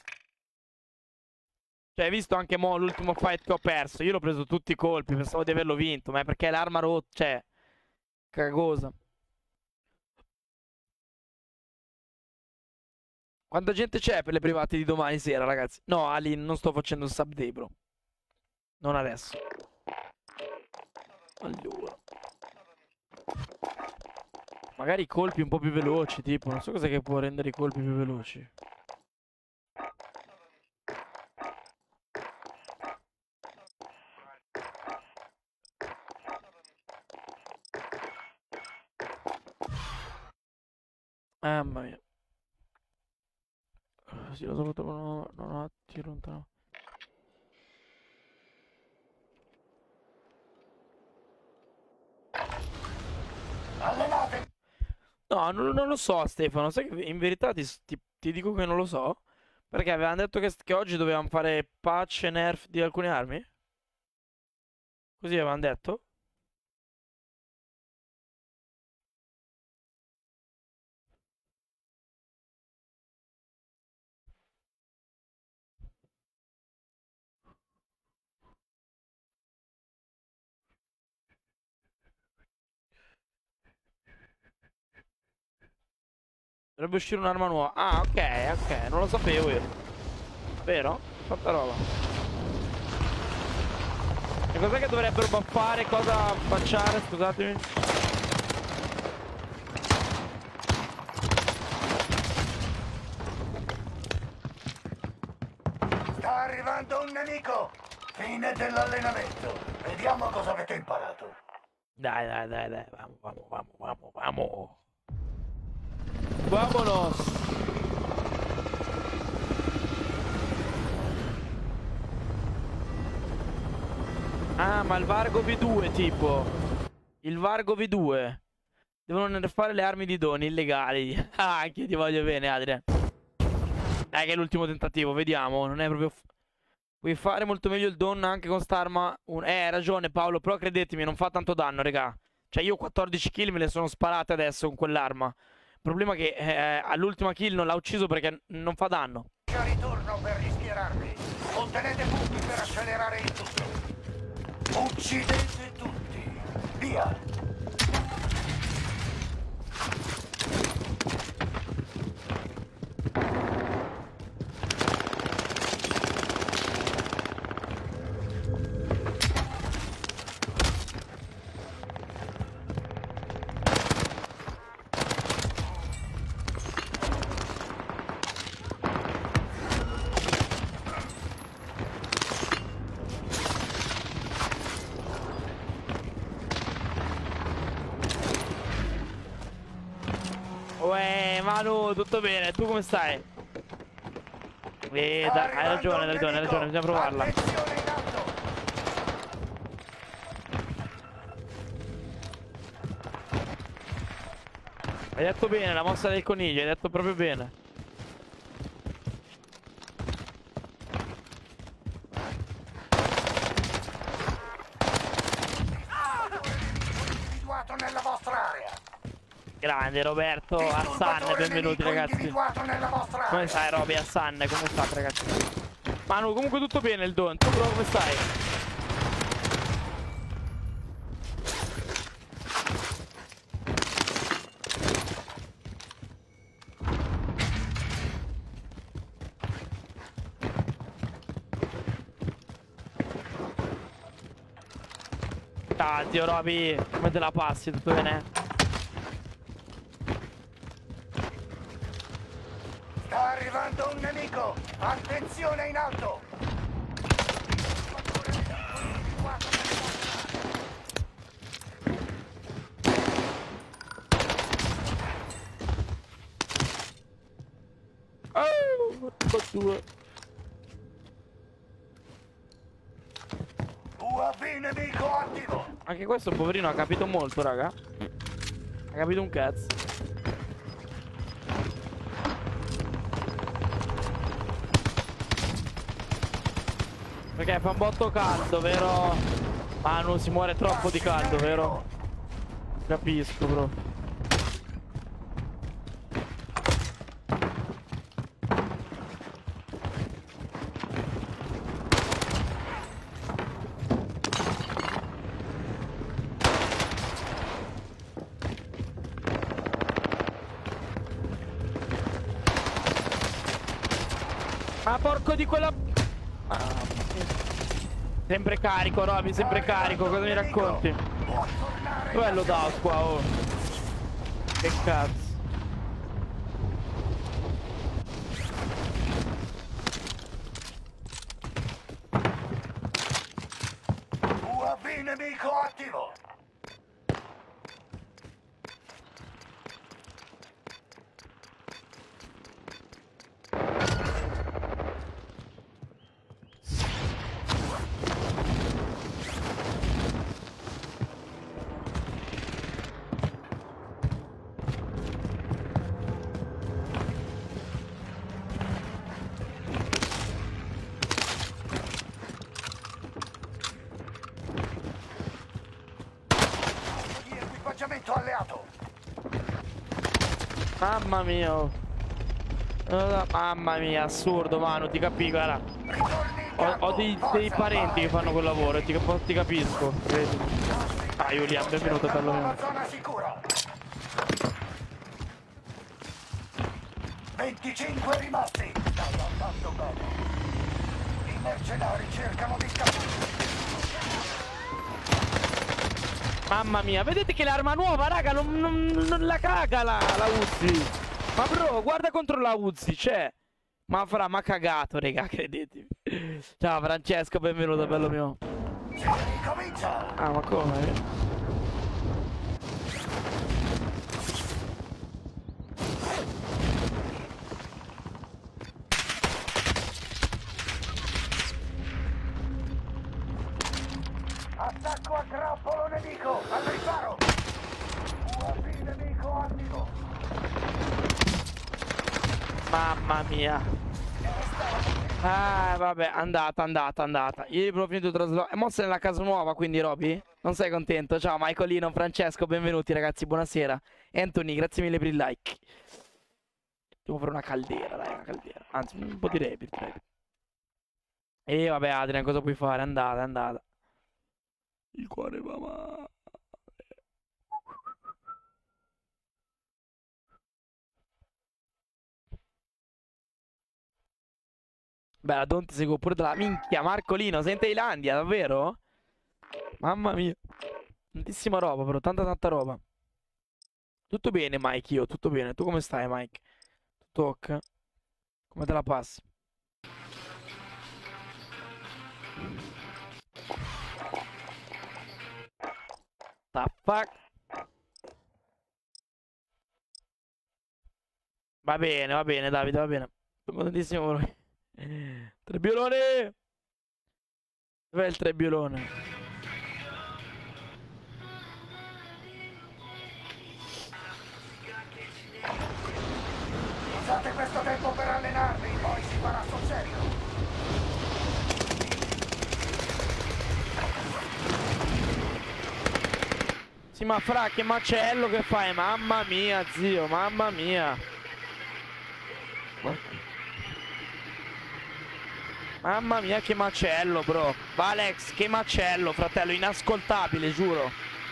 A: Cioè, hai visto anche mo l'ultimo fight che ho perso? Io l'ho preso tutti i colpi, pensavo di averlo vinto, ma è perché l'arma rotta, cioè, cagosa. Quanta gente c'è per le private di domani sera, ragazzi? No, Ali, non sto facendo il sub day, bro. Non adesso. Allora. Magari i colpi un po' più veloci, tipo. Non so cos'è che può rendere i colpi più veloci. Mamma mia. Sì, lo so, non ho, non ho tiro lontano.
D: Allenate.
A: No, non, non lo so, Stefano. Sai che in verità ti, ti, ti dico che non lo so. Perché avevano detto che, che oggi dovevamo fare patch e nerf di alcune armi. Così avevano detto. Dovrebbe uscire un'arma nuova. Ah, ok, ok, non lo sapevo io. Vero? Quanta roba. E cos'è che dovrebbero buffare? Cosa facciare? Scusatemi.
D: Sta arrivando un nemico. Fine dell'allenamento. Vediamo cosa avete imparato.
A: Dai, dai, dai, dai. Vamo, vamo, vamo, vamo, vamo. Vamonos. Ah, ma il Vargo V due tipo. Il Vargo V due. Devono nerfare le armi di doni illegali. Ah, anche io ti voglio bene, Adrian. Dai, che è l'ultimo tentativo, vediamo. Non è proprio... Puoi fare molto meglio il don anche con st'arma. Un... Eh, hai ragione, Paolo, però credetemi, non fa tanto danno, raga. Cioè, io quattordici kill me le sono sparate adesso con quell'arma. Il problema è che eh, all'ultima kill non l'ha ucciso perché non fa danno.
D: Ritorno per rischierarvi. Ottenete punti per accelerare il tutto. Uccidete tutti. Via.
A: Uè, Manu, tutto bene? Tu come stai? Eh, dai, hai ragione, hai ragione, hai ragione, bisogna provarla. Hai detto bene, la mossa del coniglio, hai detto proprio bene.
D: Individuato nella vostra area.
A: Grande Roberto, Hassan, benvenuti ragazzi. Come stai Roby, Hassan, come state ragazzi? Manu, comunque tutto bene il don, tu però come stai? Ah, zio Roby, come te la passi? Tutto bene?
D: Sta arrivando un nemico! Attenzione in alto!
A: Oh, due.
D: U A V nemico attivo!
A: Anche questo poverino ha capito molto, raga. Ha capito un cazzo. Perché fa un botto caldo, vero? Manu, si muore troppo di caldo, vero? Capisco, bro. Ma porco di quella... Ah. Sempre carico, Roby, sempre carico, cosa mi racconti? Dov'è lo Daos qua, oh? Che cazzo?
D: U A V nemico attivo! Alleato.
A: Mamma mia. Mamma mia, assurdo, Manu, ti capisco, guarda. Ho, ho dei, dei parenti che fanno quel lavoro e ti, ti capisco. Vedi? Ah, Julian, benvenuto per lo meno.
D: venticinque rimasti. Fatto bene. I mercenari cercano di scappare.
A: Mamma mia, vedete che l'arma nuova, raga, non, non, non la caga la, la Uzi. Ma bro, guarda contro la Uzi, c'è. Ma fra, ma cagato, raga, credetemi. Ciao Francesco, benvenuto, bello mio. Ah, ma come?
D: Attacco a grappolo nemico, al riparo!
A: Mamma mia. Ah, vabbè, andata, andata, andata. Ieri proprio finito il trasloco. E mo sei nella casa nuova, quindi, Roby? Non sei contento? Ciao, Michaelino, Francesco, benvenuti, ragazzi, buonasera. Anthony, grazie mille per il like. Devo fare una caldera, dai, una caldera. Anzi, un po' di repeat, repeat. E vabbè, Adrian, cosa puoi fare? È andata, è andata. Il cuore va male. Beh, la Don ti seguo pure dalla minchia. Marcolino, sei in Thailandia, davvero? Mamma mia. Tantissima roba, però, tanta tanta roba. Tutto bene, Mike, io, tutto bene. Tu come stai, Mike? Tutto ok? Come te la passi? The fuck? Va bene, va bene, Davide, va bene. Sono contentissimo per voi. Trebbiolone! Dov'è il trebbiolone?
D: Usate questo tempo per allenarvi, poi si farà sul serio.
A: Sì, ma fra, che macello che fai? Mamma mia, zio, mamma mia. Mamma mia, che macello, bro. Valex, che macello, fratello, inascoltabile, giuro.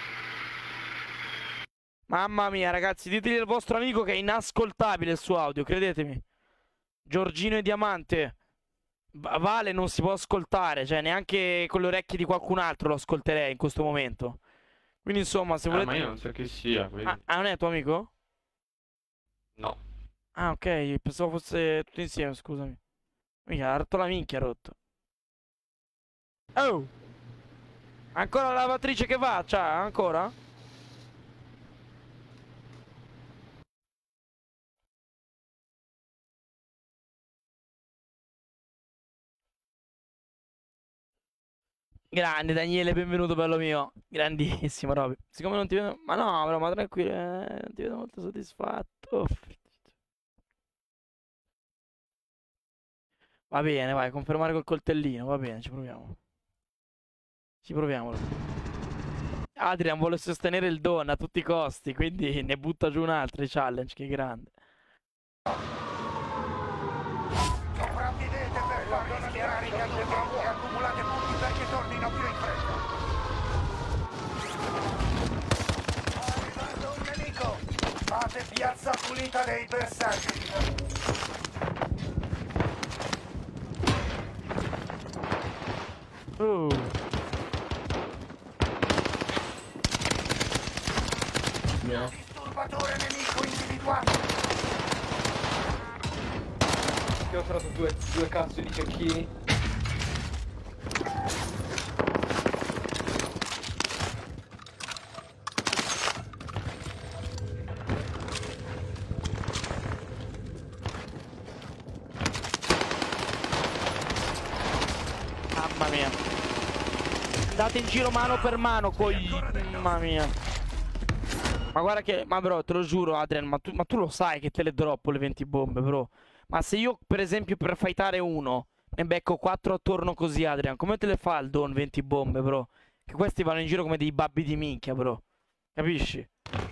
A: Mamma mia, ragazzi, ditegli al vostro amico che è inascoltabile il suo audio, credetemi. Giorgino e Diamante. Vale non si può ascoltare, cioè neanche con le orecchie di qualcun altro lo ascolterei in questo momento. Quindi insomma, se
J: Ah,
A: volete...
J: ma io non so chi sia, quindi.
A: Ah, ah, non è tuo amico?
J: No.
A: Ah, ok, pensavo fosse tutti insieme, scusami. Mica, ha rotto la minchia, ha rotto. Oh! Ancora la lavatrice che va, cioè, ancora? Grande Daniele, benvenuto bello mio. Grandissimo Roby. Siccome non ti vedo... Ma no, però, ma tranquillo, eh, non ti vedo molto soddisfatto. Va bene, vai, confermare col coltellino, va bene, ci proviamo. Ci proviamo. Adrian vuole sostenere il Don a tutti i costi, quindi ne butta giù un altro challenge, che grande.
D: Sopravvivete per far rischiare i calderoni e accumulate punti perché tornino più in fretta. Arrivato un nemico! Fate piazza pulita dei bersagli.
A: Uh.
D: No. Disturbatore nemico individuato.
C: Che ho trovato due, due cazzo di cecchini.
A: Mamma mia. Andate in giro mano per mano, coi... Mamma mia. Ma guarda che... Ma bro, te lo giuro Adrian, ma tu, ma tu lo sai che te le droppo le venti bombe, bro. Ma se io, per esempio, per fightare uno ne becco quattro attorno così, Adrian, come te le fa il Don venti bombe, bro? Che questi vanno in giro come dei babbi di minchia, bro. Capisci?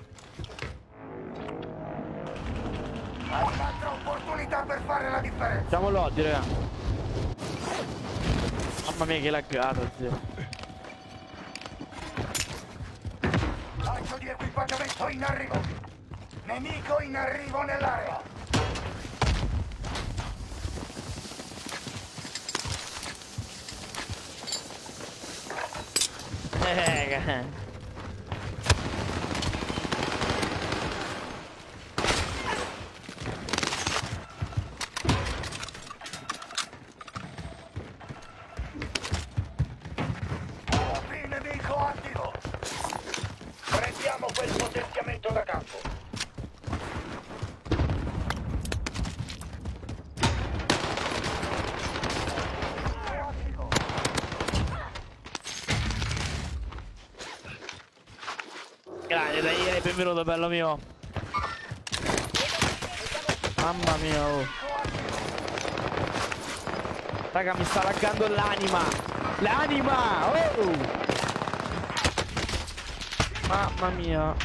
D: Hai un'altra opportunità per fare la differenza.
A: Facciamo l'oddio, raga. Mamma mia che laggata, zio.
D: Lancio di equipaggiamento in arrivo. Nemico in arrivo nell'area.
A: Eh,
D: Nemico attivo. Prendiamo quel potenziamento da campo.
A: Grande, dai, benvenuto bello mio. Mamma mia, oh. Raga, mi sta laggando l'anima. L'anima! Oh! Mamma mia.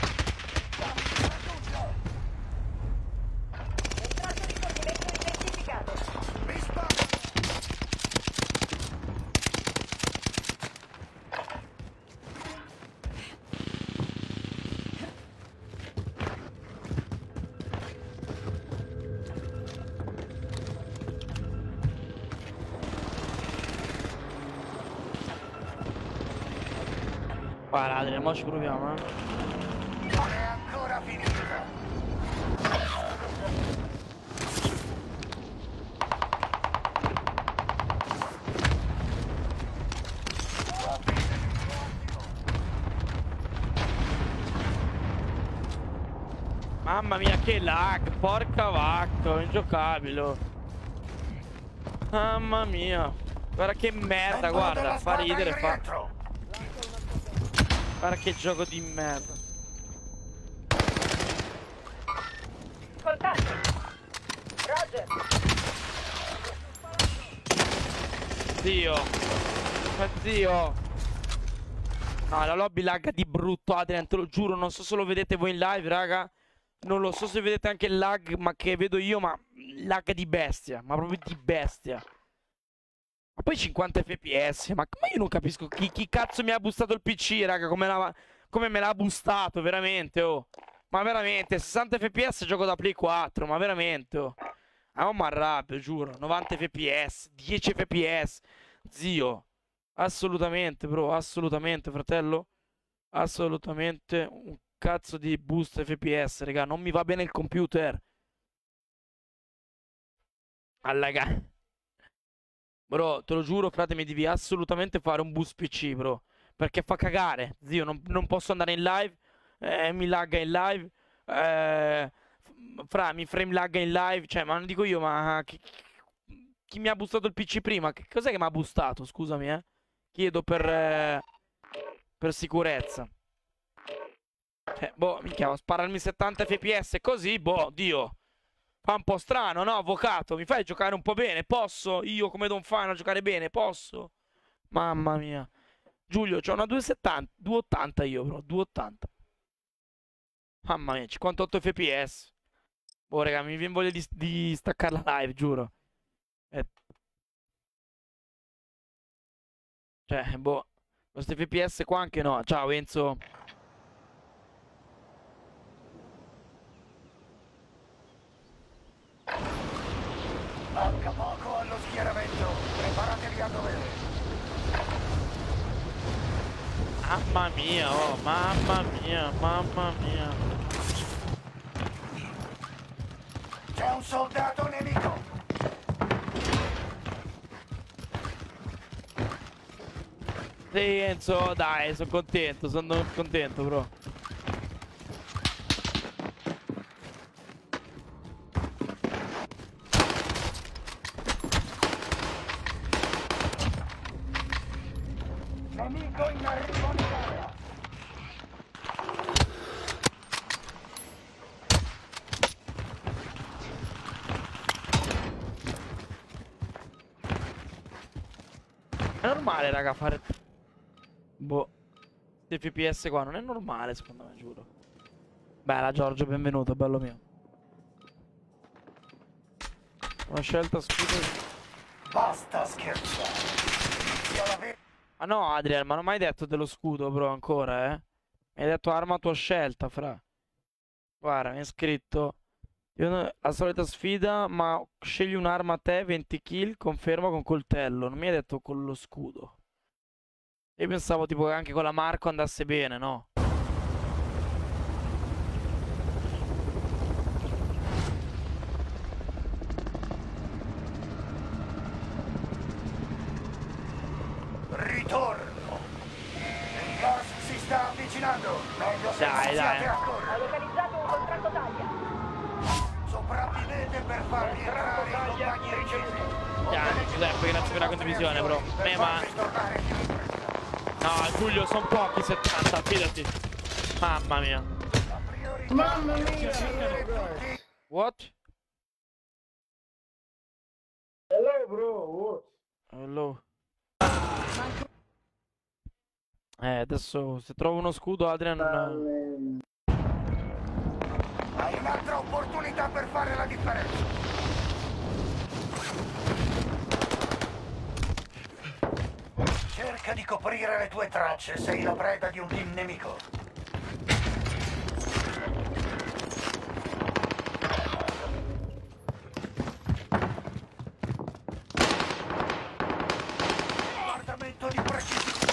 A: Guarda, Adrian, mo ci proviamo, eh.
D: Non è ancora finita.
A: Mamma mia, che lag, porca vacca, ingiocabile. Mamma mia. Guarda che merda, guarda, fa ridere, fa... Guarda che gioco di merda.
E: Contatti. Roger.
A: Zio. Ma zio. No, la lobby lagga di brutto, Adrian, te lo giuro. Non so se lo vedete voi in live, raga. Non lo so se vedete anche il lag, ma che vedo io, ma lag di bestia. Ma proprio di bestia. Ma poi cinquanta F P S, ma, ma io non capisco chi, chi cazzo mi ha boostato il P C, raga, come, la, come me l'ha boostato, veramente, oh. Ma veramente, sessanta F P S gioco da Play quattro, ma veramente, oh. Ah, ma arrabbio, giuro, novanta F P S, dieci F P S, zio. Assolutamente, bro, assolutamente, fratello. Assolutamente un cazzo di boost F P S, raga, non mi va bene il computer. Allaga. Bro, te lo giuro, frate, mi devi assolutamente fare un boost P C, bro. Perché fa cagare. Zio, non, non posso andare in live. Eh, mi lagga in live. Eh, fra, mi frame lagga in live. Cioè, ma non dico io, ma... Chi, chi mi ha boostato il P C prima? Che cos'è che mi ha boostato? Scusami, eh. Chiedo per... Eh, per sicurezza. Cioè, boh, minchia, spararmi settanta F P S così, boh, Dio. Fa un po' strano, no, avvocato? Mi fai giocare un po' bene? Posso? Io come Don Fano a giocare bene? Posso? Mamma mia. Giulio, c'ho una duecentosettanta, duecentottanta io, bro, duecentottanta. Mamma mia, cinquantotto F P S. Boh, raga, mi viene voglia di, di staccare la live, giuro. Eh. Cioè, boh, questi F P S qua anche no. Ciao, Enzo.
D: Manca poco allo schieramento. Preparatevi a dovere.
A: Mamma mia, oh, mamma mia, mamma mia.
D: C'è un soldato nemico.
A: Sì, Enzo, dai, sono contento, sono contento, bro.
D: Nemico in arrivo in area.
A: È normale, raga, fare... Boh. Questi F P S qua non è normale, secondo me, giuro. Bella, Giorgio, benvenuto, bello mio. Una scelta scusa.
D: Basta scherzare.
A: Ma no, Adrian, ma non hai mai detto dello scudo, bro, ancora, eh? Mi hai detto arma a tua scelta, fra. Guarda, mi hai scritto... Io, la solita sfida, ma scegli un'arma a te, venti kill, conferma con coltello. Non mi hai detto con lo scudo. Io pensavo tipo che anche con la Marco andasse bene, no?
D: Ritorno. Il gas si sta avvicinando. Meglio se
A: Dai,
D: non
A: dai.
D: siate a correre.
E: Ho localizzato un contratto taglia.
D: Sopravvivete per far rientrare i compagni ricerca.
A: Dai, Giuseppe, grazie per la condivisione, bro. Eh, ma... No, Giulio, sono pochi settanta, fidati. Mamma mia.
G: Mamma mia.
A: What?
K: Hello bro.
A: Hello. Eh, adesso se trovo uno scudo, Adrian. Non...
D: Hai un'altra opportunità per fare la differenza. Cerca di coprire le tue tracce, sei la preda di un team nemico. Guardamento di precisione.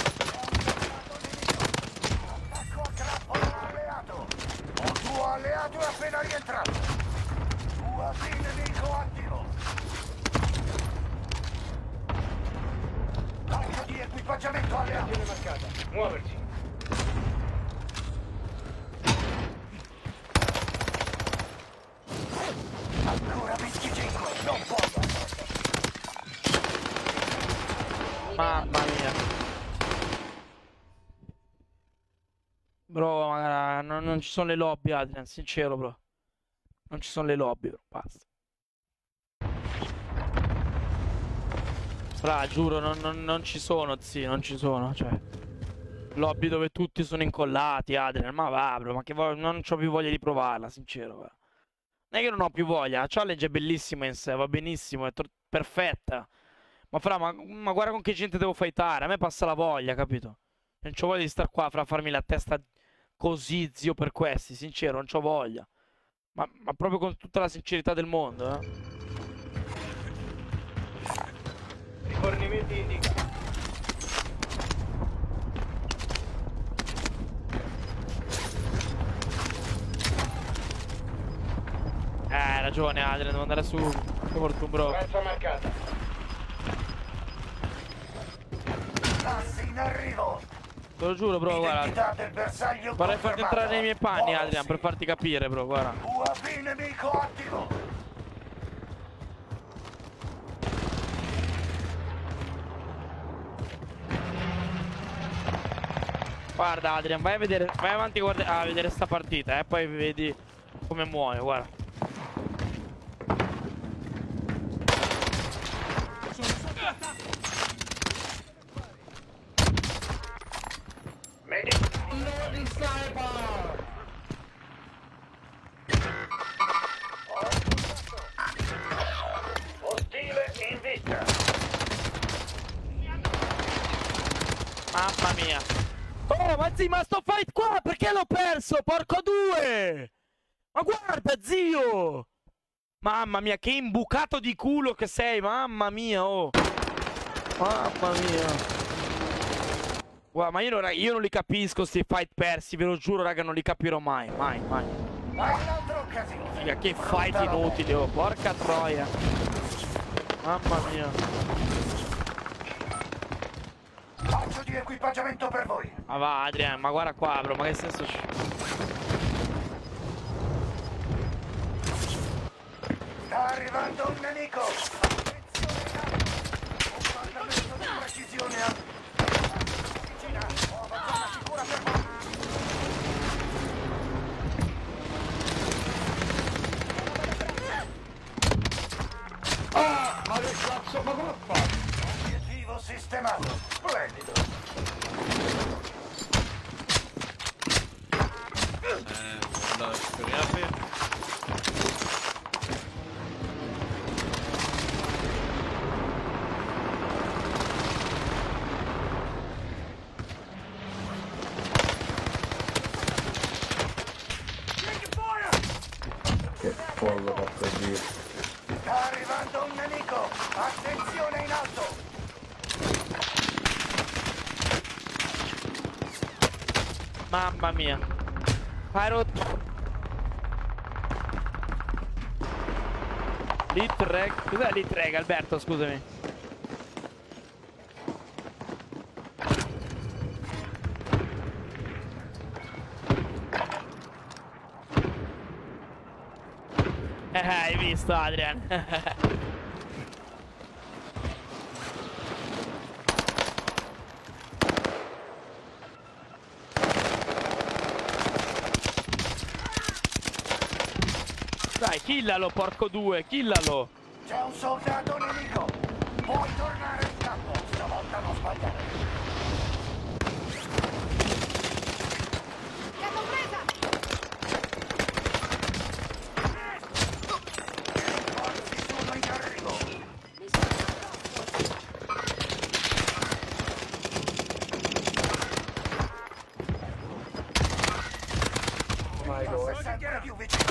D: Attacco a trappola alleato. Un tuo alleato è appena rientrato. U A V nemico attivo. Lancio di equipaggiamento alleato.
M: Posizione marcata. Muoversi.
D: Ancora venticinque, non posso.
A: Mamma mia. Bro, magari non, non ci sono le lobby, Adrian, sincero, bro. Non ci sono le lobby, bro, basta. Fra, giuro, non, non, non ci sono, zii, non ci sono, cioè. Lobby dove tutti sono incollati, Adrian, ma va, bro, ma che vo- non c'ho più voglia di provarla, sincero, bro. Non è che non ho più voglia, la challenge è bellissima in sé, va benissimo, è tro- perfetta. Ma fra, ma, ma guarda con che gente devo fightare, a me passa la voglia, capito? Non c'ho voglia di star qua, fra, a farmi la testa così, zio, per questi, sincero, non c'ho voglia. Ma, ma proprio con tutta la sincerità del mondo, eh.
M: Rifornimenti indicati.
A: Eh, hai ragione, Adrian, devo andare su Fortune, bro.
M: Razza marcata.
D: Passi in arrivo.
A: Te lo giuro, bro,
D: Identità
A: guarda.
D: del bersaglio
A: Vorrei farti
D: confermata.
A: entrare nei miei panni,
D: Muoversi.
A: Adrian, per farti capire, bro, guarda.
D: U A V nemico attivo.
A: Guarda, Adrian, vai a vedere, vai avanti guarda, a vedere sta partita, e eh, poi vedi come muoio, guarda.
D: Ostile in vista.
A: Mamma mia. Oh, ma zio, ma sto fight qua, perché l'ho perso? Porco due! Ma guarda, zio! Mamma mia, che imbucato di culo che sei, mamma mia, oh! Mamma mia! Guarda, ma io non, io non li capisco, sti fight persi, ve lo giuro, raga, non li capirò mai, mai, mai.
D: Hai un'altra occasione.
A: Figa, che fight inutili, oh, porca troia! Mamma mia!
D: Lancio di equipaggiamento per voi.
A: Ma va, Adrian, ma guarda qua, bro, ma che senso c'è?
D: Sta arrivando un nemico. Attenzione, un comandamento di precisione a... Vicina, nuova zona sicura per voi.
K: Ah, ma che cazzo, ma come ha fatto?
D: Obiettivo sistemato. Splendido.
J: Eh, no, speriamo.
I: Che pollo, porco dio.
D: Sta arrivando un nemico. Attenzione in alto.
A: Mamma mia. Hai rotto. Litreg. Cos'è Litreg, Alberto? Scusami. Eh, hai visto, Adrian? Dai, killalo, porco due, killalo.
D: C'è un soldato nemico! Puoi tornare in campo! Stavolta non sbagliare!
E: L'hanno presa!
D: Rinforzi sono in arrivo!
H: My God.
D: Sei sempre più vicino!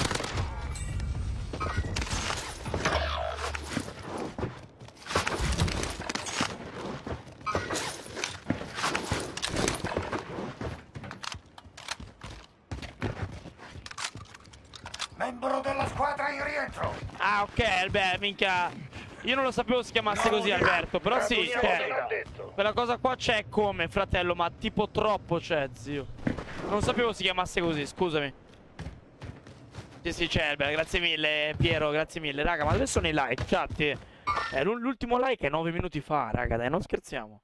D: Membro della squadra in rientro!
A: Ah, ok, beh, minchia. Io non lo sapevo si chiamasse così, Alberto. Però sì, cioè, quella cosa qua c'è come, fratello, ma tipo troppo c'è, zio. Non sapevo si chiamasse così, scusami. Sì, sì, c'è, Alberto, grazie mille, Piero, grazie mille. Raga, ma dove sono i like? Chat. Eh, l'ultimo like è nove minuti fa, raga, dai, non scherziamo.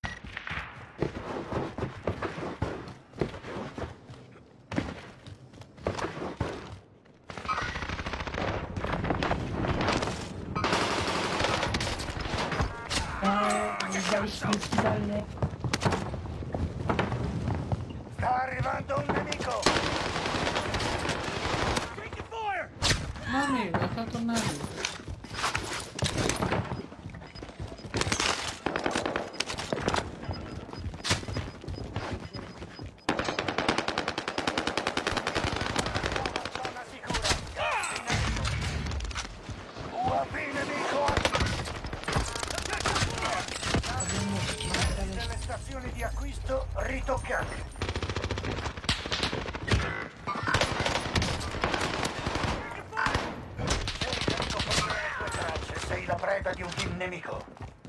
D: Sta arrivando un nemico!
L: Mami, va a tornare.
D: Zona sicura! U A V nemico! Delle stazioni di acquisto ritoccate! Sei la preda di un team nemico.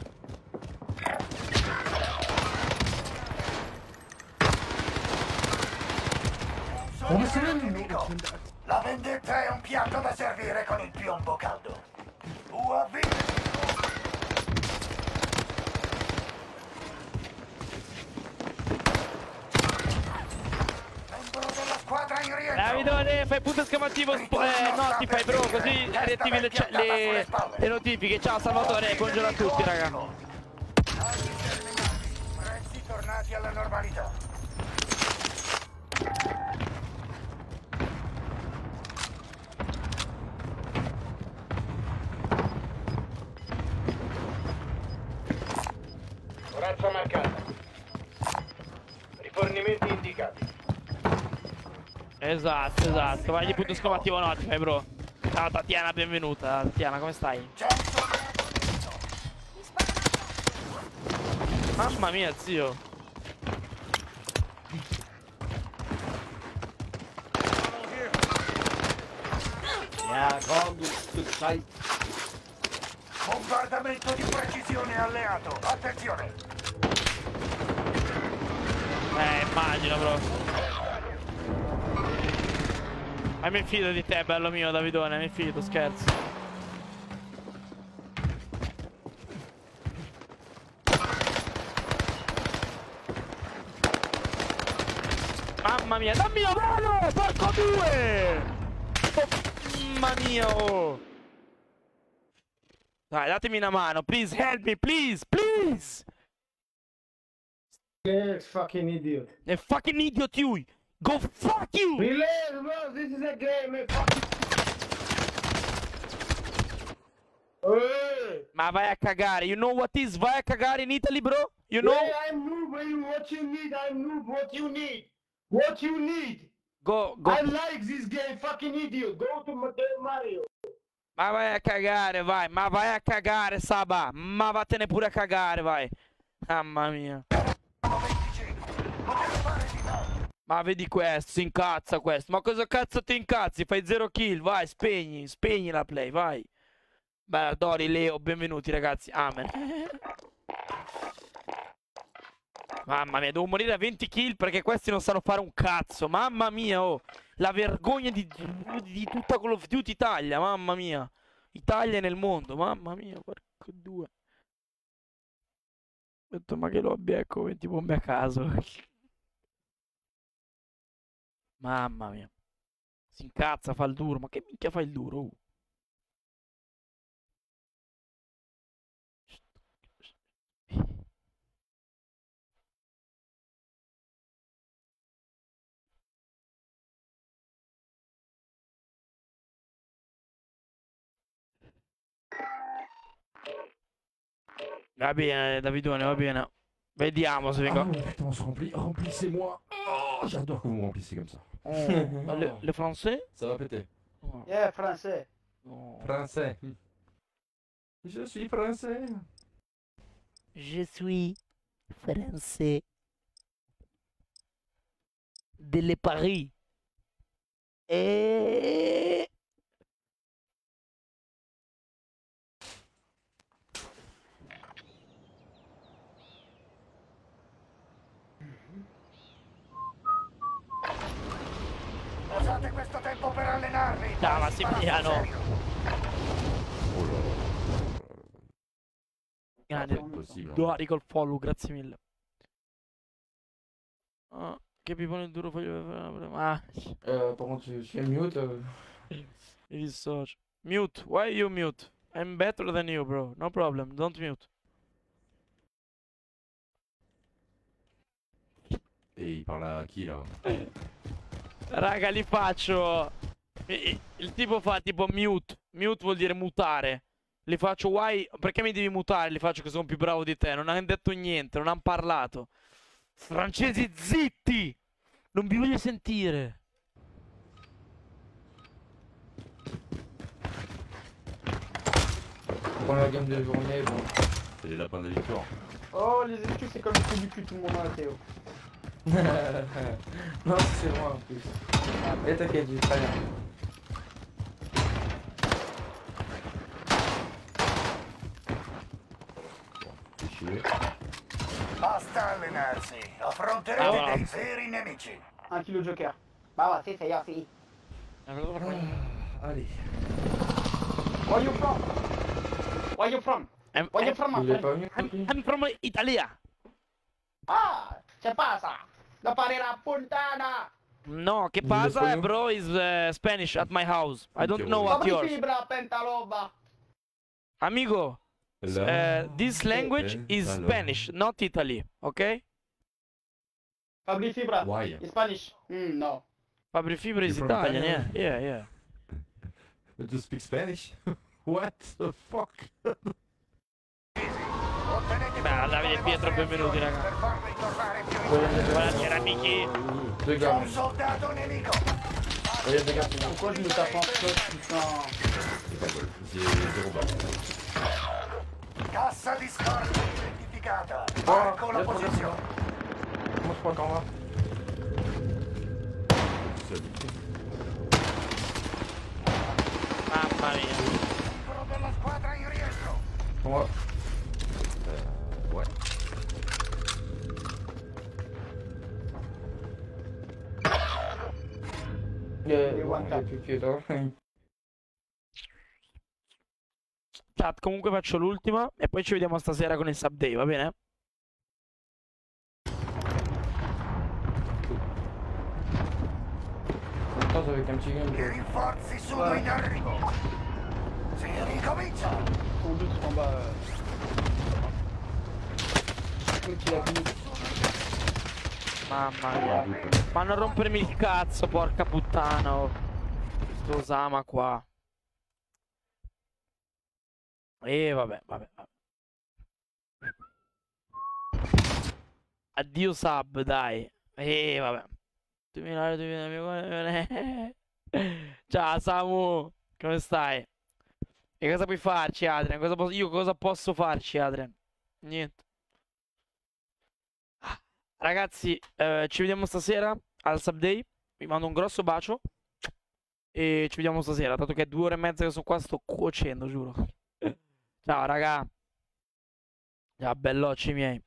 L: Come se non
D: Nemico. La vendetta è un piatto da servire con il piombo caldo. U A V nemico. Membro della squadra in rientro.
A: Davidone, fai punto esclamativo, spo- eh, notify, bro, così riattivi le, le, le notifiche. Ciao Salvatore, buongiorno a tutti, raga.
D: Armi terminati. Prezzi tornati alla normalità.
M: Corazza marcata. Rifornimenti indicati.
A: Esatto, esatto. Vai di punto esclamativo notify, bro. Ciao Tatiana, benvenuta. Tatiana, come stai? Mamma mia, zio.
J: Yeah, go, good sight.
D: Bombardamento di precisione alleato. Attenzione.
A: Eh, immagino, bro. Ma mi fido di te, bello mio, Davidone, mi fido, scherzo. Mamma mia, dammi la mano, porco due! Oh, mamma mia, oh. Dai, datemi una mano, please help me, please, please!
H: Yeah, fucking idiot.
A: A fucking idiot you! Go fuck you!
H: Relax, bro. This is a game, man. Fuck you.
A: Ma vai a cagare, you know what is vai a cagare in Italy, bro? You know?
H: Yeah, I'm noob, man. What you need? I'm noob. What you need? What you need?
A: Go, go.
H: I like this game, fucking idiot. Go to Matteo Mario.
A: Ma vai a cagare, vai. Ma vai a cagare, Saba. Ma vattene pure a cagare, vai. Mamma mia. Ma vedi questo, si incazza questo. Ma cosa cazzo ti incazzi? Fai zero kill, vai, spegni, spegni la play, vai. Bella, Dori, Leo, benvenuti ragazzi, amen. Mamma mia, devo morire a venti kill perché questi non sanno fare un cazzo. Mamma mia, oh. La vergogna di, di tutta Call of Duty Italia, mamma mia. Italia nel mondo, mamma mia, porco due. Ho detto, ma che lobby, ecco, venti bombe a caso. Mamma mia. Si incazza, fa il duro. Ma che minchia fa il duro? Uh. Va bene, Davidone, va bene. Vediamo se vengo.
L: Ah, putain, on se remplit. Remplissez-moi. Oh, j'adore que vous me remplissez comme ça.
A: Le, le français?
L: Ça va péter.
B: Yeah, français.
L: Français. Je suis français.
A: Je suis français. Delle Paris. E...
D: Usate questo tempo per allenarvi.
A: No,
D: poi
A: ma
D: si farà
A: Similiano.
D: sul serio.
A: Grande. Dori col follow, grazie mille. Ah, che pipone il duro foglio. Ah.
L: Euh, par contre, je suis mute. Euh...
A: Mi dissocio. Mute, why you mute? I'm better than you, bro. No problem, don't mute.
L: E il parla a chi là?
A: Raga, li faccio. Il tipo fa tipo mute. Mute vuol dire mutare. Li faccio why? Perché mi devi mutare? Li faccio che sono più bravo di te. Non hanno detto niente, non hanno parlato. Francesi zitti! Non vi voglio sentire.
L: Pendant la gamme de journée, bon.
J: C'est les lapins de victoire.
B: Oh, les excuses, c'est comme le trou du cul, tout le monde en a, Théo.
L: Non, c'est moi en plus. Et t'inquiète, j'ai très bien.
D: Basta allenarsi. Affronterete dei seri nemici.
B: Un kilo joker. Bah ouais, c'est ça, y'a fait.
L: Allez.
B: Where you from? Where you from?
A: I'm,
B: Where you from, my
L: Il est
B: friend?
L: pas venu?
A: I'm, I'm from Italia.
B: Ah, c'è passa? Da fare la puntana.
A: No, che
L: Il
A: pasa,
L: espagnol?
A: bro, is uh, Spanish at my house. I don't know what
B: Fabri
A: yours.
B: fibra, pentaloba.
A: Amigo, uh, this language is
J: Hello.
A: Spanish, not Italy, okay?
B: Fabri fibra.
J: Why?
B: In Spanish? Mm, no.
A: Fabri Fibra is
J: You're from
A: Italian, yeah,
J: Italy?
A: yeah, yeah.
J: Do you speak Spanish? What the fuck?
D: Ottenete
A: Beh, Davide Pietro, benvenuti, raga.
D: per farvi tornare più
A: Buonasera, amici.
L: Deux
D: C'è
L: gars.
D: un soldato nemico.
L: Regarde, les gars, c'est là.
B: Pourquoi je me tape en flot, putain?
J: C'est pas cool. J'ai zéro balle.
D: Cassa di scorta identificata.
L: Oh,
D: Marco la
L: il y a pas de
D: posizione.
L: Moi, je crois qu'en va.
J: Seul.
A: Mamma mia.
D: Membro della squadra in rientro.
L: Pour moi.
J: Euh, ouais.
L: Euh,
B: one
L: bon,
B: tap.
L: j'ai plus pied d'or.
A: Chat, comunque faccio l'ultima e poi ci vediamo stasera con il sub day, va bene?
L: En même temps, avec un petit game.
D: I rinforzi sono in arrivo. Si ricomincia.
B: Ton doute en bas. euh. Come tu l'as vu?
A: Mamma mia. Fanno a rompermi il cazzo, porca puttana. Oh. Sto Osama qua. E vabbè, vabbè, vabbè. Addio sub, dai. E vabbè. Ciao Samu, come stai? E cosa puoi farci, Adrian? Cosa posso... Io cosa posso farci, Adrian? Niente. Ragazzi, eh, ci vediamo stasera al sub day. Vi mando un grosso bacio. E ci vediamo stasera. Dato che è due ore e mezza che sono qua, sto cuocendo, giuro. Ciao, raga. Ciao, bellocci miei.